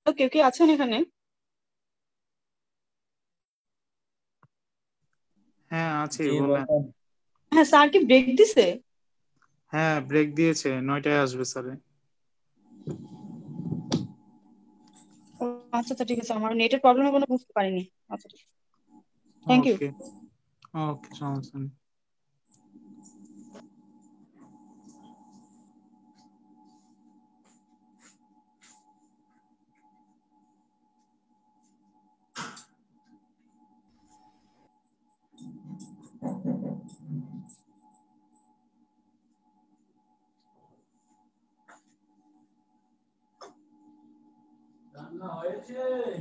কেউ কি আছেন এখানে? হ্যাঁ আছি, জি বলেন। বলেন। হ্যাঁ স্যার কি ব্রেক দিছে? হ্যাঁ ব্রেক দিয়েছে, নয়টায় আসবে স্যার। ও, আচ্ছা আচ্ছা ঠিক আছে, আমার নেটের প্রবলেমের কোনো বুঝতে পারিনি। আচ্ছা ঠিক আছে, থ্যাংক ইউ। ওকে ওকে, সমস্যা নেই। রান্না হয়েছে?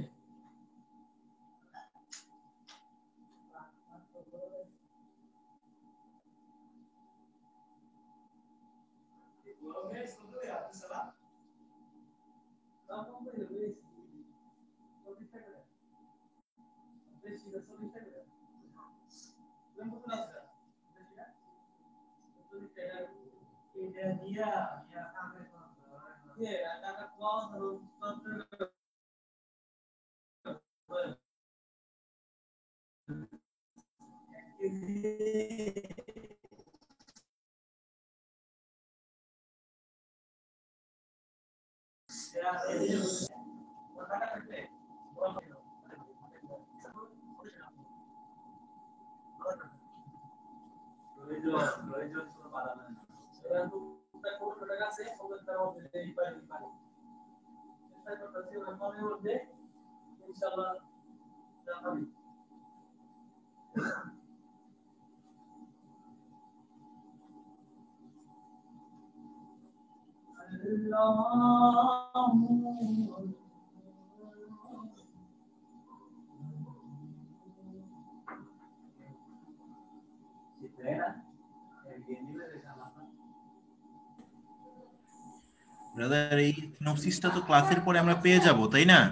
ব্রাদার এই সিনপসিসটা তো ক্লাসের পরে আমরা পেয়ে যাব, তাই না?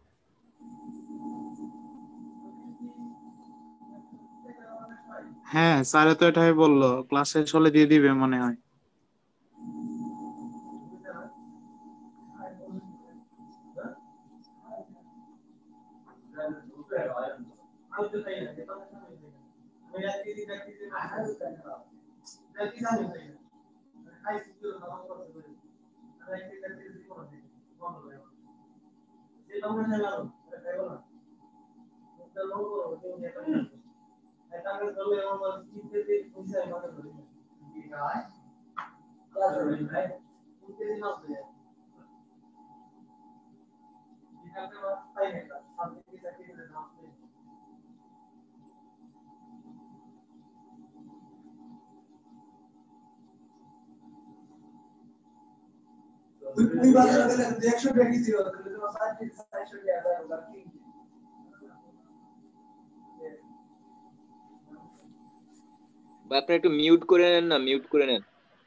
হ্যাঁ স্যারে তো এটাই বললো, ক্লাস শেষ হলে দিয়ে দিবে মনে হয়। বা আপনি একটু মিউট করে নেন না, মিউট করে নেন।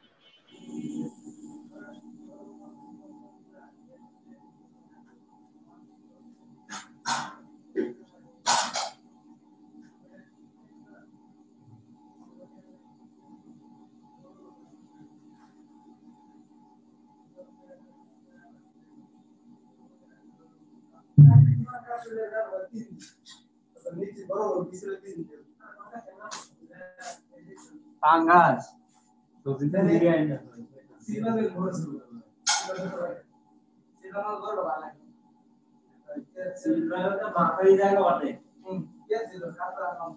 পাঙ্গাস তো দিতে বিরিয়ানি না সিলভারটা মাথায় জায়গা অনেক হুম কে ছিল খাতা নাম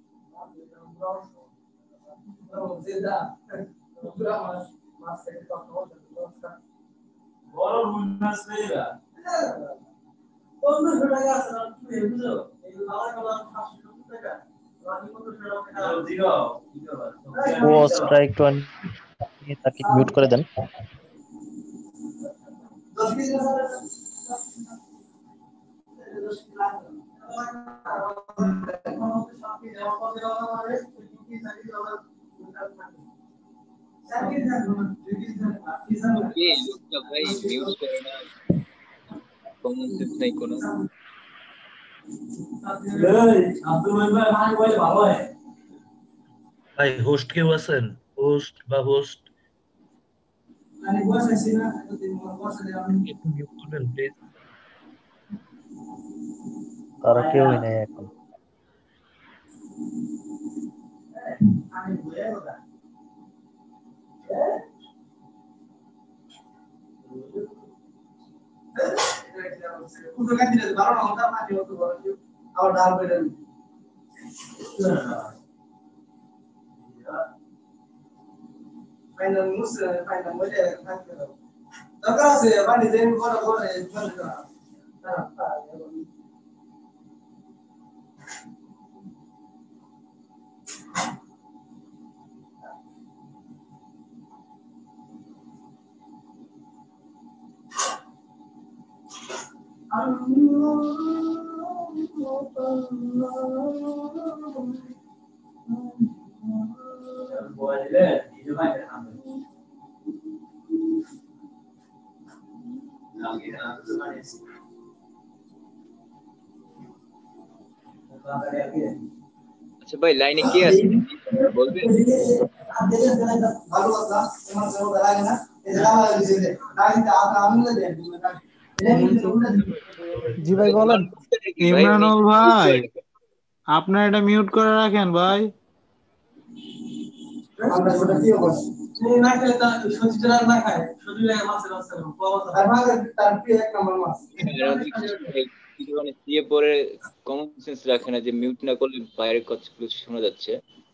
যেটা পুরা মাস মাস থেকে কত হচ্ছে বড় মাছ নেইবা পঞ্চাশ টাকা আছে না তুমি বুঝো এই লালা কালা পাঁচশো টাকা রানি পঞ্চাশ টাকা জিরো ও স্ট্রাইক টোয়েন্টি, তাকে মিউট করে দেন। কে লোকটা ভাই মিউট করে না, কমন সেন্স নাই কোনো। এই আব্দুল ভাই ভাই বলে ভালো হয় ভাই হোস্ট কেউ আছেন? হোস্ট বা হোস্ট আমি বসেছি না, তো বসে আমি একটু মিউট করবেন প্লিজ। তারা কেউই নেই এখন। দরকার আছে বাড়ি দেন বড় বড় আচ্ছা ভাই লাইনে কে আছে বলবেন? জি ভাই বলেন। ইমরানুল ভাই আপনার এটা মিউট করে রাখেন ভাই। না খেলে তার সত্যিটা না খায় সত্যি লাগে মাছের মাছের আর ভাগে তার প্রিয় এক নম্বর মাছ কিছু মানে দিয়ে পরে কমন সেন্স রাখে না যে মিউট না করলে বাইরে কথা শোনা যাচ্ছে।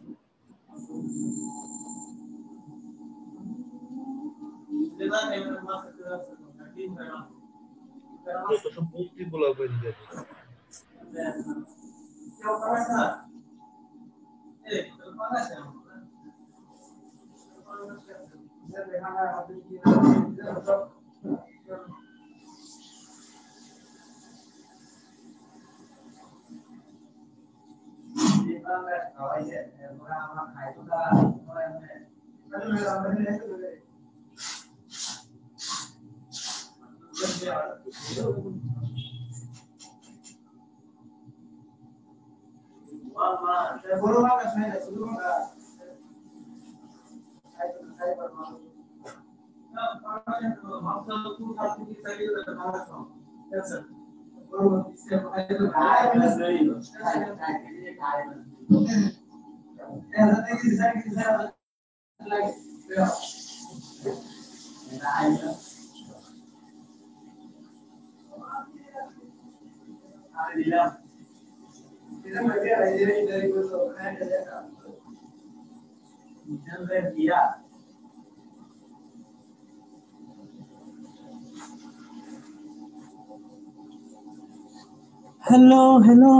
hello hello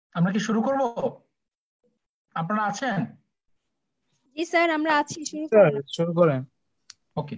আমরা কি শুরু করব? আপনারা আছেন? জি স্যার আমরা আছি, শুরু স্যার করুন। শুরু করেন। ওকে,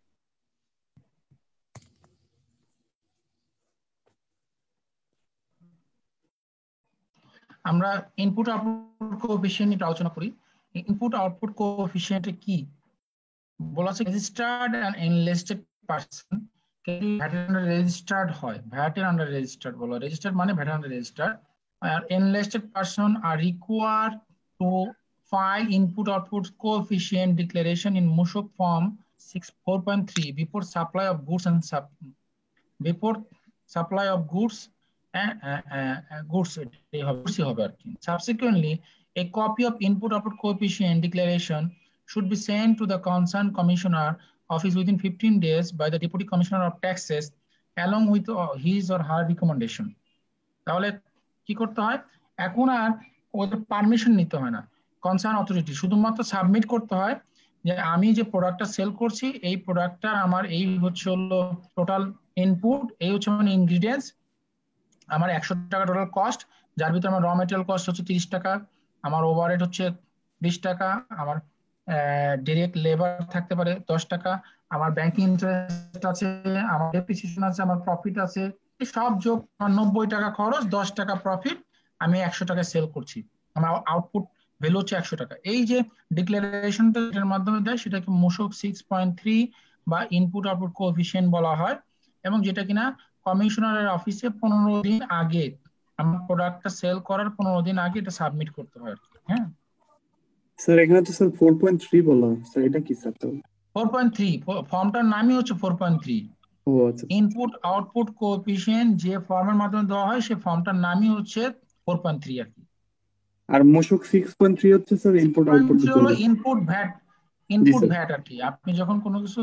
আমরা ইনপুট আউটপুট কোএফিশিয়েন্ট নিয়ে আলোচনা করি। ইনপুট আউটপুট কোএফিশিয়েন্ট কি বলা আছে? Registered and enlisted person VAT under registered হয়, ভ্যাট এর আন্ডার রেজিস্টার্ড বলা, রেজিস্টার্ড মানে ভ্যাট আন্ডার রেজিস্টার্ড। আর এনলিস্টেড পারসন আর required to file input output coefficient declaration in মুশক form four point three before supply of goods and sub before supply of goods and uh, uh, goods they have হবে আর কি। Subsequently, a copy of input output coefficient declaration should be sent to the concerned commissioner office within fifteen days by the deputy commissioner of taxes along with uh, his or her recommendation. তাহলে কি করতে হয়? এখন আর ওদের পারমিশন নিতে হয় না, কনসার্ন অথরিটি শুধুমাত্র সাবমিট করতে হয় যে আমি যে প্রোডাক্টটা সেল করছি এই প্রোডাক্টটা আমার এই হচ্ছে হলো টোটাল ইনপুট, এই হচ্ছে মানে ইনগ্রিডিয়েন্টস, আমার একশো টাকা টোটাল কস্ট, যার ভিতরে আমার র মেটেরিয়াল কস্ট হচ্ছে তিরিশ টাকা, আমার ওভারহেড হচ্ছে বিশ টাকা, আমার ডিরেক্ট লেবার থাকতে পারে দশ টাকা, আমার ব্যাংকিং ইন্টারেস্ট আছে, আমার ডেপ্রিসিয়েশন আছে, আমার প্রফিট আছে, এই সব যোগ আমার নব্বই টাকা খরচ, দশ টাকা প্রফিট, আমি একশো টাকা সেল করছি, আমার আউটপুট ভ্যালু হচ্ছে একশো টাকা। এই যে ডিক্লারেশনটা এর মাধ্যমে দেয় সেটাকে মূসক সিক্স পয়েন্ট থ্রি বা ইনপুট আউটপুট কোএফিশিয়েন্ট বলা হয়, এবং যেটা কিনা কমিশনারের অফিসে পনেরো দিন আগে, আমার প্রোডাক্টটা সেল করার পনেরো দিন আগে এটা সাবমিট করতে হয়। হ্যাঁ স্যার এখানে তো স্যার ফোর পয়েন্ট থ্রি বলা, স্যার এটা কি স্যার? ফোর পয়েন্ট থ্রি ফর্মটার নামই হচ্ছে ফোর পয়েন্ট থ্রি। ও আচ্ছা, ইনপুট আউটপুট কোএফিশিয়েন্ট যে ফর্মের মাধ্যমে দেওয়া হয় সেই ফর্মটার নামই হচ্ছে ফোর পয়েন্ট থ্রি আর কি। আর মূসক সিক্স পয়েন্ট থ্রি হচ্ছে স্যার ইনপুট আউটপুট হলো ইনপুট ভ্যাট, ইনপুট ভ্যাট আর কি। আপনি যখন কোনো কিছু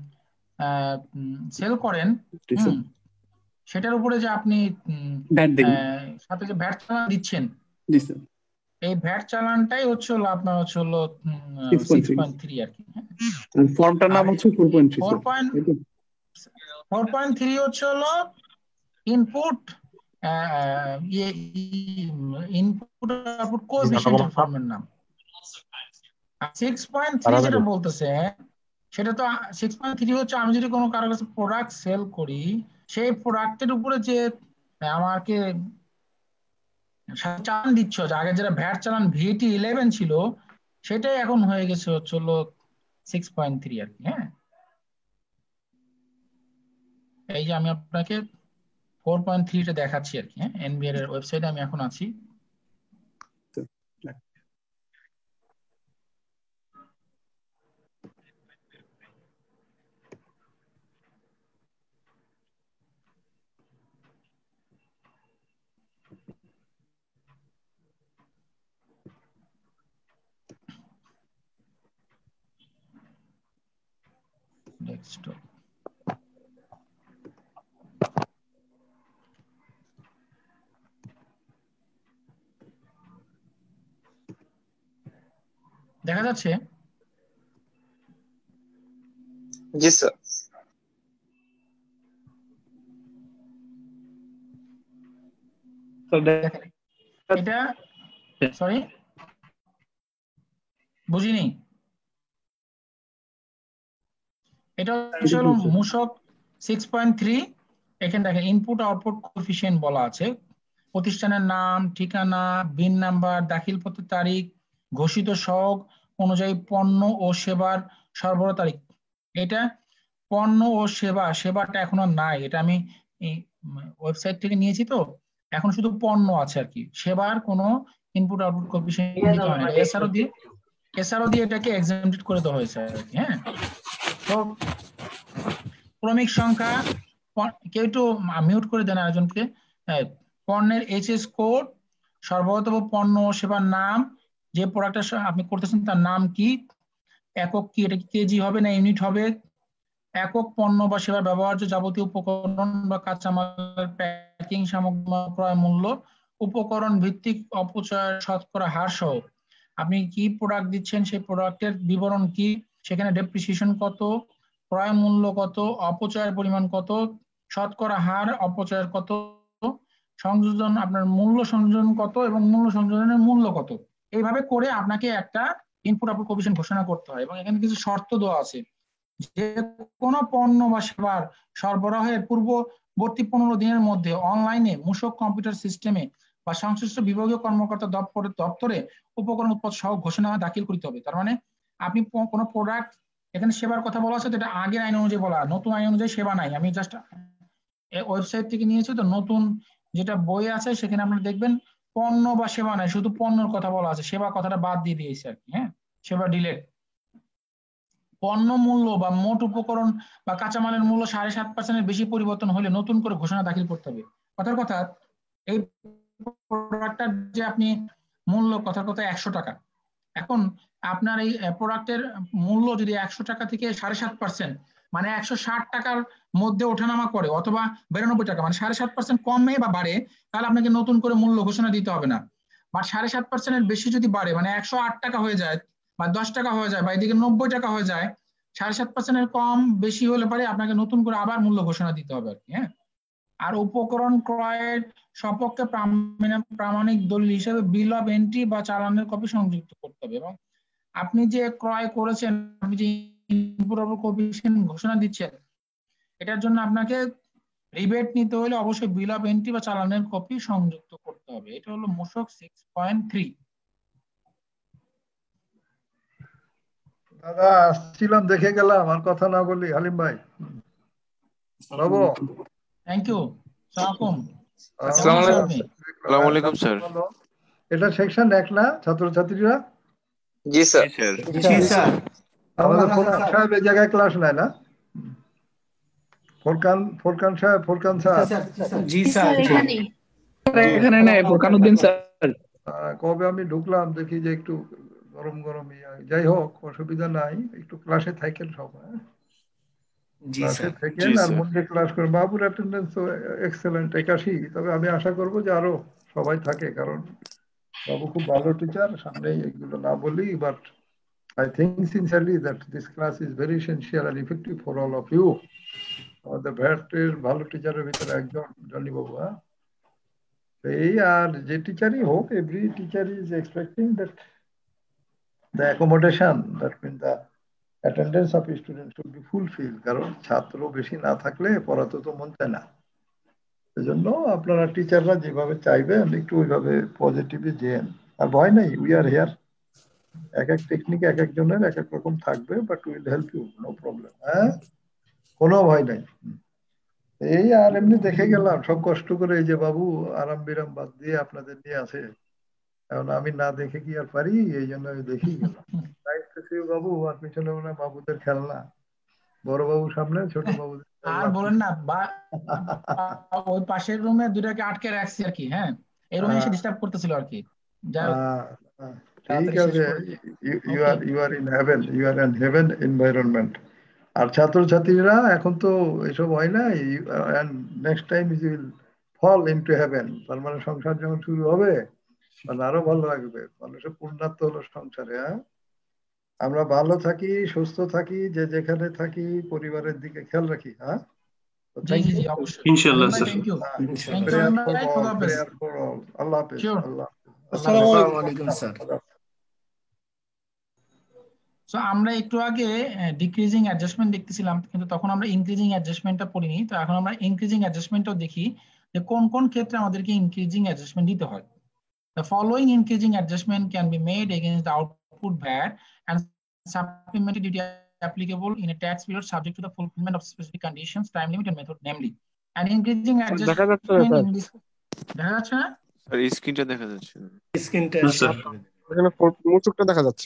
সেল করেন সেটার উপরে যে আপনি সাথে যে ভ্যাট চালান দিচ্ছেন, এই ভ্যাট চালানটাই হচ্ছে হলো আপনার হচ্ছে হলো সিক্স পয়েন্ট থ্রি আর কি। ফর্মটার নাম হচ্ছে four point three. Four point three হচ্ছে হলো ইনপুট ইনপুট আউটপুট কোএফিশিয়েন্টের ফর্মের নাম। সিক্স পয়েন্ট থ্রি যেটা বলতেছে সেটা তো সিক্স পয়েন্ট থ্রি হচ্ছে আমি যদি কোনো কারো কাছে প্রোডাক্ট সেল করি সেই প্রোডাক্টের উপরে যে আমাকে চালান দিচ্ছ, আগে যেটা ভ্যাট চালান ভিটি ইলেভেন ছিল সেটাই এখন হয়ে গেছে হচ্ছে হলো সিক্স পয়েন্ট থ্রি আর কি। হ্যাঁ এই যে আমি আপনাকে ফোর পয়েন্ট থ্রিটা দেখাচ্ছি আর কি। হ্যাঁ এনবিআর এর ওয়েবসাইটে আমি এখন আছি। ডেস্কটপ দেখা যাচ্ছে? জি স্যার। এটা সরি বুঝিনি। এটা হচ্ছে হলো মূসক সিক্স পয়েন্ট থ্রি। এখানে দেখেন ইনপুট আউটপুট কোএফিশিয়েন্ট বলা আছে, প্রতিষ্ঠানের নাম, ঠিকানা, বিন নাম্বার, দাখিলপত্রের তারিখ, ঘোষিত সহগ অনুযায়ী পণ্য ও সেবার সরবরাহ তারিখ। এটা পণ্য ও সেবা, সেবাটা এখনো নাই, এটা আমি ওয়েবসাইট থেকে নিয়েছি তো, এখন শুধু পণ্য আছে আর কি, সেবার কোনো ইনপুট আউটপুট কোএফিশিয়েন্ট দিতে হয় না। এসআরও দিয়ে এসআরও দিয়ে এটাকে এক্সাম্পটেড করে দেওয়া হয়েছে আর কি। হ্যাঁ তো ক্রমিক সংখ্যা, কেউ একটু মিউট করে দেন আরেকজনকে। পণ্যের এইচএস কোড, সর্বতম পণ্য ও সেবার নাম, যে প্রোডাক্টটা আপনি করতেছেন তার নাম কি, একক কি, এটা কি কেজি হবে না ইউনিট হবে, একক পণ্য বা সেবার ব্যবহার্য যাবতীয় উপকরণ বা কাঁচামালের প্যাকিং সামগ্রী ক্রয় মূল্য, উপকরণ ভিত্তিক অপচয়ের শতকরা হার সহ আপনি কি প্রোডাক্ট দিচ্ছেন সেই প্রোডাক্টের বিবরণ কি, সেখানে ডেপ্রিসিয়েশন কত, ক্রয় মূল্য কত, অপচয়ের পরিমাণ কত, শতকরা হার অপচয়ের কত, সংযোজন আপনার মূল্য সংযোজন কত এবং মূল্য সংযোজনের মূল্য কত, এইভাবে করে আপনাকে একটা ইনপুট আউটপুট কোএফিসিয়েন্ট ঘোষণা করতে হয়। এবং এখানে কিছু শর্ত দেওয়া আছে, যে কোনো পণ্য বা সেবার সরবরাহের পূর্ববর্তী পনেরো দিনের মধ্যে অনলাইনে মূসক কম্পিউটার সিস্টেমে বা সংশ্লিষ্ট বিভাগীয় কর্মকর্তা দপ্তরে দপ্তরে উপকরণ উৎপাদ সহ ঘোষণা দাখিল করতে হবে। তার মানে আপনি কোনো প্রোডাক্ট, এখানে সেবার কথা বলা আছে, তো এটা আগের আইন অনুযায়ী বলা, নতুন আইন অনুযায়ী সেবা নাই। আমি জাস্ট ওয়েবসাইট থেকে নিয়েছি, তো নতুন যেটা বই আছে সেখানে আপনারা দেখবেন পণ্য বা সেবা নাই, শুধু পণ্যর কথা বলা আছে, সেবা কথাটা বাদ দিয়ে দিয়েছে আর কি। হ্যাঁ, সেবা ডিলেট। পণ্য মূল্য বা মোট উপকরণ বা কাঁচামালের মূল্য সাড়ে সাত পার্সেন্টের বেশি পরিবর্তন হলে নতুন করে ঘোষণা দাখিল করতে হবে। কথার কথা, এই প্রোডাক্টটার যে আপনি মূল্য কথার কথা একশো টাকা, এখন আপনার এই প্রোডাক্টের মূল্য যদি একশো টাকা থেকে সাড়ে সাত পার্সেন্ট মানে একশো ষাট টাকার মধ্যে ওঠানামা করে, অথবা বিরানব্বই টাকা মানে সাড়ে সাত পার্সেন্ট কমে বা বাড়ে, তাহলে আপনাকে নতুন করে মূল্য ঘোষণা দিতে হবে না। বা সাড়ে সাত পার্সেন্টের বেশি যদি বাড়ে, মানে একশো আট টাকা হয়ে যায় বা দশ টাকা হয়ে যায় বা এদিকে নব্বই টাকা হয়ে যায়, সাড়ে সাত পার্সেন্টের কম বেশি হলে পারে আপনাকে নতুন করে আবার মূল্য ঘোষণা দিতে হবে আর কি। হ্যাঁ, আর উপকরণ ক্রয়ের সপক্ষে প্রামাণিক দলিল হিসেবে বিল অফ এন্ট্রি বা চালানের কপি সংযুক্ত করতে হবে। এবং আপনি যে ক্রয় করেছেন, আপনি যে ইনপুট আউটপুট কোএফিসিয়েন্ট ঘোষণা দিচ্ছেন, এটার জন্য আপনাকে রিবেট নিতে হলে অবশ্যই বিল অফ এন্ট্রি বা চালানের কপি সংযুক্ত করতে হবে। এটা হলো মূসক সিক্স পয়েন্ট থ্রি। দাদা আসছিলাম, দেখে গেলাম, আর কথা না বলি। হালিম ভাই, বাবু, থ্যাংক ইউ। সালাম আসসালামু আলাইকুম স্যার। এটা সেকশন এক না ছাত্রছাত্রীরা? জি স্যার। জি স্যার। আমাদের ফোরকান সাহেব এই জায়গায় ক্লাস নেয় না? ফোরকান ফোরকান সাহেব, ফোরকান সাহেব। জি স্যার, এখানে নেই ফোরকান উদ্দিন স্যার। কবে আমি ঢুকলাম দেখি যে একটু গরম গরম, যাই হোক অসুবিধা নাই, একটু ক্লাসে থাকেন সবাই, ক্লাসে থাকেন আর মধ্যে ক্লাস করেন। বাবুর অ্যাটেন্ডেন্স তো এক্সেলেন্ট, একাশি। তবে আমি আশা করবো যে আরো সবাই থাকে, কারণ বাবু খুব ভালো টিচার। সামনে এগুলো না বলি, but I think sincerely that this class is very essential and effective for all of you. আমাদের ভ্যাটের ভালো টিচারের ভিতরে একজন জনি বাবু। হ্যাঁ, এই আর যে টিচারই হোক, every teacher is expecting that the accommodation, that means the attendance of students should be fulfilled, কারণ ছাত্র বেশি না থাকলে পড়াতে তো মন চায় না। সেজন্য আপনারা টিচাররা যেভাবে চাইবেন একটু ওইভাবে পজিটিভলি যেন, আর ভয় নেই, উই আর হিয়ার। এক এক টেকনিক এক একজনের এক এক রকম থাকবে, but will help you, no problem. হ্যাঁ, কোনো ভয় নাই। এই আর এমনি দেখে গেলাম, সব কষ্ট করে এই যে বাবু আরাম বিরাম বাদ দিয়ে আপনাদের নিয়ে আসে, এখন আমি না দেখে কি আর পারি, এই জন্য আমি দেখি গেলাম। বাবু আর পিছনে মনে হয় বাবুদের খেলনা, বড় বাবু সামনে, ছোট বাবু। আর বলেন না, ওই পাশের রুমে দুটাকে আটকে রাখছি আর কি। হ্যাঁ, এই রুমে এসে ডিস্টার্ব করতেছিল আর কি। ঠিক আছে, you are you are in heaven, you are in heaven environment. আর ছাত্রছাত্রীরা এখন তো এসব হয় না, and next time you will fall into heaven. তার মানে সংসার যখন শুরু হবে মানে আরো ভালো লাগবে, মানুষের পূর্ণাত্ম হলো সংসারে। হ্যাঁ, আমরা ভালো থাকি, সুস্থ থাকি, যে যেখানে থাকি পরিবারের দিকে খেয়াল রাখি। হ্যাঁ, ইনশাআল্লাহ স্যার। আল্লাহ হাফেজ। আল্লাহ আসসালামু আলাইকুম স্যার। সো আমরা একটু আগে ডিক্রিজিং অ্যাডজাস্টমেন্ট দেখতেছিলাম, কিন্তু তখন আমরা ইনক্রিজিং অ্যাডজাস্টমেন্টটা পড়িনি। তো এখন আমরা ইনক্রিজিং অ্যাডজাস্টমেন্টটাও দেখি যে কোন কোন ক্ষেত্রে আমাদেরকে ইনক্রিজিং অ্যাডজাস্টমেন্ট দিতে হয়। The following increasing adjustment can be made against the output V A T and supplementary duty applicable in a tax period subject to the fulfillment of specific conditions, time limit and method, namely an increasing adjustment in this দেখা যাচ্ছে না স্যার? স্ক্রিনটা দেখা যাচ্ছে না। স্ক্রিনটা এখানে মুচুকটা দেখা যাচ্ছে।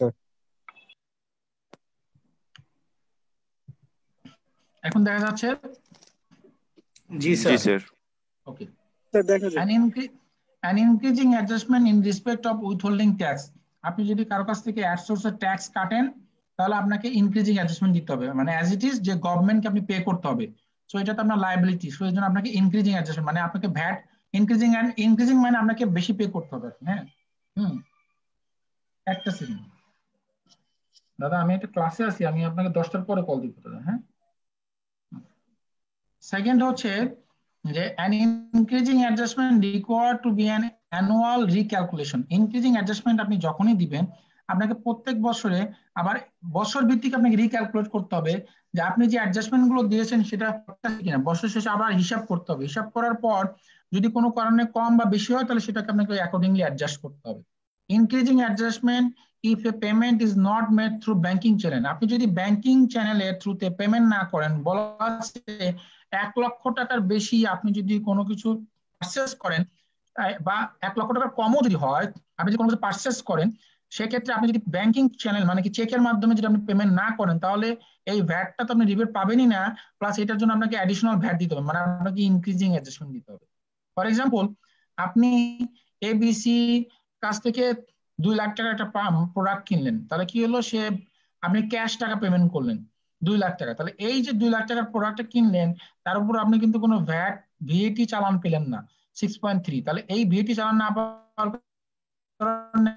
এখন দেখা যাচ্ছে? জি স্যার। ওকে, স্যার দেখা যাচ্ছে। an increase an increasing adjustment in respect of withholding tax, আপনি যদি কারো কাছ থেকে অ্যাড সোর্সের ট্যাক্স কাটেন তাহলে আপনাকে ইনক্রিজিং অ্যাডজাস্টমেন্ট দিতে হবে, মানে অ্যাজ ইট ইজ যে গভর্নমেন্টকে আপনি পে করতে হবে। সো এটা তো আপনার লায়াবিলিটি, সো এই জন্য আপনাকে ইনক্রিজিং অ্যাডজাস্টমেন্ট মানে আপনাকে ভ্যাট ইনক্রিজিং এন্ড ইনক্রিজিং মানে আপনাকে বেশি পে করতে হবে। হ্যাঁ, হুম, একটা সেকেন্ড দাদা, আমি একটা ক্লাসে আছি, আমি আপনাকে দশটার পরে কল দিব দাদা। হ্যাঁ, সেকেন্ড হচ্ছে যে an increasing adjustment required to be an annual recalculation. Increasing adjustment আপনি যখনই দিবেন আপনাকে প্রত্যেক বছরে আবার বছর ভিত্তিক আপনাকে রিক্যালকুলেট করতে হবে যে আপনি যে অ্যাডজাস্টমেন্ট গুলো দিয়েছেন সেটা কিনা, বছর শেষে আবার হিসাব করতে হবে। হিসাব করার পর যদি কোনো কারণে কম বা বেশি হয় তাহলে সেটাকে আপনাকে অ্যাকর্ডিংলি অ্যাডজাস্ট করতে হবে। Increasing adjustment if a payment is not made through banking channel, আপনি যদি ব্যাংকিং চ্যানেলের থ্রুতে পেমেন্ট না করেন, বলা আছে এক লক্ষ টাকার বেশি আপনি যদি কোনো কিছু পারচেস করেন বা এক লক্ষ টাকার কমও যদি হয়, আপনি যদি কোনো কিছু পারচেস করেন সেক্ষেত্রে আপনি যদি ব্যাংকিং চ্যানেল মানে কি চেকের মাধ্যমে যদি আপনি পেমেন্ট না করেন তাহলে এই ভ্যাটটা তো আপনি রিবেট পাবেনই না, প্লাস এটার জন্য আপনাকে অ্যাডিশনাল ভ্যাট দিতে হবে, মানে আপনাকে ইনক্রিজিং অ্যাডজাস্টমেন্ট দিতে হবে। ফর এক্সাম্পল আপনি এবিসি কাছ থেকে দুই লাখ টাকা একটা প্রোডাক্ট কিনলেন, তাহলে কি হলো, সে আপনি ক্যাশ টাকা পেমেন্ট করলেন দুই লাখ টাকা, তাহলে এই যে দুই লাখ টাকার প্রোডাক্টটা কিনলেন তার উপর আপনি কিন্তু কোনো ভ্যাট ভিএটি চালান পেলেন না সিক্স পয়েন্ট থ্রি, তাহলে এই ভিএটি চালান না পাওয়ার কারণে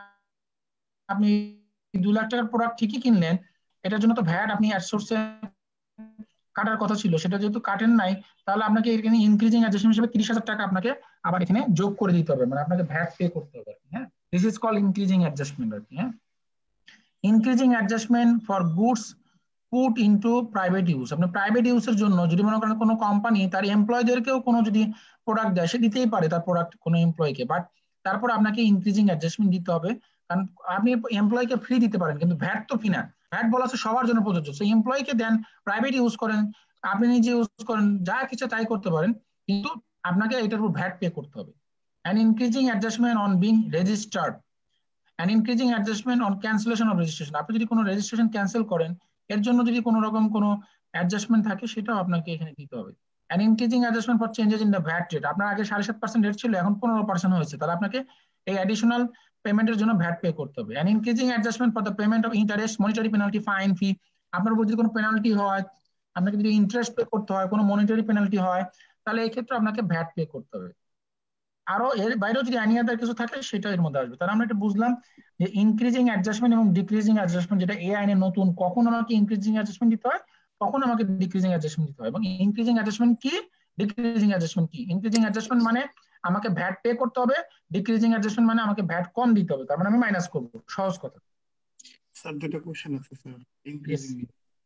আপনি দুই লাখ টাকার প্রোডাক্ট ঠিকই কিনলেন, এটার জন্য তো ভ্যাট আপনি অ্যাডসোর্সে কাটার কথা ছিল, সেটা যেহেতু কাটেন নাই তাহলে আপনাকে এখানে ইনক্রিজিং অ্যাডজাস্টমেন্ট হিসেবে তিরিশ হাজার টাকা আপনাকে আবার এখানে যোগ করে দিতে হবে, মানে আপনাকে ভ্যাট পে করতে হবে। হ্যাঁ, this is called increasing adjustment আর কি। হ্যাঁ, increasing adjustment for goods put into private use, আপনি প্রাইভেট ইউজের জন্য যদি মনে করেন কোনো কোম্পানি তার এমপ্লয়ীদেরকেও কোনো যদি প্রোডাক্ট দেয় সে দিতেই পারে তার প্রোডাক্ট কোনো এমপ্লয়ীকে, বাট তারপর আপনাকে ইনক্রিজিং অ্যাডজাস্টমেন্ট দিতে হবে, কারণ আপনি এমপ্লয়ীকে ফ্রি দিতে পারেন কিন্তু ভ্যাট তো ফ্রি না, ভ্যাট বলা আছে সবার জন্য প্রযোজ্য। সো এমপ্লয়ীকে দেন, প্রাইভেট ইউজ করেন, আপনি নিজে ইউজ করেন, যা কিছু তাই করতে পারেন, কিন্তু আপনাকে এটার উপর ভ্যাট পে করতে হবে। An increasing adjustment on being registered, an increasing adjustment on cancellation of registration, আপনি যদি কোনো রেজিস্ট্রেশন ক্যান্সেল করেন এর জন্য যদি কোনো রকম কোনো অ্যাডজাস্টমেন্ট থাকে সেটাও আপনাকে এখানে দিতে হবে। An increasing adjustment for changes in the VAT rate, আপনার আগে সাড়ে সাত পার্সেন্ট রেট ছিল এখন পনেরো পার্সেন্ট হয়েছে, তাহলে আপনাকে এই অ্যাডিশনাল পেমেন্টের জন্য ভ্যাট পে করতে হবে। An increasing adjustment for the payment of interest, monetary penalty, fine, fee, আপনার উপর যদি কোনো পেনাল্টি হয়, আপনাকে যদি ইন্টারেস্ট পে করতে হয়, কোনো মনিটারি পেনাল্টি হয়, তাহলে এই ক্ষেত্রে আপনাকে ভ্যাট পে করতে হবে। আরো এর বাইরেও যদি এনি আদার কিছু থাকে সেটা এর মধ্যে আসবে। তাহলে আমরা এটা বুঝলাম যে ইনক্রিজিং অ্যাডজাস্টমেন্ট এবং ডিক্রিজিং অ্যাডজাস্টমেন্ট, যেটা এ আইনে নতুন, কখন আমাকে ইনক্রিজিং অ্যাডজাস্টমেন্ট দিতে হয়, কখন আমাকে ডিক্রিজিং অ্যাডজাস্টমেন্ট দিতে হয়, এবং ইনক্রিজিং অ্যাডজাস্টমেন্ট কি, ডিক্রিজিং অ্যাডজাস্টমেন্ট কি। ইনক্রিজিং অ্যাডজাস্টমেন্ট মানে আমাকে ভ্যাট পে করতে হবে, ডিক্রিজিং অ্যাডজাস্টমেন্ট মানে আমাকে ভ্যাট কম দিতে হবে, তার মানে আমি মাইনাস করব, সহজ কথা। স্যার দুটো কোশ্চেন আছে স্যার ইনক্রিজিং,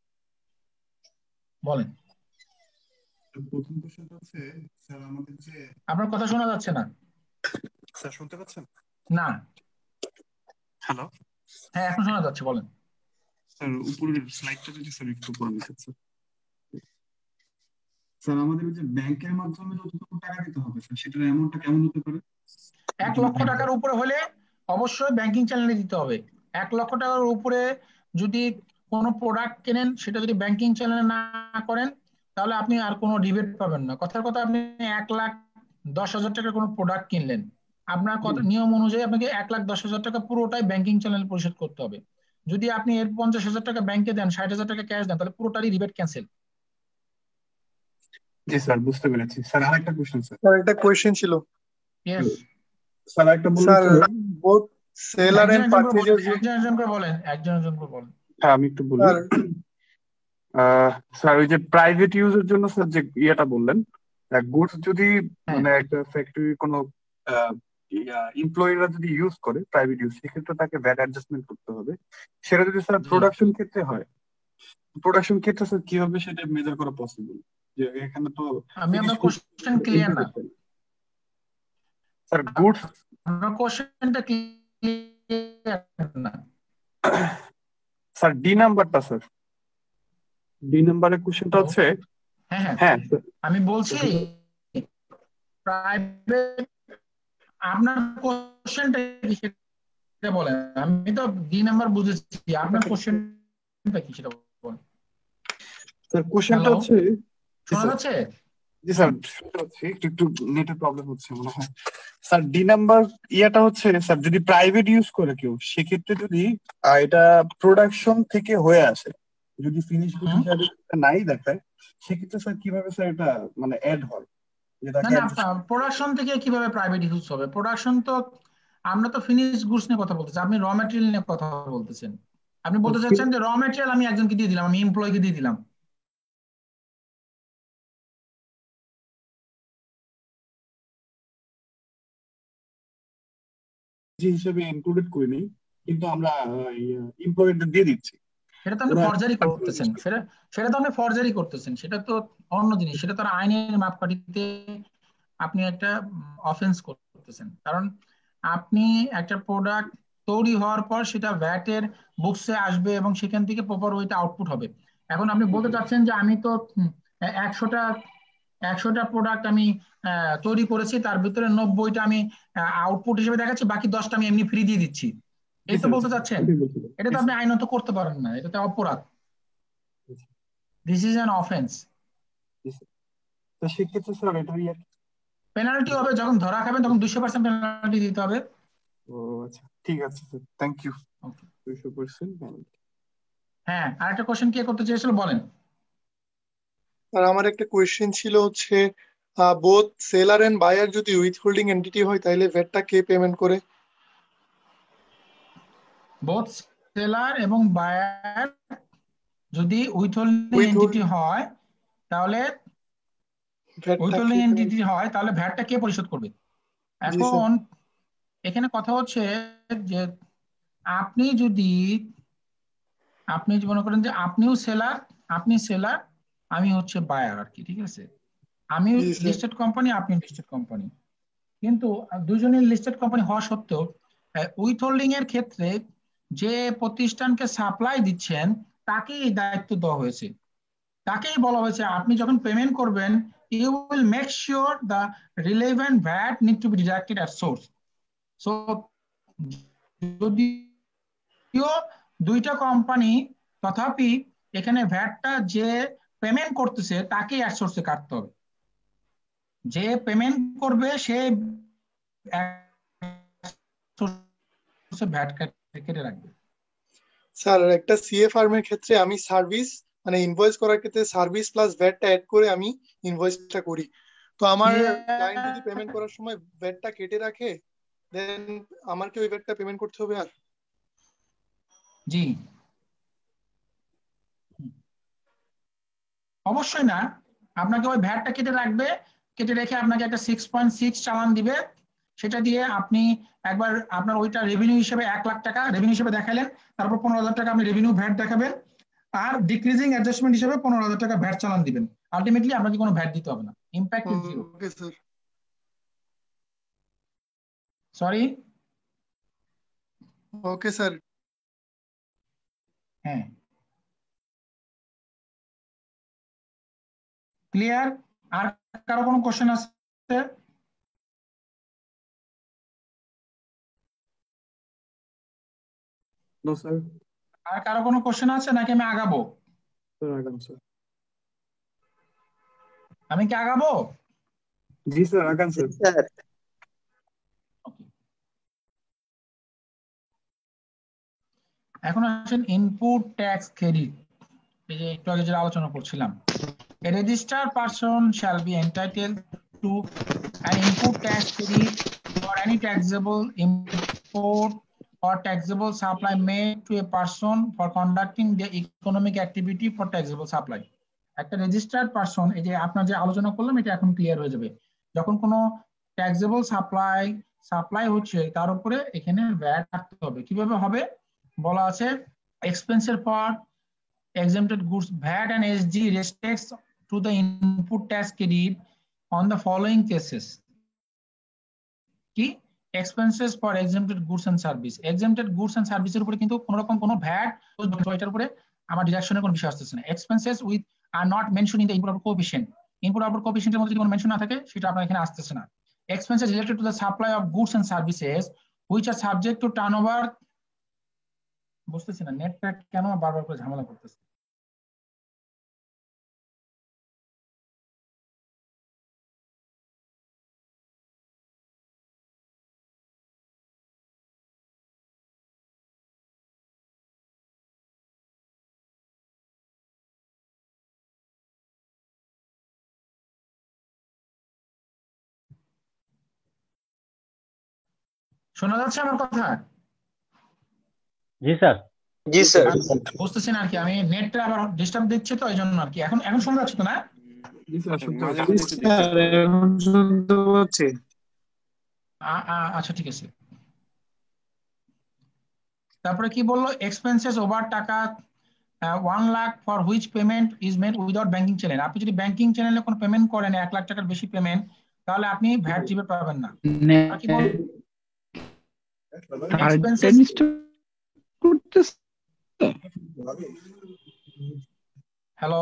বলেন। প্রথম কোশ্চেনটা হচ্ছে স্যার আমাদের যে, আপনার কথা শোনা যাচ্ছে না স্যার শুনতে পাচ্ছেন? না। হ্যালো, হ্যাঁ এখন শোনা যাচ্ছে, বলেন। স্যার উপরের স্লাইডটা যদি স্যার একটু পড়ে নিতে স্যার। স্যার আমাদের যে ব্যাংকের মাধ্যমে যতটুকু টাকা দিতে হবে স্যার সেটার অ্যামাউন্টটা কেমন হতে পারে? এক লক্ষ টাকার উপরে হলে অবশ্যই ব্যাংকিং চ্যানেলে দিতে হবে। এক লক্ষ টাকার উপরে যদি কোনো প্রোডাক্ট কেনেন সেটা যদি ব্যাংকিং চ্যানেলে না করেন তাহলে আপনি আর কোনো রিবেট পাবেন না। কথার কথা, আপনি এক লাখ দশ হাজার টাকার কোনো প্রোডাক্ট কিনলেন, আপনার কথা নিয়ম অনুযায়ী আপনাকে এক লাখ দশ হাজার টাকা পুরোটাই ব্যাংকিং চ্যানেল পরিশোধ করতে হবে। যদি আপনি এর পঞ্চাশ হাজার টাকা ব্যাংকে দেন, ষাট হাজার টাকা ক্যাশ দেন, তাহলে পুরোটারই রিবেট ক্যান্সেল। জি স্যার বুঝতে পেরেছি। স্যার আরেকটা কোশ্চেন স্যার। স্যার একটা কোশ্চেন ছিল। ইয়েস স্যার একটা বলুন sir, sir. both seller and purchaser, একজন একজন করে বলেন, একজন একজন করে বলেন। হ্যাঁ আমি একটু বলি। স্যার ওই যে প্রাইভেট ইউজের জন্য স্যার যে ইয়েটা বললেন, গুডস যদি মানে একটা ফ্যাক্টরি কোনো এমপ্লয়িরা যদি ইউজ করে প্রাইভেট ইউজ, সেক্ষেত্রে তাকে ভ্যাট অ্যাডজাস্টমেন্ট করতে হবে। সেটা যদি স্যার প্রোডাকশন ক্ষেত্রে হয়, প্রোডাকশন ক্ষেত্রে স্যার কিভাবে সেটা মেজার করা পসিবল? যে এখানে তো আমি আপনার কোশ্চেন ক্লিয়ার না স্যার। গুডস, আপনার কোশ্চেনটা ক্লিয়ার না স্যার। ডি নাম্বারটা স্যার, ডি নাম্বারের কোশ্চেনটা হচ্ছে, হ্যাঁ হ্যাঁ আমি বলছি প্রাইভেট, আপনার কোশ্চেনটা কি সেটা বলেন। আমি তো ডি নাম্বার বুঝেছি, আপনার কোশ্চেনটা কি সেটা বলেন। স্যার কোশ্চেনটা হচ্ছে, শোনা যাচ্ছে? জি স্যার শুনতে পাচ্ছি, একটু একটু নেটের প্রবলেম হচ্ছে মনে হয়। স্যার ডি নাম্বার ইয়াটা হচ্ছে স্যার, যদি প্রাইভেট ইউজ করে কেউ, সেক্ষেত্রে যদি এটা প্রোডাকশন থেকে হয়ে আসে, যদি ফিনিশ গুড হিসাবে নাই দেখায়, সেক্ষেত্রে স্যার কিভাবে স্যার এটা মানে অ্যাড হয়? না না, প্রোডাকশন থেকে কিভাবে প্রাইভেট ইউজ হবে? প্রোডাকশন তো, আমরা তো ফিনিশ গুডস নিয়ে কথা বলতেছি, আপনি র ম্যাটেরিয়াল নিয়ে কথা বলতেছেন। আপনি বলতে চাচ্ছেন যে র ম্যাটেরিয়াল আমি একজনকে দিয়ে দিলাম, আমি এমপ্লয়িকে দিয়ে দিলাম, হিসেবে ইনক্লুডেড করিনি, কিন্তু আমরা এমপ্লয়ীদের দিয়ে দিচ্ছি। সেটা তো আপনি ফরজারি করতেছেন, সেটা সেটা তো আপনি ফরজারি করতেছেন, সেটা তো অন্য জিনিস, সেটা তো আর আইনের মাপকাঠিতে আপনি একটা অফেন্স করতেছেন। কারণ আপনি একটা প্রোডাক্ট তৈরি হওয়ার পর সেটা ভ্যাটের বুকসে আসবে এবং সেখান থেকে প্রপার ওইটা আউটপুট হবে। এখন আপনি বলতে চাচ্ছেন যে আমি তো একশোটা একশোটা প্রোডাক্ট আমি তৈরি করেছি, তার ভিতরে নব্বইটা আমি আউটপুট হিসেবে দেখাচ্ছি, বাকি দশটা আমি এমনি ফ্রি দিয়ে দিচ্ছি, এই তো বলতে চাচ্ছেন? এটা তো আপনি আইনত করতে পারেন না, এটা তো অপরাধ। This is an offence. তো সেক্ষেত্রে স্যার এটা পেনাল্টি হবে, যখন ধরা খাবেন তখন দুইশো পার্সেন্ট পেনাল্টি দিতে হবে। ও আচ্ছা, ঠিক আছে স্যার, থ্যাংক ইউ। দুইশো পার্সেন্ট পেনাল্টি। হ্যাঁ, আরেকটা কোশ্চেন কে করতে চেয়েছিল বলেন। আর আমার একটা কোয়েশ্চেন ছিল হচ্ছে বোথ সেলার এন্ড বায়ার যদি উইথ হোল্ডিং এন্টিটি হয় তাহলে ভ্যাটটা কে পেমেন্ট করে? বোথ সেলার এবং বায়ার যদি উইথ হোল্ডিং এন্টিটি হয় তাহলে উইথ হোল্ডিং এন্টিটি হয় তাহলে ভ্যাটটা কে পরিশোধ করবে? এখন এখানে কথা হচ্ছে যে আপনি যদি আপনি মনে করেন যে আপনিও সেলার, আপনি সেলার, আমি হচ্ছে বায়ার আর কি, ঠিক আছে? আমি লিস্টেড কোম্পানি, আপনি লিস্টেড কোম্পানি, কিন্তু দুজনের লিস্টেড কোম্পানি হওয়া সত্ত্বেও উইথ হোল্ডিং এর ক্ষেত্রে যে প্রতিষ্ঠানকে সাপ্লাই দিচ্ছেন তাকেই দায়িত্ব দেওয়া হয়েছে, তাকেই বলা হয়েছে আপনি যখন পেমেন্ট করবেন you will make sure the relevant VAT need to be deducted at source. So যদিও দুইটা কোম্পানি, তথাপি এখানে ভ্যাটটা যে পেমেন্ট করতেছে তাকেই অ্যাট সোর্সে কাটতে হবে। যে পেমেন্ট করবে সে ভ্যাট কেটে রাখবে। স্যার একটা সিএ ফার্মের ক্ষেত্রে আমি সার্ভিস মানে ইনভয়েস করার ক্ষেত্রে সার্ভিস প্লাস ভ্যাটটা অ্যাড করে আমি ইনভয়েসটা করি, তো আমার ক্লায়েন্ট যদি পেমেন্ট করার সময় ভ্যাটটা কেটে রাখে দেন আমার কি ওই ভ্যাটটা পেমেন্ট করতে হবে? আর জি অবশ্যই না, আপনাকে ওই ভ্যাটটা কেটে রাখবে, কেটে রেখে আপনাকে একটা সিক্স পয়েন্ট সিক্স চালান দিবে, সেটা দিয়ে আপনি একবার আপনার ওইটা রেভিনিউ হিসেবে এক লাখ টাকা রেভিনিউ হিসেবে দেখালেন, তারপর পনেরো হাজার টাকা আপনি রেভিনিউ ভ্যাট দেখাবেন, আর ডিক্রিজিং অ্যাডজাস্টমেন্ট হিসেবে পনেরো হাজার টাকা ভ্যাট চালান দিবেন। আলটিমেটলি আপনাকে কোনো ভ্যাট দিতে হবে না, impact is zero. Okay sir, sorry. Okay sir. হ্যাঁ, ক্লিয়ার? আর কারো কোনো কোশ্চেন আছে? No sir. আর কারো কোনো কোশ্চেন আছে নাকি আমি আগাবো? স্যার আগাম স্যার। আমি কি আগাবো? জি স্যার, আগাম স্যার। এখন আসেন ইনপুট ট্যাক্স ক্রেডিট, এই যে একটু আগে যেটা আলোচনা করছিলাম। A registered person shall be entitled to an input tax credit for any taxable import or taxable supply made to a person for conducting the economic activity for taxable supply. একটা রেজিস্টার্ড পারসন, এই যে আপনার যে আলোচনা করলাম এটা এখন ক্লিয়ার হয়ে যাবে। যখন কোনো ট্যাক্সেবল সাপ্লাই সাপ্লাই হচ্ছে তার উপরে এখানে ভ্যাট রাখতে হবে। কিভাবে হবে বলা আছে, এক্সপেন্সের পর exempted goods V A T and S G respects to the input tax credit on the following cases. কি expenses for exempted goods and service, exempted goods and service এর উপরে কিন্তু কোনো রকম কোনো ভ্যাট এটার উপরে আমার ডিডাকশনের কোনো বিষয় আসতেছে না। expenses with are not mentioned in the input output coefficient, input output coefficient এর মধ্যে যদি কোনো মেনশন না থাকে সেটা আপনার এখানে আসতেছে না। expenses related to the supply of goods and services which are subject to turnover, বুঝতেছি না নেট প্যাক কেন বারবার করে ঝামেলা করতেছে। শোনা যাচ্ছে আমার কথা? জি স্যার। জি স্যার। বুঝতেছি না আর কি, আমি নেটটা আবার ডিস্টার্ব দিচ্ছে তো এই জন্য আর কি। এখন এখন শোনা যাচ্ছে তো না? জি স্যার, শুনতে পাচ্ছি। আচ্ছা ঠিক আছে। তারপরে কি বললো, এক্সপেন্সেস ওভার টাকা one lakh for which payment is made without banking channel. আপনি যদি ব্যাংকিং চ্যানেলে কোনো পেমেন্ট করেন এক লাখ টাকার বেশি পেমেন্ট, তাহলে আপনি ভ্যাট রিবেট পাবেন না। আর কি বল, এক্সপেন্সেস হ্যালো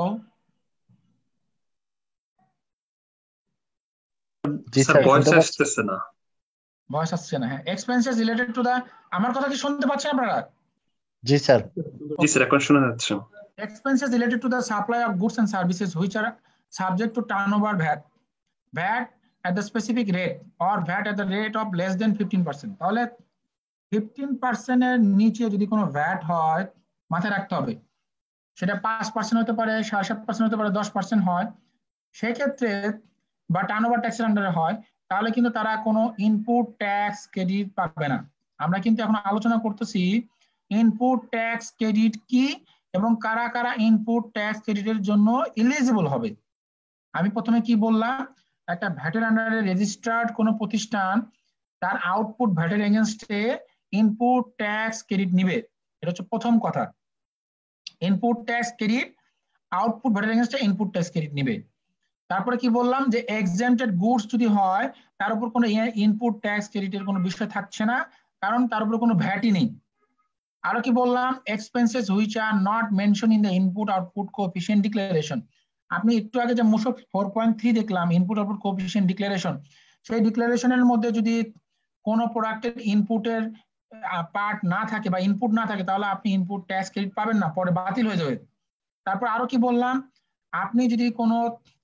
জি স্যার, ভয়েস আসতেছে না। ভয়েস আসছে না, হ্যাঁ। এক্সপেন্সেস রিলেটেড টু দা, আমার কথা কি শুনতে পাচ্ছেন আপনারা? জি স্যার। জি স্যার, এখন শোনা যাচ্ছে। Expenses related to the supply of goods and services which are subject to turnover V A T, V A T at the specific rate or V A T at the rate of less than fifteen percent. তাহলে fifteen percent এর নিচে যদি কোনো V A T হয়, মাথায় রাখতে হবে সেটা পাঁচ পার্সেন্ট হতে পারে, সাড়ে সাত পার্সেন্ট হতে পারে, দশ পার্সেন্ট হয় সেক্ষেত্রে, বা টার্নওভার ট্যাক্সের আন্ডারে হয়, তাহলে কিন্তু তারা কোনো ইনপুট ট্যাক্স ক্রেডিট পাবে না। আমরা কিন্তু এখন আলোচনা করতেছি ইনপুট ট্যাক্স ক্রেডিট কি এবং কারা কারা ইনপুট ট্যাক্স ক্রেডিটের জন্য এলিজিবল হবে। আমি প্রথমে কি বললাম, একটা ভ্যাটের আন্ডারে রেজিস্টার্ড কোনো প্রতিষ্ঠান তার আউটপুট ভ্যাটের এগেইনস্টে ইনপুট ট্যাক্স ক্রেডিট নিবে, এটা হচ্ছে প্রথম কথা। ইনপুট ট্যাক্স ক্রেডিট, আউটপুট ভ্যাটের এগেইনস্টে ইনপুট ট্যাক্স ক্রেডিট নিবে। তারপরে কি বললাম যে এক্সেম্পটেড গুডস যদি হয় তার উপর কোনো ইনপুট ট্যাক্স ক্রেডিটের কোনো বিষয় থাকছে না, কারণ তার উপর কোনো ভ্যাটই নেই। আরো কি বললাম, expenses which are not mention in the input output coefficient declaration. আপনি একটু আগে যে মূসক ফোর পয়েন্ট থ্রি দেখলাম ইনপুট আউটপুট কোএফিশিয়েন্ট ডিক্লারেশন, সেই ডিক্লারেশনের মধ্যে যদি কোনো প্রোডাক্টের ইনপুটের পার্ট না থাকে বা ইনপুট না থাকে, তাহলে আপনি ইনপুট ট্যাক্স ক্রেডিট পাবেন না, পরে বাতিল হয়ে যাবে। তারপর আরো কি বললাম, আপনি যদি কোনো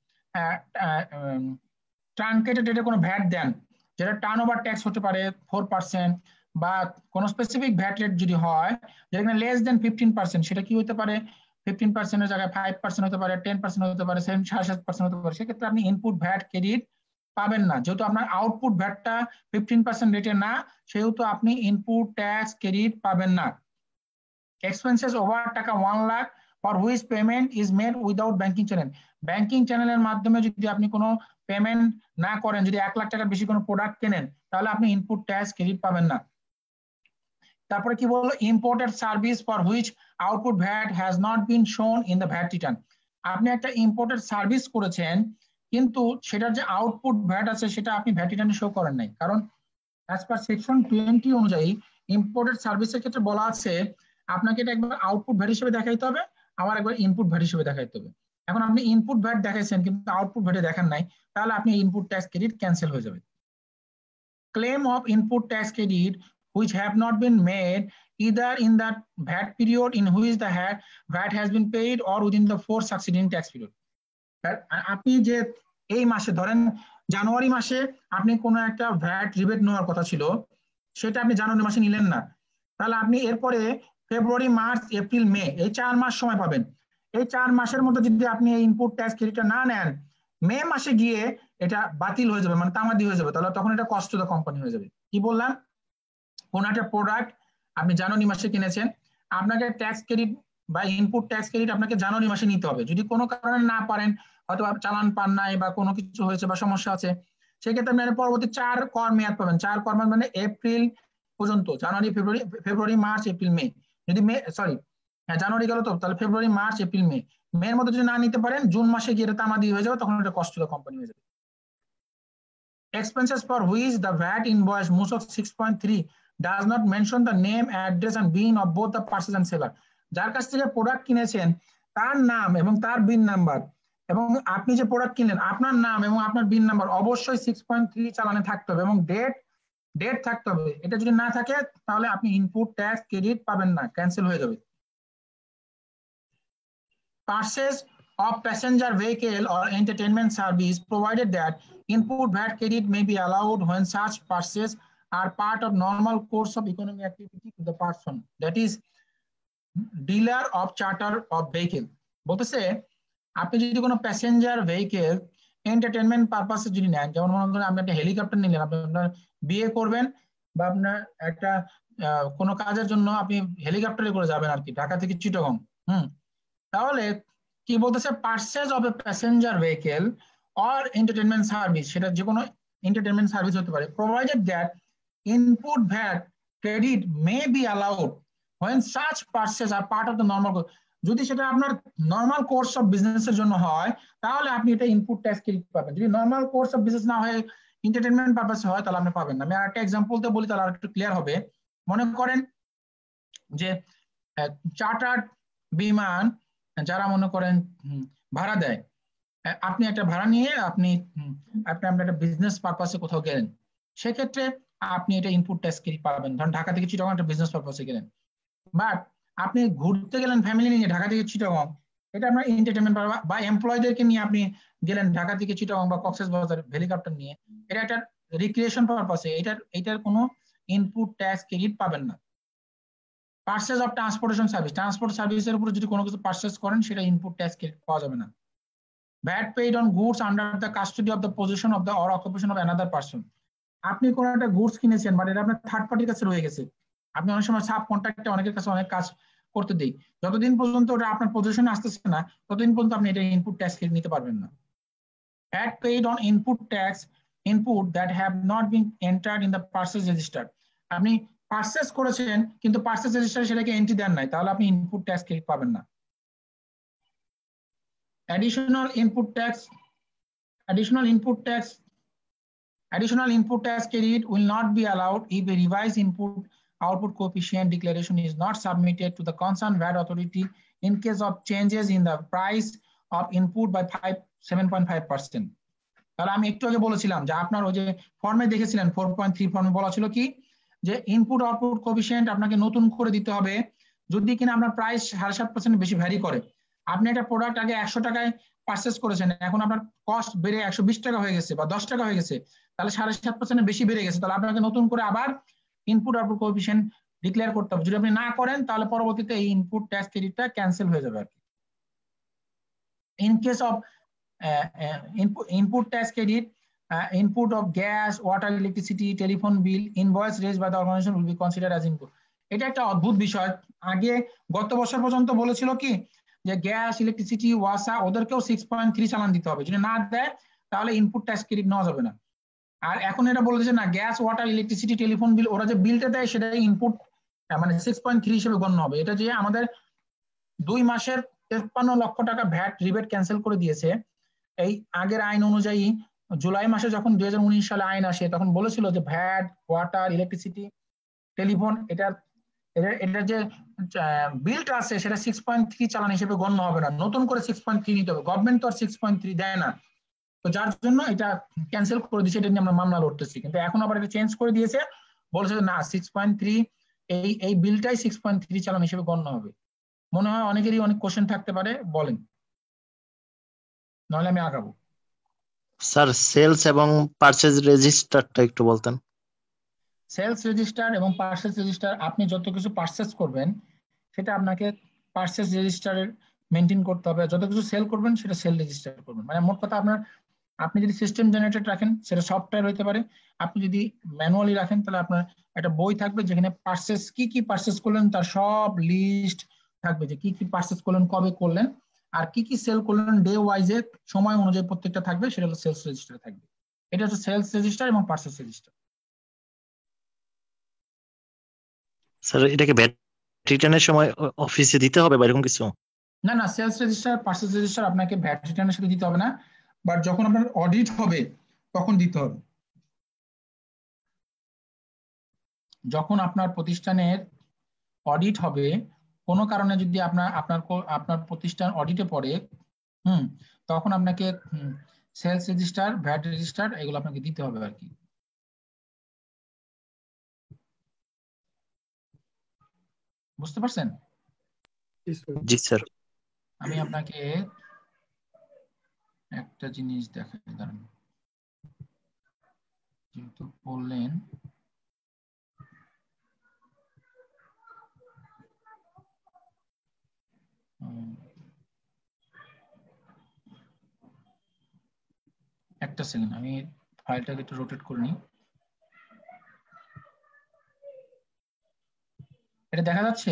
ট্রাঙ্কেটেড রেটে কোনো ভ্যাট দেন, যেটা টার্নওভার ট্যাক্স হতে পারে ফোর পার্সেন্ট, বা কোনো স্পেসিফিক ভ্যাট রেট যদি হয় যেখানে লেস দেন ফিফটিন পার্সেন্ট, সেটা কি হতে পারে ফিফটিন পার্সেন্টের জায়গায় ফাইভ পার্সেন্ট হতে পারে, টেন পার্সেন্ট হতে পারে, সেভেন সাড়ে সাত পার্সেন্ট হতে পারে, সেক্ষেত্রে আপনি ইনপুট ভ্যাট ক্রেডিট পাবেন না। যেহেতু আপনার আউটপুট ভ্যাটটা ফিফটিন পার্সেন্ট রেটে না, সেহেতু আপনি ইনপুট ট্যাক্স ক্রেডিট পাবেন না। এক্সপেন্সেস ওভার টাকা one lakh for which payment is made without banking channel. Banking চ্যানেলের মাধ্যমে যদি আপনি কোনো পেমেন্ট না করেন, যদি এক লাখ টাকার বেশি কোনো প্রোডাক্ট কেনেন, তাহলে আপনি ইনপুট ট্যাক্স ক্রেডিট পাবেন না। তারপরে কি বললো, imported service for which output VAT has not been shown in the VAT return. আপনি একটা ইম্পোর্টেড সার্ভিস করেছেন, কিন্তু সেটার যে আউটপুট ভ্যাট আছে সেটা আপনি ভ্যাট রিটার্নে শো করেন নাই, কারণ অ্যাজ পার সেকশন টোয়েন্টি অনুযায়ী ইম্পোর্টেড সার্ভিসের ক্ষেত্রে বলা আছে আপনাকে এটা একবার আউটপুট ভ্যাট হিসেবে দেখাইতে হবে, আবার একবার ইনপুট ভ্যাট হিসেবে দেখাইতে হবে। এখন আপনি ইনপুট ভ্যাট দেখাইছেন কিন্তু আউটপুট ভ্যাটে দেখান নাই, তাহলে আপনি ইনপুট ট্যাক্স ক্রেডিট ক্যান্সেল হয়ে যাবে। Claim of input tax credit which have not been made either in the V A T period in which the V A T has been paid or within the four succeeding tax period. আপনি যে এই মাসে ধরেন জানুয়ারি মাসে আপনি কোনো একটা ভ্যাট রিবেট নেওয়ার কথা ছিল, সেটা আপনি জানুয়ারি মাসে নিলেন না, তাহলে আপনি এরপরে ফেব্রুয়ারি মার্চ এপ্রিল মে এই চার মাস সময় পাবেন। এই চার মাসের মধ্যে যদি আপনি এই ইনপুট ট্যাক্স ক্রেডিটটা না নেন, মে মাসে গিয়ে এটা বাতিল হয়ে যাবে, মানে তামাদি হয়ে যাবে, তাহলে তখন এটা কস্ট টু দ্য কোম্পানি হয়ে যাবে। কি বললাম, কোন একটা প্রোডাক্ট আপনি জানুয়ারি মাসে কিনেছেন, আপনাকে ট্যাক্স ক্রেডিট বা ইনপুট ট্যাক্স ক্রেডিট আপনাকে জানুয়ারি মাসে নিতে হবে। যদি কোনো কারণে না পারেন, হয়তো চালান পান নাই বা কোনো কিছু হয়েছে বা সমস্যা আছে, সেক্ষেত্রে আপনি পরবর্তী চার কর মেয়াদ পাবেন। চার কর মেয়াদ মানে এপ্রিল পর্যন্ত, জানুয়ারি ফেব্রুয়ারি ফেব্রুয়ারি মার্চ এপ্রিল মে। যদি মে সরি হ্যাঁ জানুয়ারি গেল তো, তাহলে ফেব্রুয়ারি মার্চ এপ্রিল মে, মে এর মধ্যে যদি না নিতে পারেন জুন মাসে গিয়ে এটা তামাদি হয়ে যাবে, তখন এটা কস্ট টু দ্য কোম্পানি হয়ে যাবে। Expenses for which the V A T invoice M U S O six point three does not mention the name, address and bin of both the purchaser and seller. যার কাছ থেকে প্রোডাক্ট কিনেছেন তার নাম এবং তার বিন নাম্বার, এবং আপনি যে প্রোডাক্ট কিনলেন আপনার নাম এবং আপনার বিন নাম্বার অবশ্যই সিক্স পয়েন্ট থ্রি চালানে থাকতে হবে, এবং ডেট ডেট থাকতে হবে। এটা যদি না থাকে তাহলে আপনি ইনপুট ট্যাক্স ক্রেডিট পাবেন না, ক্যান্সেল হয়ে যাবে। Purchase of passenger vehicle or entertainment service, provided that input V A T credit may be allowed when such purchases are part of normal course of economic activity to the person, that is dealer of charter of vehicle. বলতেছে আপনি যদি কোনো প্যাসেঞ্জার ভেহিকেল এন্টারটেনমেন্ট পারপাসে যদি নেন, যেমন মনে করেন আপনি একটা হেলিকপ্টার নিলেন, আপনি আপনার বিয়ে করবেন বা আপনার একটা কোনো কাজের জন্য আপনি হেলিকপ্টারে করে যাবেন আর কি, ঢাকা থেকে চিটাগং, হুম, তাহলে কি বলতেছে, purchase of a passenger vehicle or entertainment service, সেটা যে কোনো এন্টারটেনমেন্ট সার্ভিস হতে পারে, provided that input VAT credit may be allowed when such purchases are part of the normal course, যদি সেটা আপনার নরমাল কোর্স অফ বিজনেসের জন্য হয় তাহলে আপনি এটা ইনপুট ট্যাক্স ক্রেডিট পাবেন। যদি নরমাল কোর্স অফ বিজনেস না হয় এন্টারটেইনমেন্ট পারপাসে হয় তাহলে আপনি পাবেন না। আমি আরেকটা এক্সাম্পলতে বলি তাহলে আরেকটু ক্লিয়ার হবে। মনে করেন যে চার্টার্ড বিমান যারা মনে করেন ভাড়া দেয়, আপনি একটা ভাড়া নিয়ে আপনি আপনি আপনার একটা বিজনেস পারপাসে কোথাও গেলেন, সেক্ষেত্রে আপনি এটা ইনপুট ট্যাক্স ক্রেডিট পাবেন। ধরুন ঢাকা থেকে চিটাগং একটা বিজনেস পারপাসে গেলেন, বাট আপনি ঘুরতে গেলেন ফ্যামিলি নিয়ে ঢাকা থেকে চিটাগং, এটা আপনার এন্টারটেইনমেন্ট বা এমপ্লয়ীদেরকে নিয়ে আপনি গেলেন ঢাকা থেকে চিটাগং বা কক্সবাজার হেলিকপ্টার নিয়ে, এটা একটা রিক্রিয়েশন পারপাসে, এটার এটার কোনো ইনপুট ট্যাক্স ক্রেডিট পাবেন না। Purchase of transportation service, transport সার্ভিসের উপরে যদি কোনো কিছু পারচেজ করেন সেটা ইনপুট ট্যাক্স ক্রেডিট পাওয়া যাবে না। VAT paid on goods under the custody of the position of the or occupation of another person, আপনি কোনো একটা গুডস কিনেছেন বাট এটা আপনার থার্ড পার্টির কাছে রয়ে গেছে, আপনি অনেক সময় সাব কন্ট্রাক্টে অনেকের কাছে অনেক কাজ করতে দেই, যতদিন পর্যন্ত ওটা আপনার পজিশনে আসতেছে না ততদিন পর্যন্ত আপনি এটা ইনপুট ট্যাক্স ক্রেডিট নিতে পারবেন না। VAT paid on input tax input that have not been entered in the purchase register, আপনি পারচেজ করেছেন কিন্তু পারচেজ রেজিস্টারে সেটাকে এন্ট্রি দেন নাই, তাহলে আপনি ইনপুট ট্যাক্স ক্রেডিট পাবেন না। Additional input tax, additional input tax, additional input tax credit will not be allowed if a revised input output coefficient declaration is not submitted to the concerned V A T authority in case of changes in the price of input by five seven point five percent. তাহলে আমি একটু আগে বলেছিলাম যে আপনার ওই যে ফর্মে দেখেছিলেন four point three ফর্মে বলা ছিল কি যে ইনপুট আউটপুট কোএফিসিয়েন্ট আপনাকে নতুন করে দিতে হবে যদি কিনা আপনার প্রাইস সাড়ে সাত পার্সেন্ট বেশি ভ্যারি করে। আপনি একটা প্রোডাক্ট আগে একশো টাকায় পারচেজ করেছেন, এখন আপনার কস্ট বেড়ে একশো বিশ টাকা হয়ে গেছে বা দশ টাকা হয়ে গেছে, তাহলে সাড়ে সাত পার্সেন্ট বেশি বেড়ে গেছে, তাহলে আপনাকে নতুন করে আবার ইনপুট আউটপুট কোএফিসিয়েন্ট ডিক্লেয়ার করতে হবে। যদি আপনি না করেন তাহলে পরবর্তীতে এই ইনপুট ট্যাক্স ক্রেডিটটা ক্যান্সেল হয়ে যাবে আর কি। In case of input tax credit, input of gas, water, electricity, telephone bill, invoice raise by the organisation will be considered as input. এটা একটা অদ্ভুত বিষয়, আগে গত বছর পর্যন্ত বলেছিল কি যে গ্যাস, ইলেকট্রিসিটি, ওয়াসা ওদেরকেও সিক্স পয়েন্ট থ্রি চালান দিতে হবে, যদি না দেয় তাহলে ইনপুট ট্যাক্স ক্রেডিট নেওয়া যাবে না। আর এখন এটা বলেছে না, gas, water, electricity, telephone bill ওরা যে বিলটা দেয় সেটা ইনপুট মানে সিক্স পয়েন্ট থ্রি হিসেবে গণ্য হবে। এটা যে আমাদের দুই মাসের তেপ্পান্ন লক্ষ টাকা ভ্যাট রিবেট ক্যান্সেল করে দিয়েছে, এই আগের আইন অনুযায়ী জুলাই মাসে যখন দুই হাজার উনিশ সালে আইন আসে তখন বলেছিল যে ভ্যাট, ওয়াটার, ইলেকট্রিসিটি, টেলিফোন এটার এটা যে বিলটা আছে সেটা সিক্স পয়েন্ট থ্রি চালান হিসেবে গণ্য হবে না, নতুন করে সিক্স পয়েন্ট থ্রি নিতে হবে। গভর্নমেন্ট তো আর সিক্স পয়েন্ট থ্রি দেয় না, তো যার জন্য এটা ক্যান্সেল করে দিয়েছে, এটা নিয়ে আমরা মামলা লড়তেছি। কিন্তু এখন আবার এটা চেঞ্জ করে দিয়েছে, বলছে না সিক্স পয়েন্ট থ্রি এই এই বিলটাই সিক্স পয়েন্ট থ্রি চালান হিসেবে গণ্য হবে। মনে হয় অনেকেরই অনেক কোশ্চেন থাকতে পারে, বলেন নাহলে আমি আগাবো। স্যার সেলস এবং পারচেজ রেজিস্টারটা একটু বলতেন। সেলস রেজিস্টার এবং পারচেজ রেজিস্টার, আপনি যত কিছু পারচেজ করবেন সেটা আপনাকে পারচেজ রেজিস্টারের মেনটেন করতে হবে, যত কিছু সেল করবেন সেটা সেল রেজিস্টার করবেন। মানে মোট কথা আপনার আপনি যদি সিস্টেম জেনারেটেড রাখেন সেটা সফটওয়্যার হতে পারে, আপনি যদি ম্যানুয়ালি রাখেন তাহলে আপনার একটা বই থাকবে যেখানে পারচেজ কি কি পারচেজ করলেন তার সব লিস্ট থাকবে, যে কি কি পারচেজ করলেন, কবে করলেন, আর কি কি সেল করলেন ডে ওয়াইজে সময় অনুযায়ী প্রত্যেকটা থাকবে, সেটা হলো সেলস রেজিস্টার থাকবে। এটা হচ্ছে সেলস রেজিস্টার এবং পারচেজ রেজিস্টার। স্যার এটাকে ভ্যাট রিটার্নের সময় অফিসে দিতে হবে বা এরকম কিছু? না না, সেলস রেজিস্টার, পারচেজ রেজিস্টার আপনাকে ভ্যাট রিটার্নের সাথে দিতে হবে না, বাট যখন আপনার অডিট হবে তখন দিতে হবে। যখন আপনার প্রতিষ্ঠানের অডিট হবে, কোনো কারণে যদি আপনার আপনার আপনার প্রতিষ্ঠান অডিটে পড়ে, হুম তখন আপনাকে সেলস রেজিস্টার, ভ্যাট রেজিস্টার এগুলো আপনাকে দিতে হবে আর কি। বুঝতে পারছেন? জি স্যার। আমি আপনাকে একটা জিনিস দেখাই, দাঁড়ান, যেহেতু বললেন একটা সেকেন্ড, আমি ফাইলটাকে একটু রোটেট করে নিই। এটা দেখা যাচ্ছে?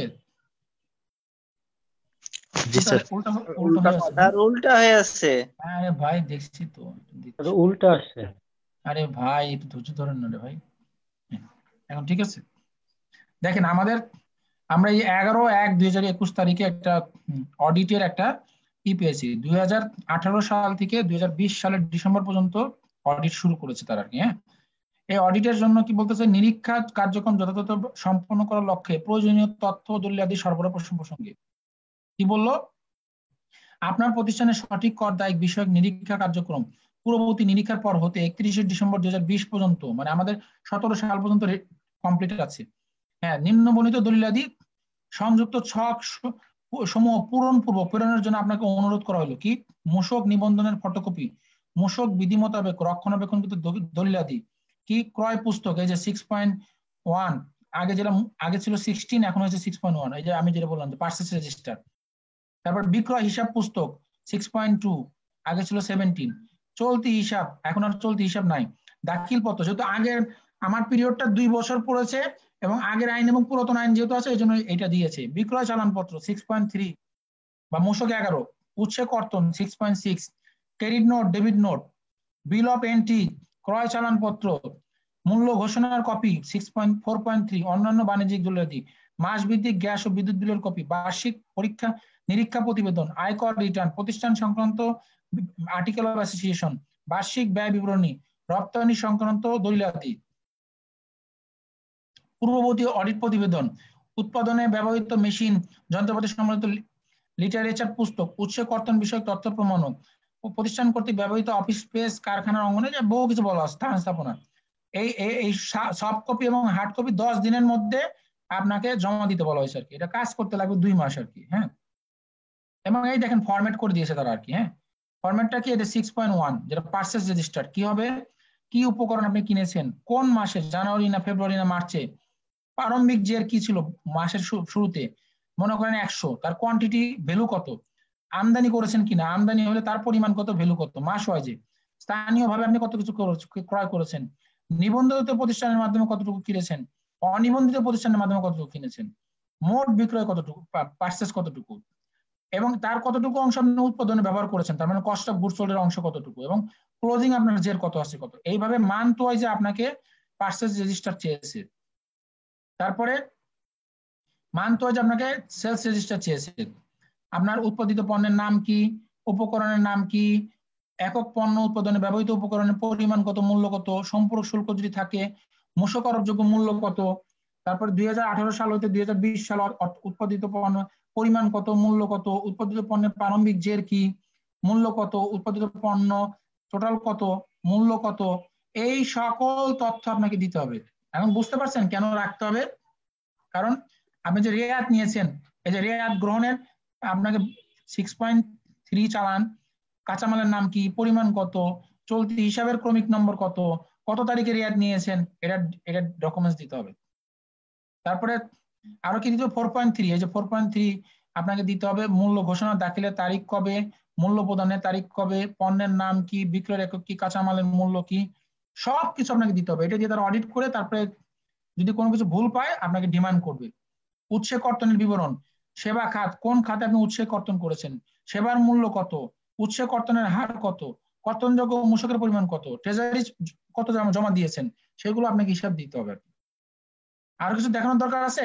জি স্যার। উল্টা উল্টা উল্টা হয়ে আছে। আরে ভাই দেখছি তো, উল্টা আসছে। আরে ভাই একটু ধৈর্য ধরেন না রে ভাই। এখন ঠিক আছে? দেখেন আমাদের আমরা এই এগারো এক দুই হাজার একুশ তারিখে একটা অডিটের একটা ই পেয়েছি, দুই হাজার আঠারো সাল থেকে দুই হাজার বিশ সালের ডিসেম্বর পর্যন্ত অডিট শুরু করেছে তারা আর কি। হ্যাঁ, এই অডিটের জন্য কি বলতেছে, নিরীক্ষা কার্যক্রম যথাযথ সম্পন্ন করার লক্ষ্যে প্রয়োজনীয় তথ্য ও দলিলাদি সরবরাহ প্রসঙ্গে কি বললো, আপনার প্রতিষ্ঠানের সঠিক কর দায়িক বিষয়ক নিরীক্ষা কার্যক্রম পূর্ববর্তী নিরীক্ষার পর হতে একত্রিশে ডিসেম্বর দুই হাজার বিশ পর্যন্ত, মানে আমাদের সতেরো সাল পর্যন্ত কমপ্লিট আছে। হ্যাঁ, নিম্নবর্ণিত দলিলাদি সংযুক্ত ছক সমূহ পূরণ পূর্বক প্রেরণের জন্য আপনাকে অনুরোধ করা হলো কি, মূসক নিবন্ধনের ফটোকপি, মূসক বিধি মোতাবেক রক্ষণাবেক্ষণকৃত দলিলাদি কি, ক্রয় পুস্তক, এই যে সিক্স পয়েন্ট ওয়ান আগে যেটা আগে ছিল সিক্সটিন এখন হয়েছে সিক্স পয়েন্ট ওয়ান, এই যে আমি যেটা বললাম যে পার্সেস রেজিস্টার। তারপর বিক্রয় হিসাব পুস্তক সিক্স পয়েন্ট টু আগে ছিল সেভেন্টিন, চলতি হিসাব এখন আর চলতি হিসাব নাই, দাখিল পত্র যেহেতু আগের আমার পিরিয়ডটা দুই বছর পড়েছে এবং আগের আইন এবং পুরাতন আইন যেহেতু আছে এই জন্য এটা দিয়েছে। বিক্রয় চালানপত্র সিক্স পয়েন্ট থ্রি বা মূসক এগারো, উৎসে কর্তন six point six, credit note, debit note, bill of entry, ক্রয় চালানপত্র, মূল্য ঘোষণার copy six point four point three, অন্যান্য বাণিজ্যিক দলিলাদি, মাস ভিত্তিক গ্যাস ও বিদ্যুৎ বিলের কপি, বার্ষিক পরীক্ষা নিরীক্ষা প্রতিবেদন, আয়কর রিটার্ন, প্রতিষ্ঠান সংক্রান্ত আর্টিকেল অফ অ্যাসোসিয়েশন, বার্ষিক ব্যয় বিবরণী, রপ্তানি সংক্রান্ত দলিলাদি, পূর্ববর্তী অডিট প্রতিবেদন, উৎপাদনে ব্যবহৃত মেশিন যন্ত্রপাতি সম্বলিত লিটারেচার পুস্তক, উৎসে কর্তন বিষয়ক তথ্য প্রমাণক, প্রতিষ্ঠান কর্তৃক ব্যবহৃত অফিস স্পেস, কারখানার অঙ্গনে যে বহু কিছু বলা আছে, স্থান স্থাপনা, এই এই সফট কপি এবং হার্ড কপি দশ দিনের মধ্যে আপনাকে জমা দিতে বলা হয়েছে আর কি। এটা কাজ করতে লাগবে দুই মাস আর কি। হ্যাঁ, এবং এই দেখেন ফরম্যাট করে দিয়েছে তারা আর কি। হ্যাঁ, ফরম্যাটটা কি, এটা সিক্স পয়েন্ট ওয়ান যেটা পার্সেস রেজিস্টার, কি হবে, কি উপকরণ আপনি কিনেছেন, কোন মাসে, জানুয়ারি না ফেব্রুয়ারি না মার্চে, প্রারম্ভিক জের কি ছিল মাসের শুরুতে, মনে করেন একশো, তার কোয়ান্টিটি ভ্যালু কত, আমদানি করেছেন কিনা, আমদানি হলে তার পরিমাণ কত, ভ্যালু কত, মাস ওয়াইজে, স্থানীয় ভাবে আপনি কত কিছু ক্রয় করেছেন, নিবন্ধিত প্রতিষ্ঠানের মাধ্যমে কতটুকু কিনেছেন, অনিবন্ধিত প্রতিষ্ঠানের মাধ্যমে কতটুকু কিনেছেন, মোট বিক্রয় কতটুকু, পার্সেস কতটুকু, এবং তার কতটুকু অংশ আপনি উৎপাদনে ব্যবহার করেছেন, তার মানে কস্ট অফ গুডস সোল্ডের অংশ কতটুকু, এবং ক্লোজিং আপনার জের কত আছে কত, এইভাবে মান্থ ওয়াইজে আপনাকে পার্সেস রেজিস্টার চেয়েছে। তারপরে মান্থ ওয়াইজ আপনাকে সেলস রেজিস্টার চেয়েছে, আপনার উৎপাদিত পণ্যের নাম কি, উপকরণের নাম কি, একক পণ্য উৎপাদনে ব্যবহৃত উপকরণের পরিমাণ কত, মূল্য কত, সম্পূরক শুল্ক যদি থাকে, মূসক আরোপযোগ্য মূল্য কত, তারপর দুই হাজার আঠারো সাল হতে দুই হাজার বিশ সাল উৎপাদিত পণ্য পরিমাণ কত, মূল্য কত, উৎপাদিত পণ্যের প্রারম্ভিক জের কি, মূল্য কত, উৎপাদিত পণ্য টোটাল কত, মূল্য কত, এই সকল তথ্য আপনাকে দিতে হবে। এখন বুঝতে পারছেন কেন রাখতে হবে, কারণ আপনি যে রেয়াত নিয়েছেন, এই যে রেয়াত গ্রহণের আপনাকে সিক্স পয়েন্ট থ্রি চালান, কাঁচামালের নাম কি, পরিমাণ কত, চলতি হিসাবের ক্রমিক নম্বর কত, কত তারিখে রেয়াত নিয়েছেন, এটা এটা ডকুমেন্টস দিতে হবে। তারপরে আরো কি দিতে হবে, ফোর পয়েন্ট থ্রি, এই যে ফোর পয়েন্ট থ্রি আপনাকে দিতে হবে, মূল্য ঘোষণা দাখিলের তারিখ কবে, মূল্য প্রদানের তারিখ কবে, পণ্যের নাম কি, বিক্রয়ের একক কি, কাঁচামালের মূল্য কি, সব কিছু আপনাকে দিতে হবে। এটা দিয়ে তারা অডিট করে তারপরে যদি কোনো কিছু ভুল পায় আপনাকে ডিমান্ড করবে। উৎসে কর্তনের বিবরণ, সেবা খাত, কোন খাতে আপনি উৎসে কর্তন করেছেন, সেবার মূল্য কত, উৎসে কর্তনের হার কত, কর্তনযোগ্য মূসকের পরিমাণ কত, ট্রেজারি কত জমা দিয়েছেন, সেগুলো আপনাকে হিসাব দিতে হবে। আর কিছু দেখানোর দরকার আছে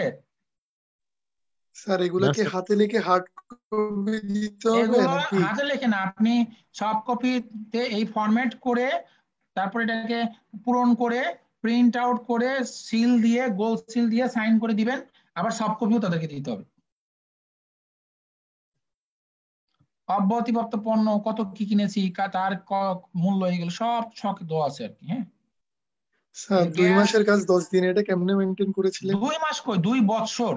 স্যার? এগুলো কি হাতে লিখে হার্ড কপি দিতে হবে নাকি? হাতে লিখে না, আপনি সফট কপিতে এই ফরম্যাট করে তারপর এটাকে পূরণ করে প্রিন্ট আউট করে সিল দিয়ে গোল সিল দিয়ে সাইন করে দিবেন, আবার সফট কপিও তাদেরকে দিতে হবে। অব্যাহতিপ্রাপ্ত পণ্য কত কি কিনেছি, তার মূল্য, এগুলো সব ছক দেওয়া আছে আর কি। হ্যাঁ স্যার, দুই মাসের কাজ দশ দিন, এটা কেমনে মেইনটেইন করেছিলেন? দুই মাস কই, দুই বছর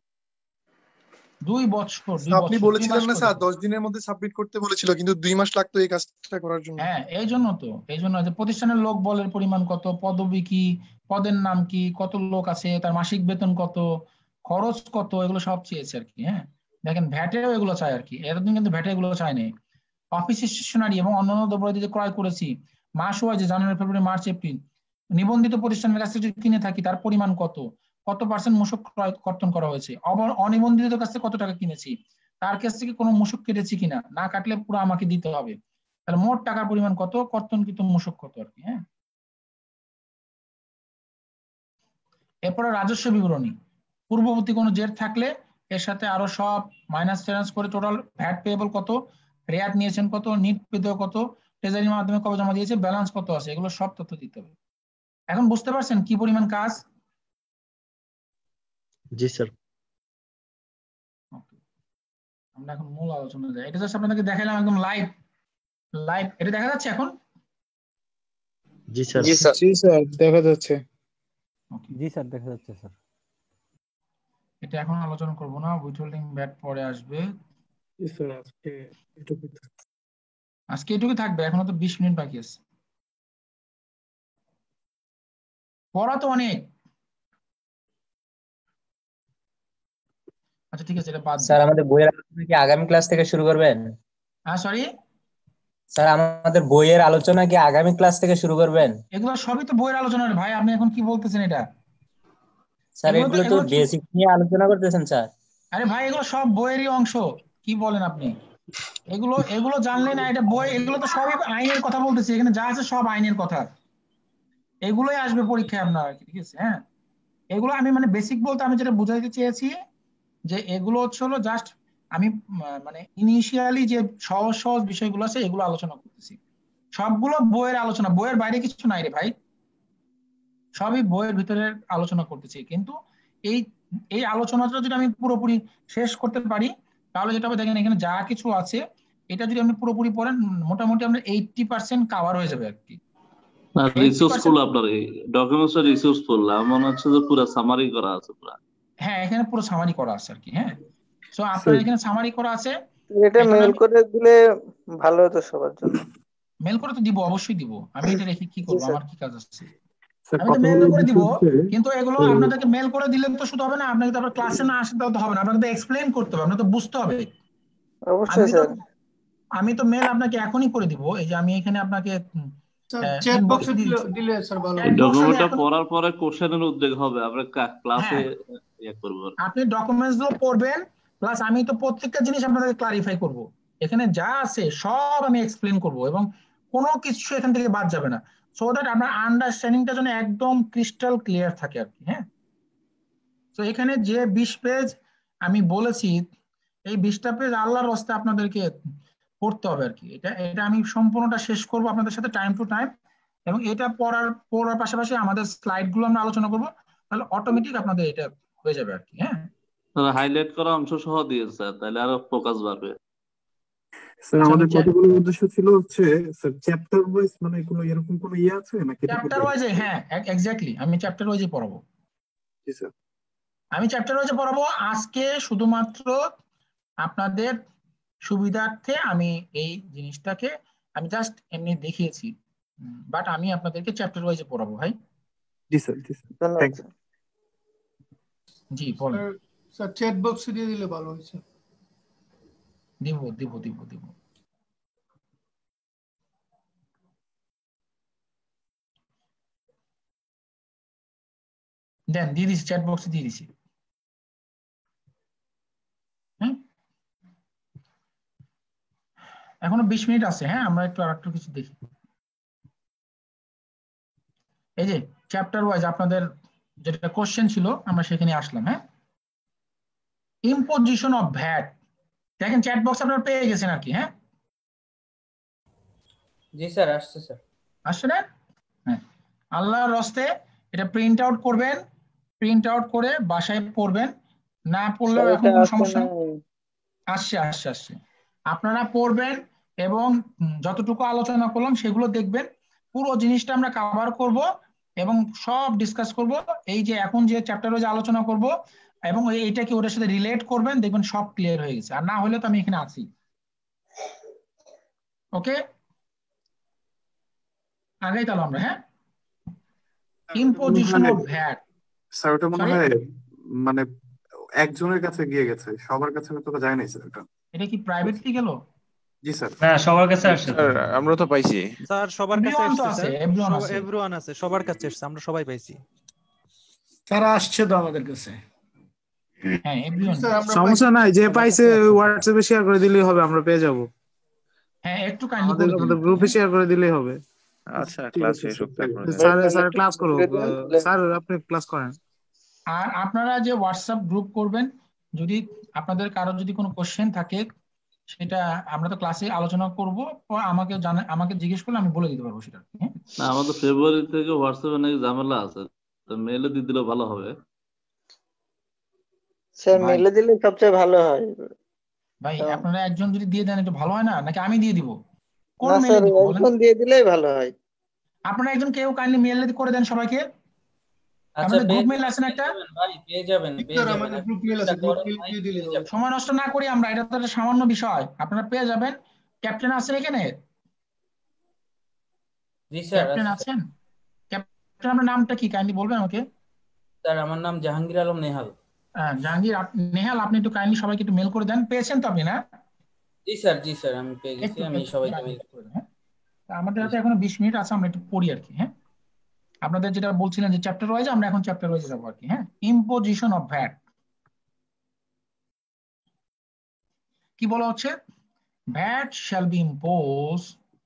দুই বছর আপনি বলেছিলেন না স্যার দশ দিনের মধ্যে সাবমিট করতে বলেছিল, কিন্তু দুই মাস লাগতো এই কাজটা করার জন্য। হ্যাঁ, এই জন্য তো এই জন্য যে প্রতিষ্ঠানের লোক বলের পরিমাণ কত, পদবি কি, পদের নাম কি, কত লোক আছে, তার মাসিক বেতন কত, খরচ কত, এগুলো সব চেয়েছে আর কি। হ্যাঁ দেখেন ভ্যাটেও এগুলো চাই আর কি, এতদিন কিন্তু ভ্যাটে এগুলো চায়নি। অফিস স্টেশনারি এবং অন্যান্য দ্রব্যাদি যে ক্রয় করেছি মাস ওয়াইজ, জানুয়ারি ফেব্রুয়ারি মার্চ এপ্রিল, নিবন্ধিত প্রতিষ্ঠানের কাছ থেকে যদি কিনে থাকি তার পরিমাণ কত, কত পার্সেন্ট মূসক ক্রয় কর্তন করা হয়েছে, আবার অনিবন্ধিত কাছ থেকে কত টাকা কিনেছি, তার কাছ থেকে কোনো মূসক কেটেছি কিনা, না কাটলে পুরো আমাকে দিতে হবে। তাহলে মোট টাকার পরিমাণ কত, কর্তনকৃত মূসক কত আর কি। হ্যাঁ এরপরে রাজস্ব বিবরণী, পূর্ববর্তী কোনো জেড থাকলে এর সাথে আরো সব মাইনাস টাইনাস করে টোটাল ভ্যাট পেয়েবল কত, রেয়াত নিয়েছেন কত, নিট পেতে কত, ট্রেজারির মাধ্যমে কবে জমা দিয়েছে, ব্যালেন্স কত আছে, এগুলো সব তথ্য দিতে হবে। এখন বুঝতে পারছেন কি পরিমাণ কাজ? জি স্যার। আমরা এখন মূল আলোচনা যাই। এটা জাস্ট আপনাদেরকে দেখাইলাম একদম লাইভ লাইভ। এটা দেখা যাচ্ছে এখন? জি স্যার। জি স্যার জি স্যার দেখা যাচ্ছে। জি স্যার দেখা যাচ্ছে স্যার। এটা এখন আলোচনা করব না, উইথহোল্ডিং ভ্যাট পরে আসবে। জি স্যার আজকে এটুকু আজকে এটুকু থাকবে, এখনো তো বিশ মিনিট বাকি আছে। পড়া তো অনেক। আচ্ছা ঠিক আছে, এটা বাদ স্যার আমাদের বইয়ের আলোচনা কি আগামী ক্লাস থেকে শুরু করবেন? হ্যাঁ সরি স্যার আমাদের বইয়ের আলোচনা কি আগামী ক্লাস থেকে শুরু করবেন? এগুলো সবই তো বইয়ের আলোচনা রে ভাই, আপনি এখন কি বলতেছেন এটা? স্যার এগুলো তো এগুলো তো এগুলো তো- বেসিক নিয়ে আলোচনা করতেছেন স্যার। আরে ভাই এগুলো সব বইয়েরই অংশ, কি বলেন আপনি? এগুলো এগুলো জানলে না, এটা বই, এগুলো তো সবই আইনের কথা বলতেছি, এখানে যা আছে সব আইনের কথা, এগুলোই আসবে পরীক্ষায় আপনার আর কি, ঠিক আছে? হ্যাঁ এগুলো আমি মানে বেসিক বলতে আমি যেটা বুঝাইতে চেয়েছি যে এগুলো হচ্ছে হলো জাস্ট আমি উম, মানে ইনিশিয়ালি যে সহজ সহজ বিষয়গুলো আছে এগুলো আলোচনা করতেছি। সবগুলো বইয়ের আলোচনা, বইয়ের বাইরে কিছু নাই রে ভাই, সবই বইয়ের ভিতরে আলোচনা করতেছি। কিন্তু এই এই আলোচনাটা যদি আমি পুরোপুরি শেষ করতে পারি তাহলে যেটা হবে, দেখেন এখানে যা কিছু আছে এটা যদি আপনি পুরোপুরি পড়েন মোটামুটি আপনার এইটটি পার্সেন্ট কাভার হয়ে যাবে আর কি। রিসোর্সফুল আপনার ডকুমেন্টসটা রিসোর্সফুল মনে হচ্ছে যে পুরো সামারি করা আছে পুরো। হ্যাঁ এখানে পুরো সামারি করা আছে আর কি। হ্যাঁ সো আপনার এখানে সামারি করা আছে, এটা মেল করে দিলে ভালো হতো সবার জন্য। মেল করে তো দিব, অবশ্যই দিব। আমি এটা রেখে কি করব, আমার কি কাজ আছে? স্যার আমি তো কথা মেল বলার করে দিব, বিষয় হচ্ছে কিন্তু এগুলো আপনাদেরকে মেল করে দিলে তো শুধু হবে না, আপনাকে তো আবার ক্লাসে না আসতে তো হবে না, আপনাকে তো এক্সপ্লেইন করতে হবে, আপনাকে তো বুঝতে হবে। অবশ্যই আমি তো স্যার। আমি তো মেল আপনাকে এখনই করে দিব, এই যে আমি এখানে আপনাকে চ্যাট বক্সে দিলে স্যার ভালো হবে। ডকুমেন্টটা পড়ার পরে কোশ্চেনের উদ্যোগ হবে, আমরা ক্লাসে ইয়ে করব। আপনি ডকুমেন্টস গুলো পড়বেন, প্লাস আমি তো প্রত্যেকটা জিনিস আপনাদেরকে ক্লারিফাই করব, এখানে যা আছে সব আমি এক্সপ্লেন করব এবং কোনো কিছু এখান থেকে বাদ যাবে না, সো দ্যাট আপনার আন্ডারস্ট্যান্ডিংটা যেন একদম ক্রিস্টাল ক্লিয়ার থাকে আর কি। হ্যাঁ তো এখানে যে বিশ পেজ আমি বলেছি, এই বিশটা পেজ আল্লাহর রাস্তে আপনাদেরকে পড়তে হবে আর কি। এটা এটা আমি সম্পূর্ণটা শেষ করব আপনাদের সাথে টাইম টু টাইম, এবং এটা পড়ার পড়ার পাশাপাশি আমাদের স্লাইড গুলো আমরা আলোচনা করব, তাহলে অটোমেটিক আপনাদের এটা হয়ে যাবে আর কি। হ্যাঁ হাইলাইট করা অংশ সহ দিয়েছে স্যার, তাহলে আরো ফোকাস বাড়বে। স্যার আমাদের কথা বলার উদ্দেশ্য ছিল হচ্ছে স্যার চ্যাপ্টার ওয়াইজ মানে কোনো এরকম কোনো ইয়ে আছে নাকি? চ্যাপ্টার ওয়াইজে, হ্যাঁ এক্স্যাক্টলি আমি চ্যাপ্টার ওয়াইজে পড়াবো। জি স্যার। আমি চ্যাপ্টার ওয়াইজে পড়াবো আজকে, শুধুমাত্র আপনাদের সুবিধার্থে আমি এই জিনিসটাকে আমি জাস্ট এমনি দেখিয়েছি, বাট আমি আপনাদেরকে চ্যাপ্টার ওয়াইজে পড়াবো ভাই। জি স্যার জি স্যার থ্যাংক ইউ। জি বলেন স্যার চ্যাট বক্সে দিয়ে দিলে ভালো হয়েছে। দিব দিব দিব দিব দেন দিয়ে দিছি, চ্যাট বক্সে দিয়ে দিছি। হ্যাঁ এখনো বিশ মিনিট আছে। হ্যাঁ আমরা একটু আর একটু কিছু দেখি। এই যে চ্যাপ্টার ওয়াইজ আপনাদের যেটা কোশ্চেন ছিল আমরা সেখানে আসলাম। হ্যাঁ ইম্পোজিশন অফ ভ্যাট, দেখেন চ্যাট বক্স আপনারা পেয়ে গেছেন আর কি। হ্যাঁ জি স্যার আসছে স্যার। আসছে না? হ্যাঁ আল্লাহর রাস্তে এটা প্রিন্ট আউট করবেন, প্রিন্ট আউট করে বাসায় পড়বেন, না পড়লেও এখন কোনো সমস্যা নেই। আসছে আসছে আসছে আপনারা পড়বেন এবং যতটুকু আলোচনা করলাম সেগুলো দেখবেন, পুরো জিনিসটা আমরা কভার করব এবং সব ডিসকাস করব। এই যে এখন যে চ্যাপ্টারে যে আলোচনা করব এবং এইটা কি ওটার সাথে রিলেট করবেন, দেখবেন সব ক্লিয়ার হয়ে গেছে। আর না হলে তো আমি এখানে আছি। ওকে আগেই তাহলে আমরা হ্যাঁ ইম্পোজিশন অফ ভ্যাট। স্যার ওটা মনে হয় মানে একজনের কাছে গিয়ে গেছে, সবার কাছে তো যায় নাই স্যার। এটা এটা কি প্রাইভেটলি গেল? জি স্যার। হ্যাঁ সবার কাছে আসছে স্যার, আমরা তো পাইছি স্যার সবার কাছে Everyone তো আসছে আছে, স্যার everyone আছে। এভরিওয়ান আছে, সবার কাছে আসছে, আমরা সবাই পাইছি। স্যার আসছে তো আমাদের কাছে। হ্যাঁ এভরিওয়ান সমস্যা নাই, যে পাইছে হোয়াটসঅ্যাপে শেয়ার করে দিলেই হবে, আমরা পেয়ে যাব। হ্যাঁ একটু কাইন্ডলি আমাদের করে দিন। আমাদের গ্রুপে শেয়ার করে দিলেই হবে। আচ্ছা ক্লাস শেষ হোক তারপরে স্যার স্যার ক্লাস করুক, স্যার আপনি ক্লাস করেন। আর আপনারা যে হোয়াটসঅ্যাপ গ্রুপ করবেন, যদি আপনাদের কারো যদি কোনো কোশ্চেন থাকে সেটা আমরা তো ক্লাসে আলোচনা করব, আমাকে জানা আমাকে জিজ্ঞেস করলে আমি বলে দিতে পারবো সেটা। হ্যাঁ, না আমাদের ফেব্রুয়ারি থেকে হোয়াটসঅ্যাপে নাকি ঝামেলা আছে, তো মেইলে দিয়ে দিলে ভালো হবে। স্যার মেইলে দিলে সবচেয়ে ভালো হয়। ভাই আপনারা একজন যদি দিয়ে দেন একটু ভালো হয় না, নাকি আমি দিয়ে দিব? কোন না মেইলে স্যার দিব বলেন? একজন দিয়ে দিলেই ভালো হয়। আপনারা একজন কেউ কাইন্ডলি মেইল করে দেন সবাইকে। আচ্ছা আমাদের গ্রুপ পেয়ে মেইল আছে না একটা? ভাই পেয়ে যাবেন পেয়ে যাবেন আমাদের গ্রুপ মেল আছে, গ্রুপ মেল দিয়ে দিলে হবে। সময় নষ্ট না করি আমরা, এটা তো একটা সামান্য বিষয়, আপনারা পেয়ে যাবেন। ক্যাপ্টেন আছেন এখানে? জি স্যার ক্যাপ্টেন আছেন? ক্যাপ্টেন আপনার নামটা কি কাইন্ডলি বলবেন আমাকে? স্যার আমার নাম জাহাঙ্গীর আলম নেহাল। হ্যাঁ জাহাঙ্গীর নেহাল, আপনি একটু কাইন্ডলি সবাইকে একটু মেল করে দেন। পেয়েছেন তো আপনি না? জি স্যার জি স্যার আমি পেয়ে গেছি, আমি সবাইকে মেল করে দেব। আমাদের হাতে এখনো বিশ মিনিট আছে, আমরা একটু পড়ি আর কি। হ্যাঁ, আপনাদের যেটা বলছিলেন যে চ্যাপ্টার ওয়াইজ, আমরা এখন চ্যাপ্টার ওয়াইজ যাবো আর কি। হ্যাঁ, ইম্পোজিশন অফ ভ্যাট কি বলা হচ্ছে? VAT shall be impose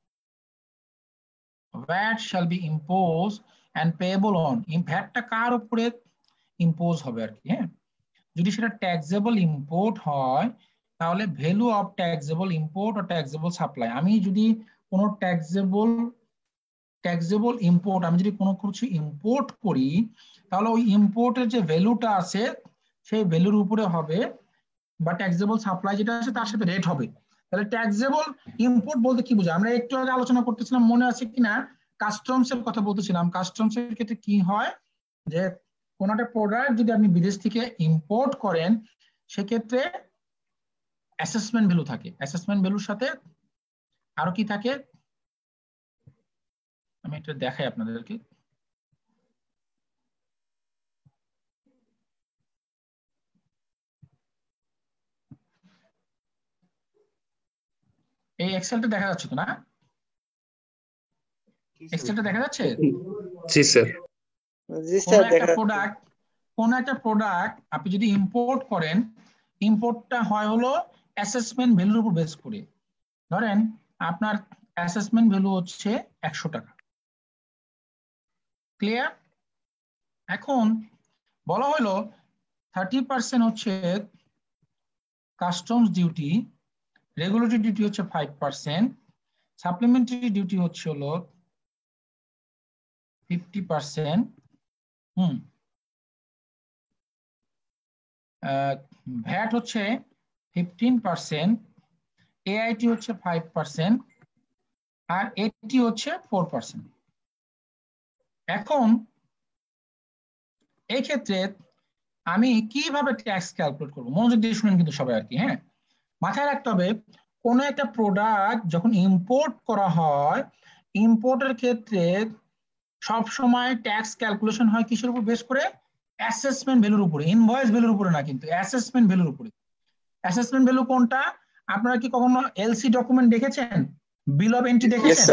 VAT shall be impose and payable on. ভ্যাটটা কার উপরে ইম্পোজ হবে আর কি? হ্যাঁ, যদি সেটা ট্যাক্সেবল ইম্পোর্ট হয় তাহলে ভ্যালু অফ ট্যাক্সেবল ইম্পোর্ট ও ট্যাক্সেবল সাপ্লাই। আমি যদি কোনো ট্যাক্সেবল ট্যাক্সেবল ইম্পোর্ট আমি যদি কোনো কিছু ইম্পোর্ট করি, তাহলে ওই ইম্পোর্টের যে ভ্যালুটা আছে সেই ভ্যালুর উপরে হবে, বা ট্যাক্সেবল সাপ্লাই যেটা আছে তার সাথে রেট হবে। তাহলে ট্যাক্সেবল ইম্পোর্ট বলতে কি বোঝায়? আমরা একটু আগে আলোচনা করতেছিলাম, মনে আছে কিনা, কাস্টমস এর কথা বলতেছিলাম। কাস্টমস এর ক্ষেত্রে কি হয় যে কোন একটা প্রোডাক্ট যদি আপনি বিদেশ থেকে ইম্পোর্ট করেন, সেক্ষেত্রে অ্যাসেসমেন্ট ভ্যালু থাকে। অ্যাসেসমেন্ট ভ্যালুর সাথে আরো কি থাকে আমি একটু দেখাই আপনাদেরকে। এই এক্সেলটা দেখা যাচ্ছে তো না? এক্সেলটা দেখা যাচ্ছে? জি স্যার। জি কোন স্যার একটা দেখা প্রোডাক্ট কোন একটা প্রোডাক্ট আপনি যদি ইম্পোর্ট করেন, ইম্পোর্টটা হয় হলো অ্যাসেসমেন্ট ভ্যালুর উপর বেস করে। ধরেন আপনার অ্যাসেসমেন্ট ভ্যালু হচ্ছে একশো টাকা। ক্লিয়ার? এখন বলা হলো থার্টি পার্সেন্ট হচ্ছে কাস্টমস ডিউটি, রেগুলেটরি ডিউটি হচ্ছে ফাইভ পার্সেন্ট, সাপ্লিমেন্টারি ডিউটি হচ্ছে হলো ফিফটি পার্সেন্ট, হুম, ভ্যাট হচ্ছে ফিফটিন পার্সেন্ট, এআইটি হচ্ছে ফাইভ পার্সেন্ট, আর এটি হচ্ছে ফোর পার্সেন্ট। এখন এই ক্ষেত্রে আমি কিভাবে ট্যাক্স ক্যালকুলেট করবো? মনোযোগ দিয়ে শুনেন কিন্তু সবাই আর কি। হ্যাঁ, মাথায় রাখতে হবে কোন একটা প্রোডাক্ট যখন ইম্পোর্ট করা হয়, ইম্পোর্টের ক্ষেত্রে সব সময় ট্যাক্স ক্যালকুলেশন হয় কিসের উপর বেস করে? অ্যাসেসমেন্ট ভ্যালুর উপরে, ইনভয়েস ভ্যালুর উপরে না, কিন্তু অ্যাসেসমেন্ট ভ্যালুর উপরে। অ্যাসেসমেন্ট ভ্যালু কোনটা? আপনারা কি কখনো এলসি ডকুমেন্ট দেখেছেন? বিল অফ এন্ট্রি দেখেছেন?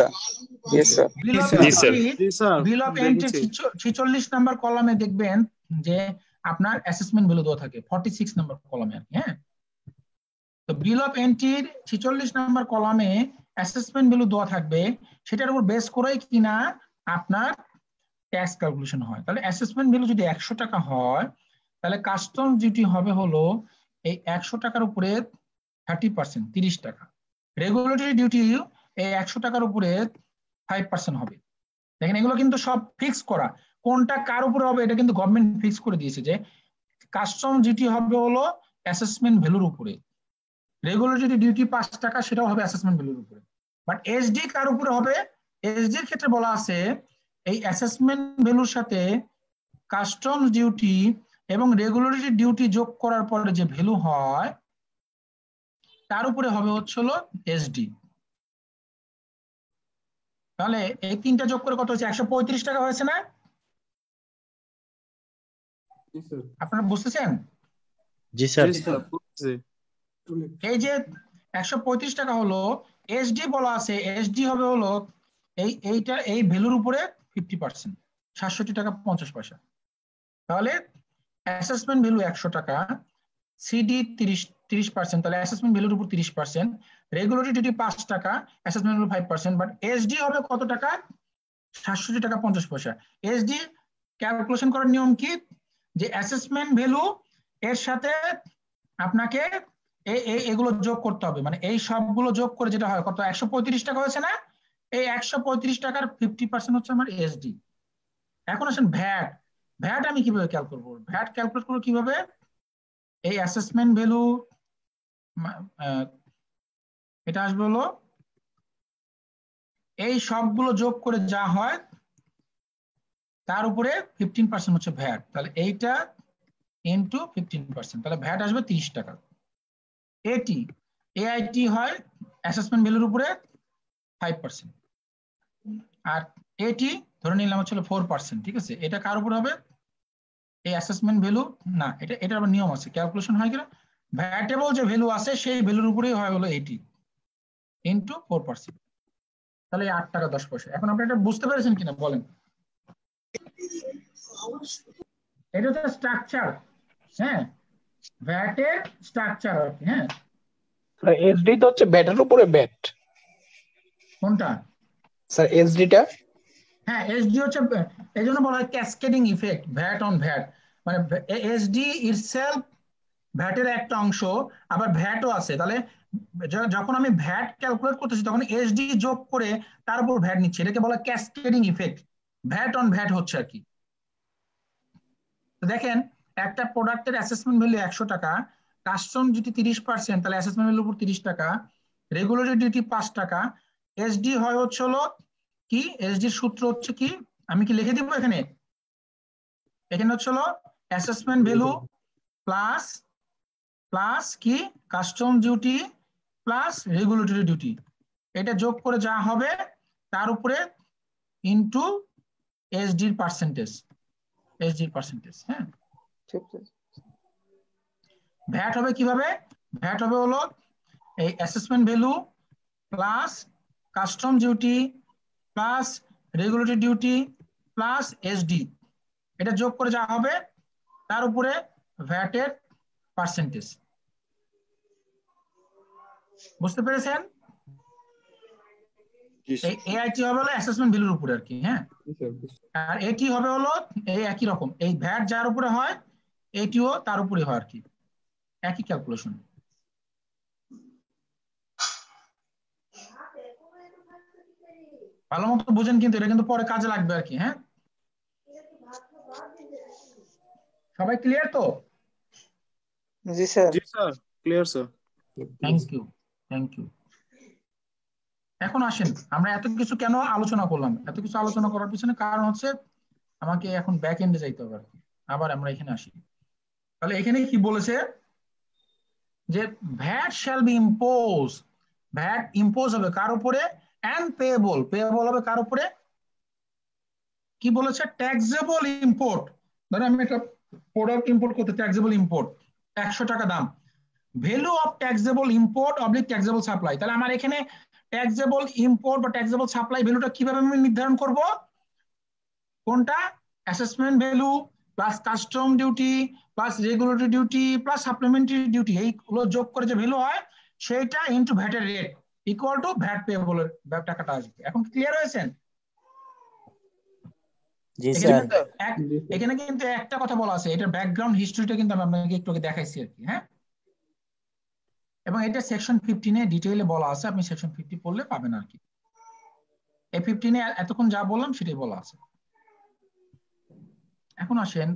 বিল অফ এন্ট্রি ছিচল্লিশ নাম্বার কলামে দেখবেন যে আপনার অ্যাসেসমেন্ট ভ্যালু দেওয়া থাকে ফর্টি সিক্স নাম্বার কলামে আর কি। হ্যাঁ, তো বিল অফ এন্ট্রির ছিচল্লিশ নাম্বার কলামে অ্যাসেসমেন্ট ভ্যালু দেওয়া থাকবে, সেটার উপর বেস করেই কিনা আপনার ট্যাক্স ক্যালকুলেশন হয়। তাহলে অ্যাসেসমেন্ট ভ্যালু যদি একশো টাকা হয়, তাহলে কাস্টমস ডিউটি হবে হলো এই একশো টাকার উপরে থার্টি পার্সেন্ট, তিরিশ টাকা। রেগুলেটরি ডিউটি এই একশো টাকার উপরে ফাইভ পার্সেন্ট হবে। দেখেন এগুলো কিন্তু সব ফিক্স করা, কোনটা কার উপরে হবে এটা কিন্তু গভর্নমেন্ট ফিক্স করে দিয়েছে যে কাস্টমস ডিউটি হবে হলো অ্যাসেসমেন্ট ভ্যালুর উপরে, রেগুলেটরি ডিউটি পাঁচ টাকা সেটাও হবে অ্যাসেসমেন্ট ভ্যালুর উপরে। বাট এসডি কার উপরে হবে? এসডির ক্ষেত্রে বলা আছে এই অ্যাসেসমেন্ট ভ্যালুর সাথে কাস্টমস ডিউটি এবং রেগুলেটরি ডিউটি যোগ করার পরে যে ভ্যালু হয় তার উপরে হবে হচ্ছে হলো এসডি। তাহলে এই তিনটা যোগ করে কত হচ্ছে? একশো পঁয়ত্রিশ টাকা হয়েছে না? আপনারা বুঝতেছেন? জি স্যার। এই যে একশো পঁয়ত্রিশ টাকা হলো এসডি বলা আছে, এসডি হবে হলো এই এইটা এই ভ্যালুর উপরে ফিফটি পার্সেন্ট, সাতষট্টি টাকা পঞ্চাশ পয়সা। তাহলে অ্যাসেসমেন্ট ভ্যালু একশো টাকা, সিডি তিরিশ তিরিশ পার্সেন্ট, তাহলে অ্যাসেসমেন্ট ভ্যালুর উপর তিরিশ পার্সেন্ট, রেগুলেটরি ডিউটি পাঁচ টাকা, assessment value five percent, but SD হবে কত টাকা? সাতষট্টি টাকা পঞ্চাশ পয়সা। এসডি ক্যালকুলেশন করার নিয়ম কি? যে অ্যাসেসমেন্ট ভ্যালু এর সাথে আপনাকে এই এগুলো যোগ করতে হবে, মানে এই সবগুলো যোগ করে যেটা হয় কত একশো পঁয়ত্রিশ টাকা হয়েছে না, এই একশো পঁয়ত্রিশ টাকার ফিফটি পার্সেন্ট হচ্ছে আমার এসডি। এখন আসেন ভ্যাট, ভ্যাট আমি কিভাবে ক্যালকুলেট করবো? ভ্যাট ক্যালকুলেট করবো কিভাবে? এই অ্যাসেসমেন্ট ভ্যালু এটা আসবে হলো এই সবগুলো যোগ করে যা হয় তার উপরে ফিফটিন পার্সেন্ট হচ্ছে ভ্যাট, তাহলে এইটা ইন্টু ফিফটিন পার্সেন্ট, তাহলে ভ্যাট আসবে তিরিশ টাকা। এটি এআইটি হয় অ্যাসেসমেন্ট ভ্যালুর উপরে ফাইভ পার্সেন্ট, আর এটি ধরে নিলাম হচ্ছে ফোর পার্সেন্ট, ঠিক আছে? এটা কার উপর হবে? এই অ্যাসেসমেন্ট ভ্যালু না, এটা এটা আবার নিয়ম আছে, ক্যালকুলেশন হয় কিনা ভ্যাটেবল যে ভ্যালু আছে সেই ভ্যালুর উপরেই হয় হলো এইটি ইন্টু ফোর পার্সেন্ট, তাহলে আট টাকা দশ পয়সা। এখন আপনি এটা বুঝতে পেরেছেন কিনা বলেন? এটা হচ্ছে স্ট্রাকচার, হ্যাঁ, ভ্যাটের স্ট্রাকচার আর কি। হ্যাঁ, এসডি তো হচ্ছে ব্যাটের উপরে ব্যাট। কোনটা স্যার? এসডিটা? হ্যাঁ, এসডি হচ্ছে, এই জন্য বলা হয় cascading effect, VAT on VAT, মানে এসডি ইটসেলফ ভ্যাটের একটা অংশ, আবার ভ্যাটও আছে। তাহলে যখন আমি ভ্যাট ক্যালকুলেট করতেছি তখন এসডি যোগ করে তার উপর ভ্যাট নিচ্ছে, এটাকে বলা cascading effect, VAT on VAT হচ্ছে আর কি। দেখেন একটা প্রোডাক্টের অ্যাসেসমেন্ট ভ্যালু একশো টাকা, কাস্টম যদি তিরিশ পার্সেন্ট, তাহলে অ্যাসেসমেন্ট ভ্যালুর উপর তিরিশ টাকা, রেগুলেটরি ডিউটি পাঁচ টাকা, এসডি হয় হচ্ছে হলো কি, এসডির সূত্র হচ্ছে কি, আমি কি লিখে দিব এখানে? এখানে হচ্ছে হলো অ্যাসেসমেন্ট ভ্যালু প্লাস প্লাস কি custom duty plus regulatory duty, এটা যোগ করে যা হবে তার উপরে ইনটু এসডির পার্সেন্টেজ, এসডির পার্সেন্টেজ। হ্যাঁ, ভ্যাট হবে কিভাবে? ভ্যাট হবে হলো এই assessment value plus custom duty plus regulatory duty plus SD, এটা যোগ করে যা হবে তার উপরে ভ্যাটের পার্সেন্টেজ। বুঝতে পেরেছেন? এই এআইটি হবে হলো অ্যাসেসমেন্ট ভ্যালুর উপরে আর কি। হ্যাঁ, আর এটি হবে হলো এই একই রকম, এই ভ্যাট যার উপরে হয় এটিও তার উপরে হয় আর কি, একই ক্যালকুলেশন। ভালো মতো বুঝেন কিন্তু, এটা কিন্তু পরে কাজে লাগবে আর কি। হ্যাঁ, সবাই ক্লিয়ার তো? জি স্যার। জি sir, clear sir. Thank you, thank you. এখন আসেন আমরা এত কিছু কেন আলোচনা করলাম? এত কিছু আলোচনা করার পিছনে কারণ হচ্ছে আমাকে এখন ব্যাক এন্ডে যাইতে হবে আর কি। আবার আমরা এখানে আসি, তাহলে এখানে কি বলেছে যে VAT shall be impose, VAT impose হবে কার উপরে? এন্ড পেয়েবল, পেয়েবল হবে কার উপরে? কি বলেছে? Taxable import. ধরো আমি একটা প্রোডাক্ট ইম্পোর্ট করতে, ট্যাক্সেবল ইম্পোর্ট একশো টাকা দাম, value of taxable import oblique taxable supply. তাহলে আমার এখানে ট্যাক্সেবল ইম্পোর্ট বা ট্যাক্সেবল সাপ্লাই ভ্যালুটা কিভাবে আমি নির্ধারণ করব? কোনটা? Assessment value plus custom duty plus regulatory duty plus supplementary duty, এইগুলো যোগ করে যে ভ্যালু হয় সেটা ইনটু ভ্যাটের রেট ইকুয়াল টু ভ্যাট পেয়েবলের টাকাটা আসবে। এখন ক্লিয়ার হয়েছেন? জি স্যার। এখানে কিন্তু একটা কথা বলা আছে, এটার ব্যাকগ্রাউন্ড হিস্ট্রিটা কিন্তু আমি আপনাকে একটু আগে দেখাইছি আর কি। হ্যাঁ, এবং এটা সেকশন ফিফটিনে ডিটেইলে বলা আছে, আপনি সেকশন ফিফটি পড়লে পাবেন আর কি। এই ফিফটিনে এতক্ষণ যা বললাম সেটাই বলা আছে। এখন আসেন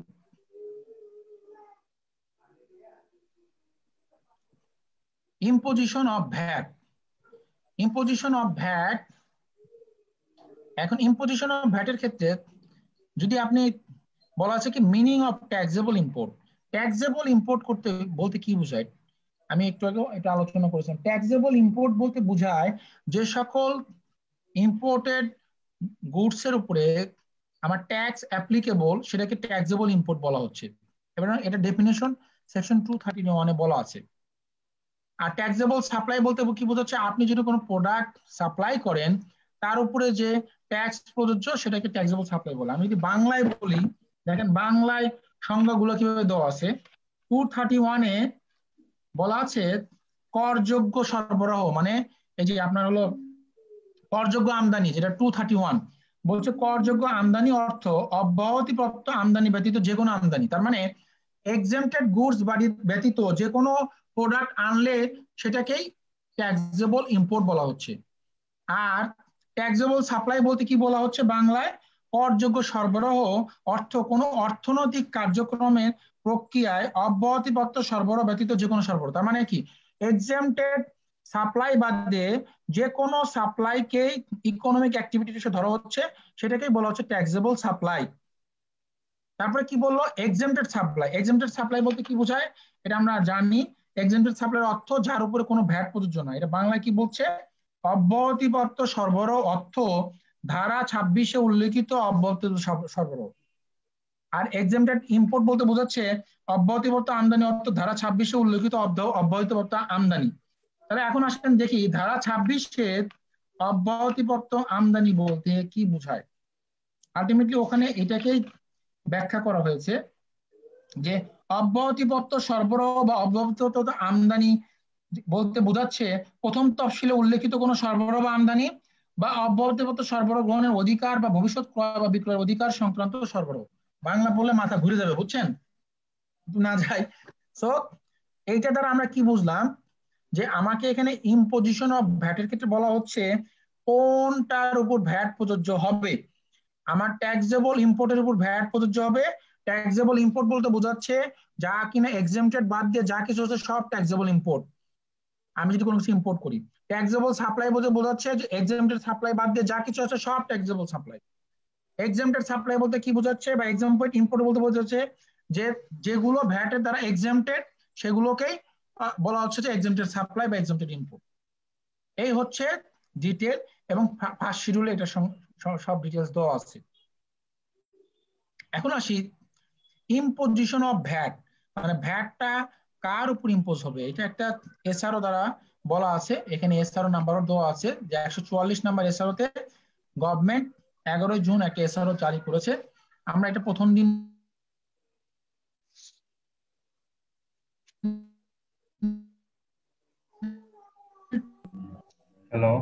imposition of VAT, imposition of VAT. এখন ইম্পোজিশন অফ ভ্যাটের ক্ষেত্রে যদি আপনি বলা আছে কি meaning of taxable import, taxable import করতে বলতে কি বোঝায়? আমি একটু আগে এটা আলোচনা করেছিলাম। ট্যাক্সেবল ইম্পোর্ট বলতে বোঝায় যে সকল ইম্পোর্টেড গুডস এর উপরে আমার ট্যাক্স অ্যাপ্লিকেবল সেটাকে ট্যাক্সেবল ইম্পোর্ট বলা হচ্ছে। এবার এটা ডেফিনেশন সেকশন টু থার্টি ওয়ানে বলা আছে। আর ট্যাক্সেবল সাপ্লাই বলতে কি বোঝাচ্ছে? আপনি যদি কোনো প্রোডাক্ট সাপ্লাই করেন তার উপরে যে ট্যাক্স প্রযোজ্য সেটাকে ট্যাক্সেবল সাপ্লাই বলে। আমি যদি বাংলায় বলি, দেখেন বাংলায় সংজ্ঞাগুলো কিভাবে দেওয়া আছে। টু থার্টি ওয়ানে বলা আছে করযোগ্য সরবরাহ, মানে এই যে আপনার হলো করযোগ্য আমদানি, যেটা টু থার্টি ওয়ান, বলছে করযোগ্য আমদানি অর্থ অব্যাহতিপ্রাপ্ত আমদানি ব্যতীত যে কোনো আমদানি। তার মানে এক্সেম্পটেড গুডস ব্যতীত যে কোনো প্রোডাক্ট আনলে সেটাকেই ট্যাক্সেবল ইম্পোর্ট বলা হচ্ছে। আর ট্যাক্সেবল সাপ্লাই বলতে কি বলা হচ্ছে বাংলায়? করযোগ্য সরবরাহ অর্থ কোনো অর্থনৈতিক কার্যক্রমের প্রক্রিয়ায় অব্যাহতিপ্রাপ্ত সরবরাহ ব্যতীত যে কোনো সরবরাহ। তার মানে কি এক্সেম্পটেড সাপ্লাই বাদে যে কোনো সাপ্লাইকে ইকোনমিক অ্যাক্টিভিটি হিসেবে ধরা হচ্ছে, সেটাকেই বলা হচ্ছে ট্যাক্সেবল সাপ্লাই। তারপরে কি বললো? Exempted supply. এক্সেম্পটেড সাপ্লাই বলতে কি বোঝায় এটা আমরা জানি। এক্সেম্পটেড সাপ্লাইয়ের অর্থ যার উপরে কোনো ভ্যাট প্রযোজ্য নয়। এটা বাংলায় কি বলছে? অব্যাহতিপ্রাপ্ত সরবরাহ অর্থ ধারা ছাব্বিশে উল্লেখিত অব্যাহতিপ্রাপ্ত সরবরাহ। আর এক্সেম্পটেড ইম্পোর্ট বলতে বোঝাচ্ছে অব্যাহতিপ্রাপ্ত আমদানি অর্থ ধারা ছাব্বিশে উল্লেখিত অব্যাহতিপ্রাপ্ত আমদানি। তাহলে এখন আসেন দেখি ধারা ছাব্বিশে অব্যাহতিপ্রাপ্ত আমদানি বলতে কি বোঝায়। আলটিমেটলি ওখানে এটাকেই ব্যাখ্যা করা হয়েছে যে অব্যাহতিপ্রাপ্ত সরবরাহ বা অব্যাহতিপ্রাপ্ত আমদানি বলতে বোঝাচ্ছে প্রথম তফসিলে উল্লেখিত কোনো সরবরাহ বা আমদানি বা অব্যাহতিপ্রাপ্ত সরবরাহ গ্রহণের অধিকার বা ভবিষ্যৎ ক্রয় বা বিক্রয়ের অধিকার সংক্রান্ত সরবরাহ। বাংলা বললে মাথা ঘুরে যাবে, বুঝছেন না যায়। সো এইটা দ্বারা আমরা কি বুঝলাম যে আমাকে এখানে ইম্পোজিশন অফ ভ্যাটের ক্ষেত্রে বলা হচ্ছে কোনটার উপর ভ্যাট প্রযোজ্য হবে। আমার ট্যাক্সেবল ইম্পোর্টের উপর ভ্যাট প্রযোজ্য হবে। ট্যাক্সেবল ইম্পোর্ট বলতে বোঝাচ্ছে যা কিনা এক্সেম্পটেড বাদ দিয়ে যা কিছু হচ্ছে সব ট্যাক্সেবল ইম্পোর্ট। আমি যদি কোনো কিছু ইম্পোর্ট করি। ট্যাক্সেবল সাপ্লাই বলতে বোঝাচ্ছে যে এক্সেম্পটেড সাপ্লাই বাদ দিয়ে যা কিছু আছে সব ট্যাক্সেবল সাপ্লাই। এক্সেম্পটেড সাপ্লাই বলতে কি বোঝাচ্ছে বা এক্সেম্পটেড ইম্পোর্ট বলতে বোঝাচ্ছে যে যেগুলো ভ্যাটের দ্বারা এক্সেম্পটেড সেগুলোকেই বলা হচ্ছে যে এক্সেম্পটেড সাপ্লাই বা এক্সেম্পটেড ইম্পোর্ট। এই হচ্ছে ডিটেল এবং ফার্স্ট শিডিউলে এটা সব ডিটেলস দেওয়া আছে। এখন আসি ইম্পোজিশন অফ ভ্যাট, মানে ভ্যাটটা কার উপর ইম্পোজ হবে। এটা একটা এসআরও দ্বারা বলা আছে। এখানে এসআরও নাম্বারও দেওয়া আছে যে একশো চুয়াল্লিশ নাম্বার এসআরওতে গভর্নমেন্ট এগারোই জুন একটা এসআরও জারি করেছে। আমরা এটা প্রথম দিন হ্যালো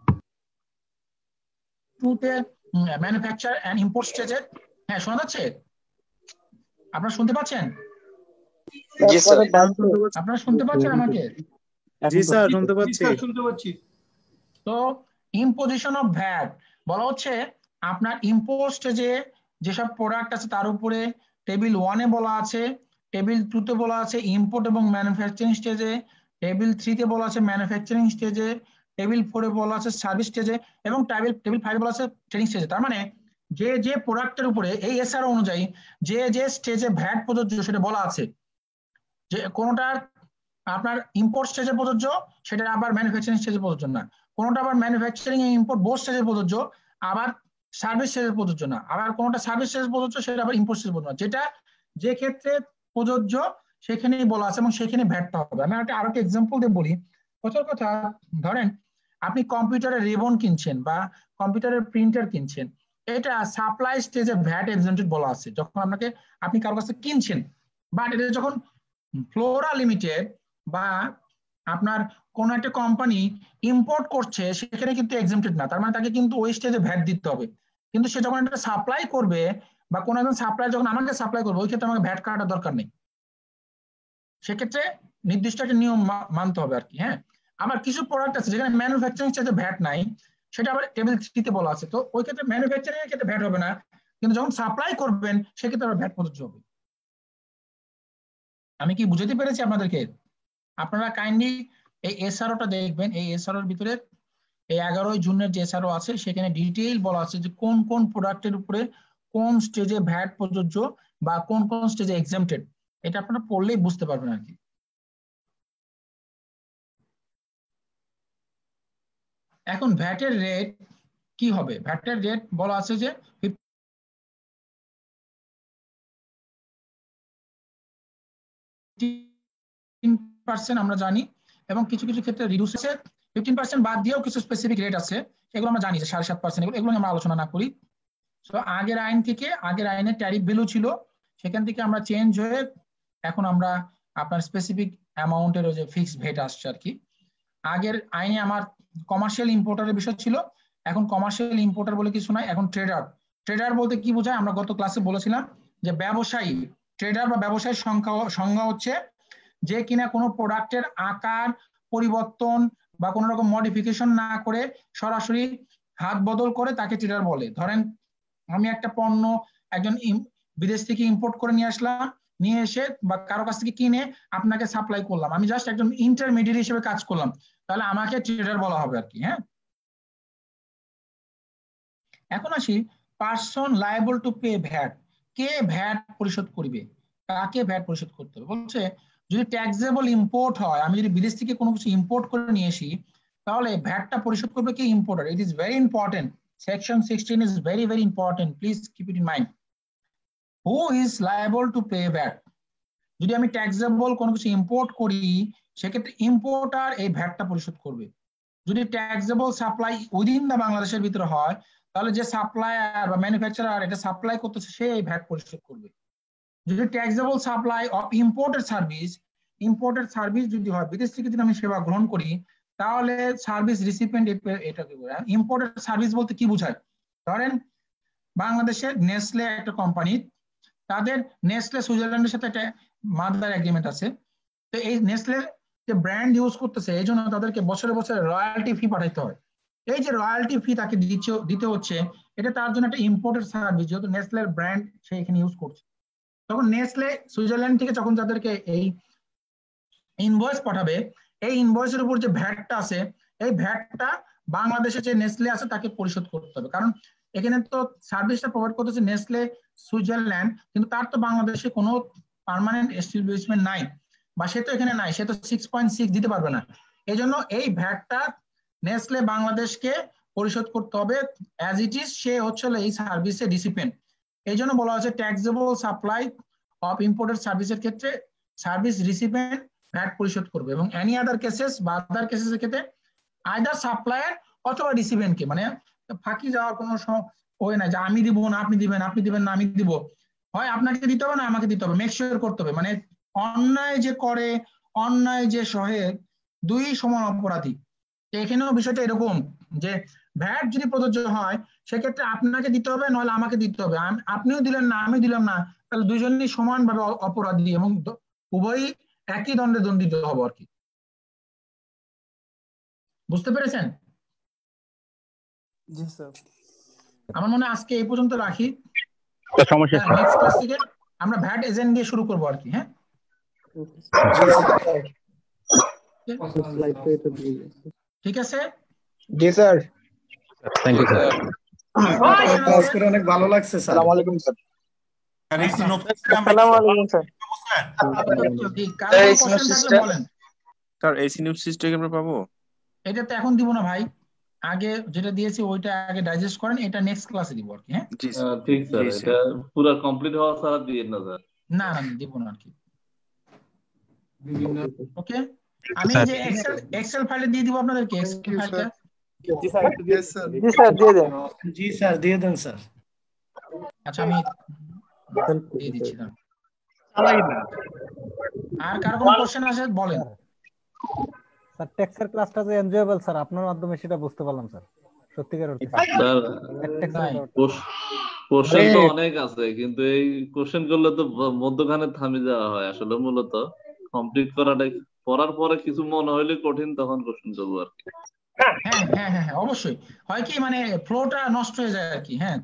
টুতে ম্যানুফ্যাকচার এন্ড ইম্পোর্ট স্টেজে। হ্যাঁ শোনা যাচ্ছে? আপনারা শুনতে পাচ্ছেন? জি স্যার। আপনারা শুনতে পাচ্ছেন আমাকে? জি স্যার শুনতে পাচ্ছি। শুনতে পাচ্ছি। তো ইম্পোজিশন অফ ভ্যাট বলা হচ্ছে আপনার ইম্পোর্ট স্টেজে যেসব প্রোডাক্ট আছে তার উপরে টেবিল ওয়ানে বলা আছে, টেবিল টুতে বলা আছে ইম্পোর্ট এবং ম্যানুফ্যাকচারিং স্টেজে, টেবিল থ্রিতে বলা আছে ম্যানুফ্যাকচারিং স্টেজে, টেবিল ফোরে বলা আছে সার্ভিস স্টেজে এবং টেবিল টেবিল ফাইভে বলা আছে ট্রেডিং স্টেজে। তার মানে যে যে প্রোডাক্টের উপরে এই এসআরও অনুযায়ী যে যে স্টেজে ভ্যাট প্রযোজ্য সেটা বলা আছে। যে কোনোটার আপনার ইম্পোর্ট স্টেজে প্রযোজ্য সেটা আবার ম্যানুফ্যাকচারিং স্টেজে প্রযোজ্য না, কোনোটা আবার ম্যানুফ্যাকচারিং এবং ইম্পোর্ট বোথ স্টেজে প্রযোজ্য আবার সার্ভিস স্টেজে প্রযোজ্য না, আবার কোনোটা সার্ভিস স্টেজে প্রযোজ্য সেটা আবার ইম্পোর্ট স্টেজে প্রযোজ্য না। যেটা যে ক্ষেত্রে প্রযোজ্য সেখানেই বলা আছে এবং সেখানে ভ্যাটটা হবে। আমি একটা আরো একটা এক্সাম্পল দিয়ে বলি। প্রথম কথা ধরেন আপনি কম্পিউটারের রিবন কিনছেন বা কম্পিউটারের প্রিন্টার কিনছেন, এটা সাপ্লাই স্টেজে ভ্যাট এক্সেম্পটেড বলা আছে যখন আপনাকে আপনি কারোর কাছে কিনছেন। বাট এটা যখন ফ্লোরা লিমিটেড বা আপনার কোন একটা কোম্পানি ইম্পোর্ট করছে সেখানে কিন্তু এক্সেম্পটেড না। তার মানে তাকে কিন্তু ওই স্টেজে ভ্যাট দিতে হবে। কিন্তু সে যখন এটা সাপ্লাই করবে বা কোন একজন সাপ্লাই যখন আমাকে সাপ্লাই করবে ওই ক্ষেত্রে আমাকে ভ্যাট কাটার দরকার নেই। সেক্ষেত্রে নির্দিষ্ট একটা নিয়ম মানতে হবে আর কি। হ্যাঁ, আবার কিছু প্রোডাক্ট আছে যেখানে ম্যানুফ্যাকচারিং স্টেজে ভ্যাট নাই, সেটা আবার টেবিল থ্রিতে বলা আছে। তো ওই ক্ষেত্রে ম্যানুফ্যাকচারিং এর ক্ষেত্রে ভ্যাট হবে না, কিন্তু যখন সাপ্লাই করবেন সেক্ষেত্রে আবার ভ্যাট প্রযোজ্য হবে। আমি কি বুঝাতে পেরেছি আপনাদেরকে? আপনারা কাইন্ডলি এই এসআরওটা দেখবেন। এই এসআরওর ভিতরে এই এগারোই জুনের যে এসআরও আছে সেখানে ডিটেইল বলা আছে যে কোন কোন প্রোডাক্টের উপরে কোন স্টেজে ভ্যাট প্রযোজ্য বা কোন কোন স্টেজে এক্সেম্পটেড। এটা আপনারা পড়লেই বুঝতে পারবেন আর কি। এখন ভ্যাটের রেট কি হবে? ভ্যাটের রেট বলা আছে যে ফিফটিন পার্সেন্ট আমরা জানি এবং কিছু কিছু ক্ষেত্রে রিডিউস আছে। ফিফটিন পার্সেন্ট বাদ দিয়েও কিছু স্পেসিফিক রেট আছে, এগুলো আমরা জানি যে সাড়ে সাত পার্সেন্ট, এগুলো আমরা আলোচনা না করি। তো আগের আইন থেকে আগের আইনের ট্যারিফ ভ্যালু ছিল, সেখান থেকে আমরা চেঞ্জ হয়ে এখন আমরা আপনার স্পেসিফিক অ্যামাউন্টের যে ফিক্সড ভ্যাট আসছে আর কি। আগের আইনে আমার কমার্শিয়াল ইম্পোর্টারের বিষয় ছিল, এখন কমার্শিয়াল ইম্পোর্টার বলে কিছু নাই, এখন ট্রেডার। ট্রেডার বলতে কি বোঝায়? আমরা গত ক্লাসে বলেছিলাম যে ব্যবসায়ী, ট্রেডার বা ব্যবসায়ীর সংখ্যা সংজ্ঞা হচ্ছে যে কিনা কোনো প্রোডাক্টের আকার পরিবর্তন বা কোনো রকম মডিফিকেশন না করে সরাসরি হাত বদল করে তাকে ট্রেডার বলে। ধরেন আমি একটা পণ্য একজন বিদেশ থেকে ইম্পোর্ট করে নিয়ে আসলাম, নিয়ে এসে বা কারো কাছ থেকে কিনে আপনাকে সাপ্লাই করলাম, আমি জাস্ট একজন ইন্টারমিডিয়েট হিসেবে কাজ করলাম, তাহলে আমাকে ট্রেডার বলা হবে আর কি। হ্যাঁ, এখন আসি person liable to pay VAT. কে ভ্যাট পরিশোধ করবে, কাকে ভ্যাট পরিশোধ করতে হবে? বলছে যদি ট্যাক্সেবল ইম্পোর্ট হয়, আমি যদি বিদেশ থেকে কোনো কিছু ইম্পোর্ট করে নিয়ে আসি, তাহলে ভ্যাটটা পরিশোধ করবে কে? Importer. It is very important, section sixteen is very very important, please keep it in mind. Who is liable to pay VAT? যদি আমি ট্যাক্সেবল কোনো কিছু ইম্পোর্ট করি, সেক্ষেত্রে ইম্পোর্টার এই ভ্যাটটা পরিশোধ করবে। যদি ট্যাক্সেবল সাপ্লাই উইদিন দা বাংলাদেশের ভিতরে হয়, তাহলে যে সাপ্লায়ার বা ম্যানুফ্যাকচারার এটা সাপ্লাই করতেছে সে এই ভ্যাট পরিশোধ করবে। যদি taxable supply of imported service, imported service যদি হয়, বিদেশ থেকে যদি আমি সেবা গ্রহণ করি, তাহলে সার্ভিস রিসিপিয়েন্ট এটাকে বলে। ইম্পোর্টেড সার্ভিস বলতে কি বোঝায়? ধরেন বাংলাদেশের নেসলে একটা কোম্পানি, তাদের নেসলে সুইজারল্যান্ডের সাথে একটা মাদার এগ্রিমেন্ট আছে, তো এই নেসলে যে ব্র্যান্ড ইউজ করতেছে এই জন্য তাদেরকে বছরে বছরে রয়্যালটি ফি পাঠাইতে হয়। এই যে রয়্যালটি ফি তাকে দিতে হচ্ছে, এটা তার জন্য একটা ইম্পোর্টেড সার্ভিস, যেহেতু নেসলের ব্র্যান্ড সে এখানে ইউজ করছে। তখন নেসলে সুইজারল্যান্ড থেকে যখন তাদেরকে এই ইনভয়েস পাঠাবে, এই ইনভয়েসের উপর যে ভ্যাটটা আছে, এই ভ্যাটটা বাংলাদেশে যে নেসলে আছে তাকে পরিশোধ করতে হবে। কারণ এখানে তো সার্ভিসটা প্রোভাইড করতেছে নেসলে সুইজারল্যান্ড, কিন্তু তার তো বাংলাদেশে কোনো পার্মানেন্ট এস্টাবলিশমেন্ট নাই, বা সে তো এখানে নাই, সে তো সিক্স পয়েন্ট সিক্স দিতে পারবে না। এই জন্য এই ভ্যাটটা নেসলে বাংলাদেশকে পরিশোধ করতে হবে অ্যাজ ইট ইজ, সে হচ্ছে এই সার্ভিসের রিসিপিয়েন্ট। এই জন্য বলা হচ্ছে ট্যাক্সেবল সাপ্লাই অফ ইম্পোর্টেড সার্ভিসের ক্ষেত্রে সার্ভিস রিসিপিয়েন্ট ভ্যাট পরিশোধ করবে, এবং এনি আদার কেসেস বা আদার কেসেসের ক্ষেত্রে আইদার সাপ্লায়ার অথবা রিসিপিয়েন্টকে, মানে ফাঁকি যাওয়ার কোনো ওই নাই যে আমি দিব না আপনি দিবেন, আপনি দিবেন না আমি দিব, হয় আপনাকে দিতে হবে না আমাকে দিতে হবে, মেক শিওর করতে হবে। মানে অন্যায় যে করে, অন্যায় যে সহে, দুই সমান অপরাধী। এখানেও বিষয়টা এরকম যে ভ্যাট যদি প্রযোজ্য হয়, সেক্ষেত্রে আপনাকে দিতে হবে নইলে আমাকে দিতে হবে, আপনিও দিলেন না আমি দিলাম না, তাহলে দুইজনই সমানভাবে অপরাধী এবং উভয়ই একই দণ্ডে দণ্ডিত হবো আর কি। বুঝতে পেরেছেন? জি স্যার। আমার মনে হয় আজকে এই পর্যন্ত রাখি, সমস্যা নেক্সট ক্লাস থেকে আমরা ভ্যাট এজেন্ট দিয়ে শুরু করবো আর কি। হ্যাঁ, ঠিক আছে। জি স্যার, থ্যাংক ইউ স্যার। আজকে অনেক ভালো লাগছে স্যার। আসসালামু আলাইকুম স্যার। আসসালামু আলাইকুম স্যার। স্যার এই সিনোপসিসটা কি আমরা পাবো? এটা তো এখন দিব না ভাই, আগে যেটা দিয়েছি ওইটা আগে ডাইজেস্ট করেন, এটা নেক্সট ক্লাসে দিব আর কি। হ্যাঁ ঠিক স্যার, এটা পুরো কমপ্লিট হওয়া ছাড়া দিয়ে না স্যার। না না দিব না আর কি। ওকে, আমি যে এক্সেল এক্সেল ফাইলে দিয়ে দিব আপনাদেরকে। এক্সেল ফাইলটা জি স্যার জি স্যার জি স্যার দিয়ে দেন। জি স্যার দিয়ে দেন স্যার। আচ্ছা আমি দিয়ে দিচ্ছি না। আর কার কোনো কোশ্চেন আছে বলেন। স্যার টেক্সের ক্লাসটা যে এনজয়েবল স্যার, আপনার মাধ্যমে সেটা বুঝতে পারলাম স্যার, সত্যিকার অর্থে। কোশ্চেন তো অনেক আছে, কিন্তু এই কোশ্চেন করলে তো মধ্যখানে থামে যাওয়া হয়। আসলে মূলত কমপ্লিট করাটা, পড়ার পরে কিছু মনে হইলে কঠিন, তখন কোশ্চেন করবো আর কি। হ্যাঁ হ্যাঁ হ্যাঁ হ্যাঁ অবশ্যই হয় কি, মানে ফ্লোটা নষ্ট হয়ে যায় আর কি। হ্যাঁ,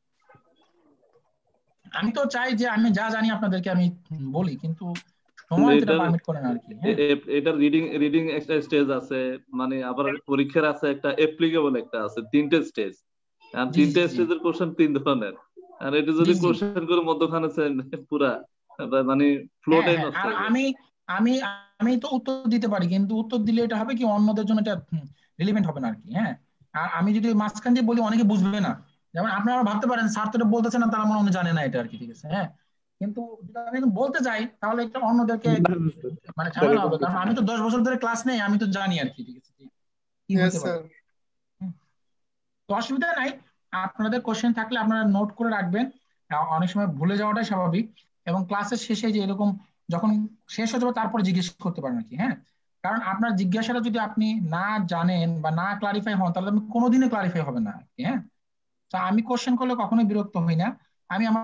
আমি তো চাই যে আমি যা জানি আপনাদেরকে আমি বলি, কিন্তু সময়টা পারমিট করে না আর কি। এটা রিডিং রিডিং একটা স্টেজ আছে, মানে আবার পরীক্ষার আছে একটা অ্যাপ্লিকেবল একটা আছে, তিনটে স্টেজ। আর তিনটে স্টেজের কোশ্চেন তিন ধরনের, আর এটা যদি কোশ্চেন করে মধ্যখানে পুরা মানে ফ্লোটাই নষ্ট হয়ে যায়। আমি আমি আমি তো উত্তর দিতে পারি, কিন্তু উত্তর দিলে এটা হবে কি অন্যদের জন্য এটা রিলেভেন্ট হবে না আর কি। হ্যাঁ, আর আমি যদি মাঝখান দিয়ে বলি অনেকে বুঝবে না, যেমন আপনারা ভাবতে পারেন স্যার তো বলতেছেন না, তারা মনে হয় জানে না এটা আর কি। ঠিক আছে, হ্যাঁ, কিন্তু যদি আমি বলতে চাই তাহলে এটা অন্যদেরকে মানে ঝামেলা হবে, কারণ আমি তো দশ বছর ধরে ক্লাস নেই, আমি তো জানি আর কি। ঠিক আছে, কি হতে পারে, তো অসুবিধা নাই। আপনাদের কোশ্চেন থাকলে আপনারা নোট করে রাখবেন, অনেক সময় ভুলে যাওয়াটাই স্বাভাবিক। এবং ক্লাসের শেষে যে এরকম যখন শেষ হয়ে যাবে তারপরে জিজ্ঞেস করতে পারেন আর কি। হ্যাঁ, কারণ আপনার জিজ্ঞাসাটা যদি আপনি না জানেন বা না ক্লারিফাই হন তাহলে আমি কোনোদিনই ক্লারিফাই হবে না, হ্যাঁ। তো আমি কোশ্চেন করলে কখনোই বিরক্ত হই না, আমি আমার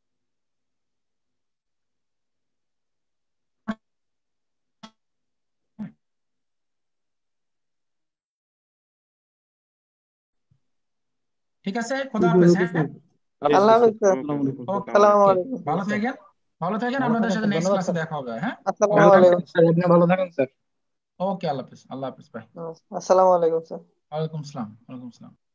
ঠিক আছে, খোদা হাফেজ। হ্যাঁ, আল্লাহ হাফেজ স্যার। ওকে, আসসালামু আলাইকুম। ভালো থাকেন, ভালো থাকেন, আপনাদের সাথে নেক্সট ক্লাসে দেখা হবে। হ্যাঁ, আসসালামু আলাইকুম স্যার, আপনি ভালো থাকেন স্যার। ওকে, আল্লাহ হাফেজ, আল্লাহ হাফেজ, বাই। আসসালামু আলাইকুম স্যার। ওয়ালাইকুম আসসালাম, ওয়ালাইকুম আসসালাম।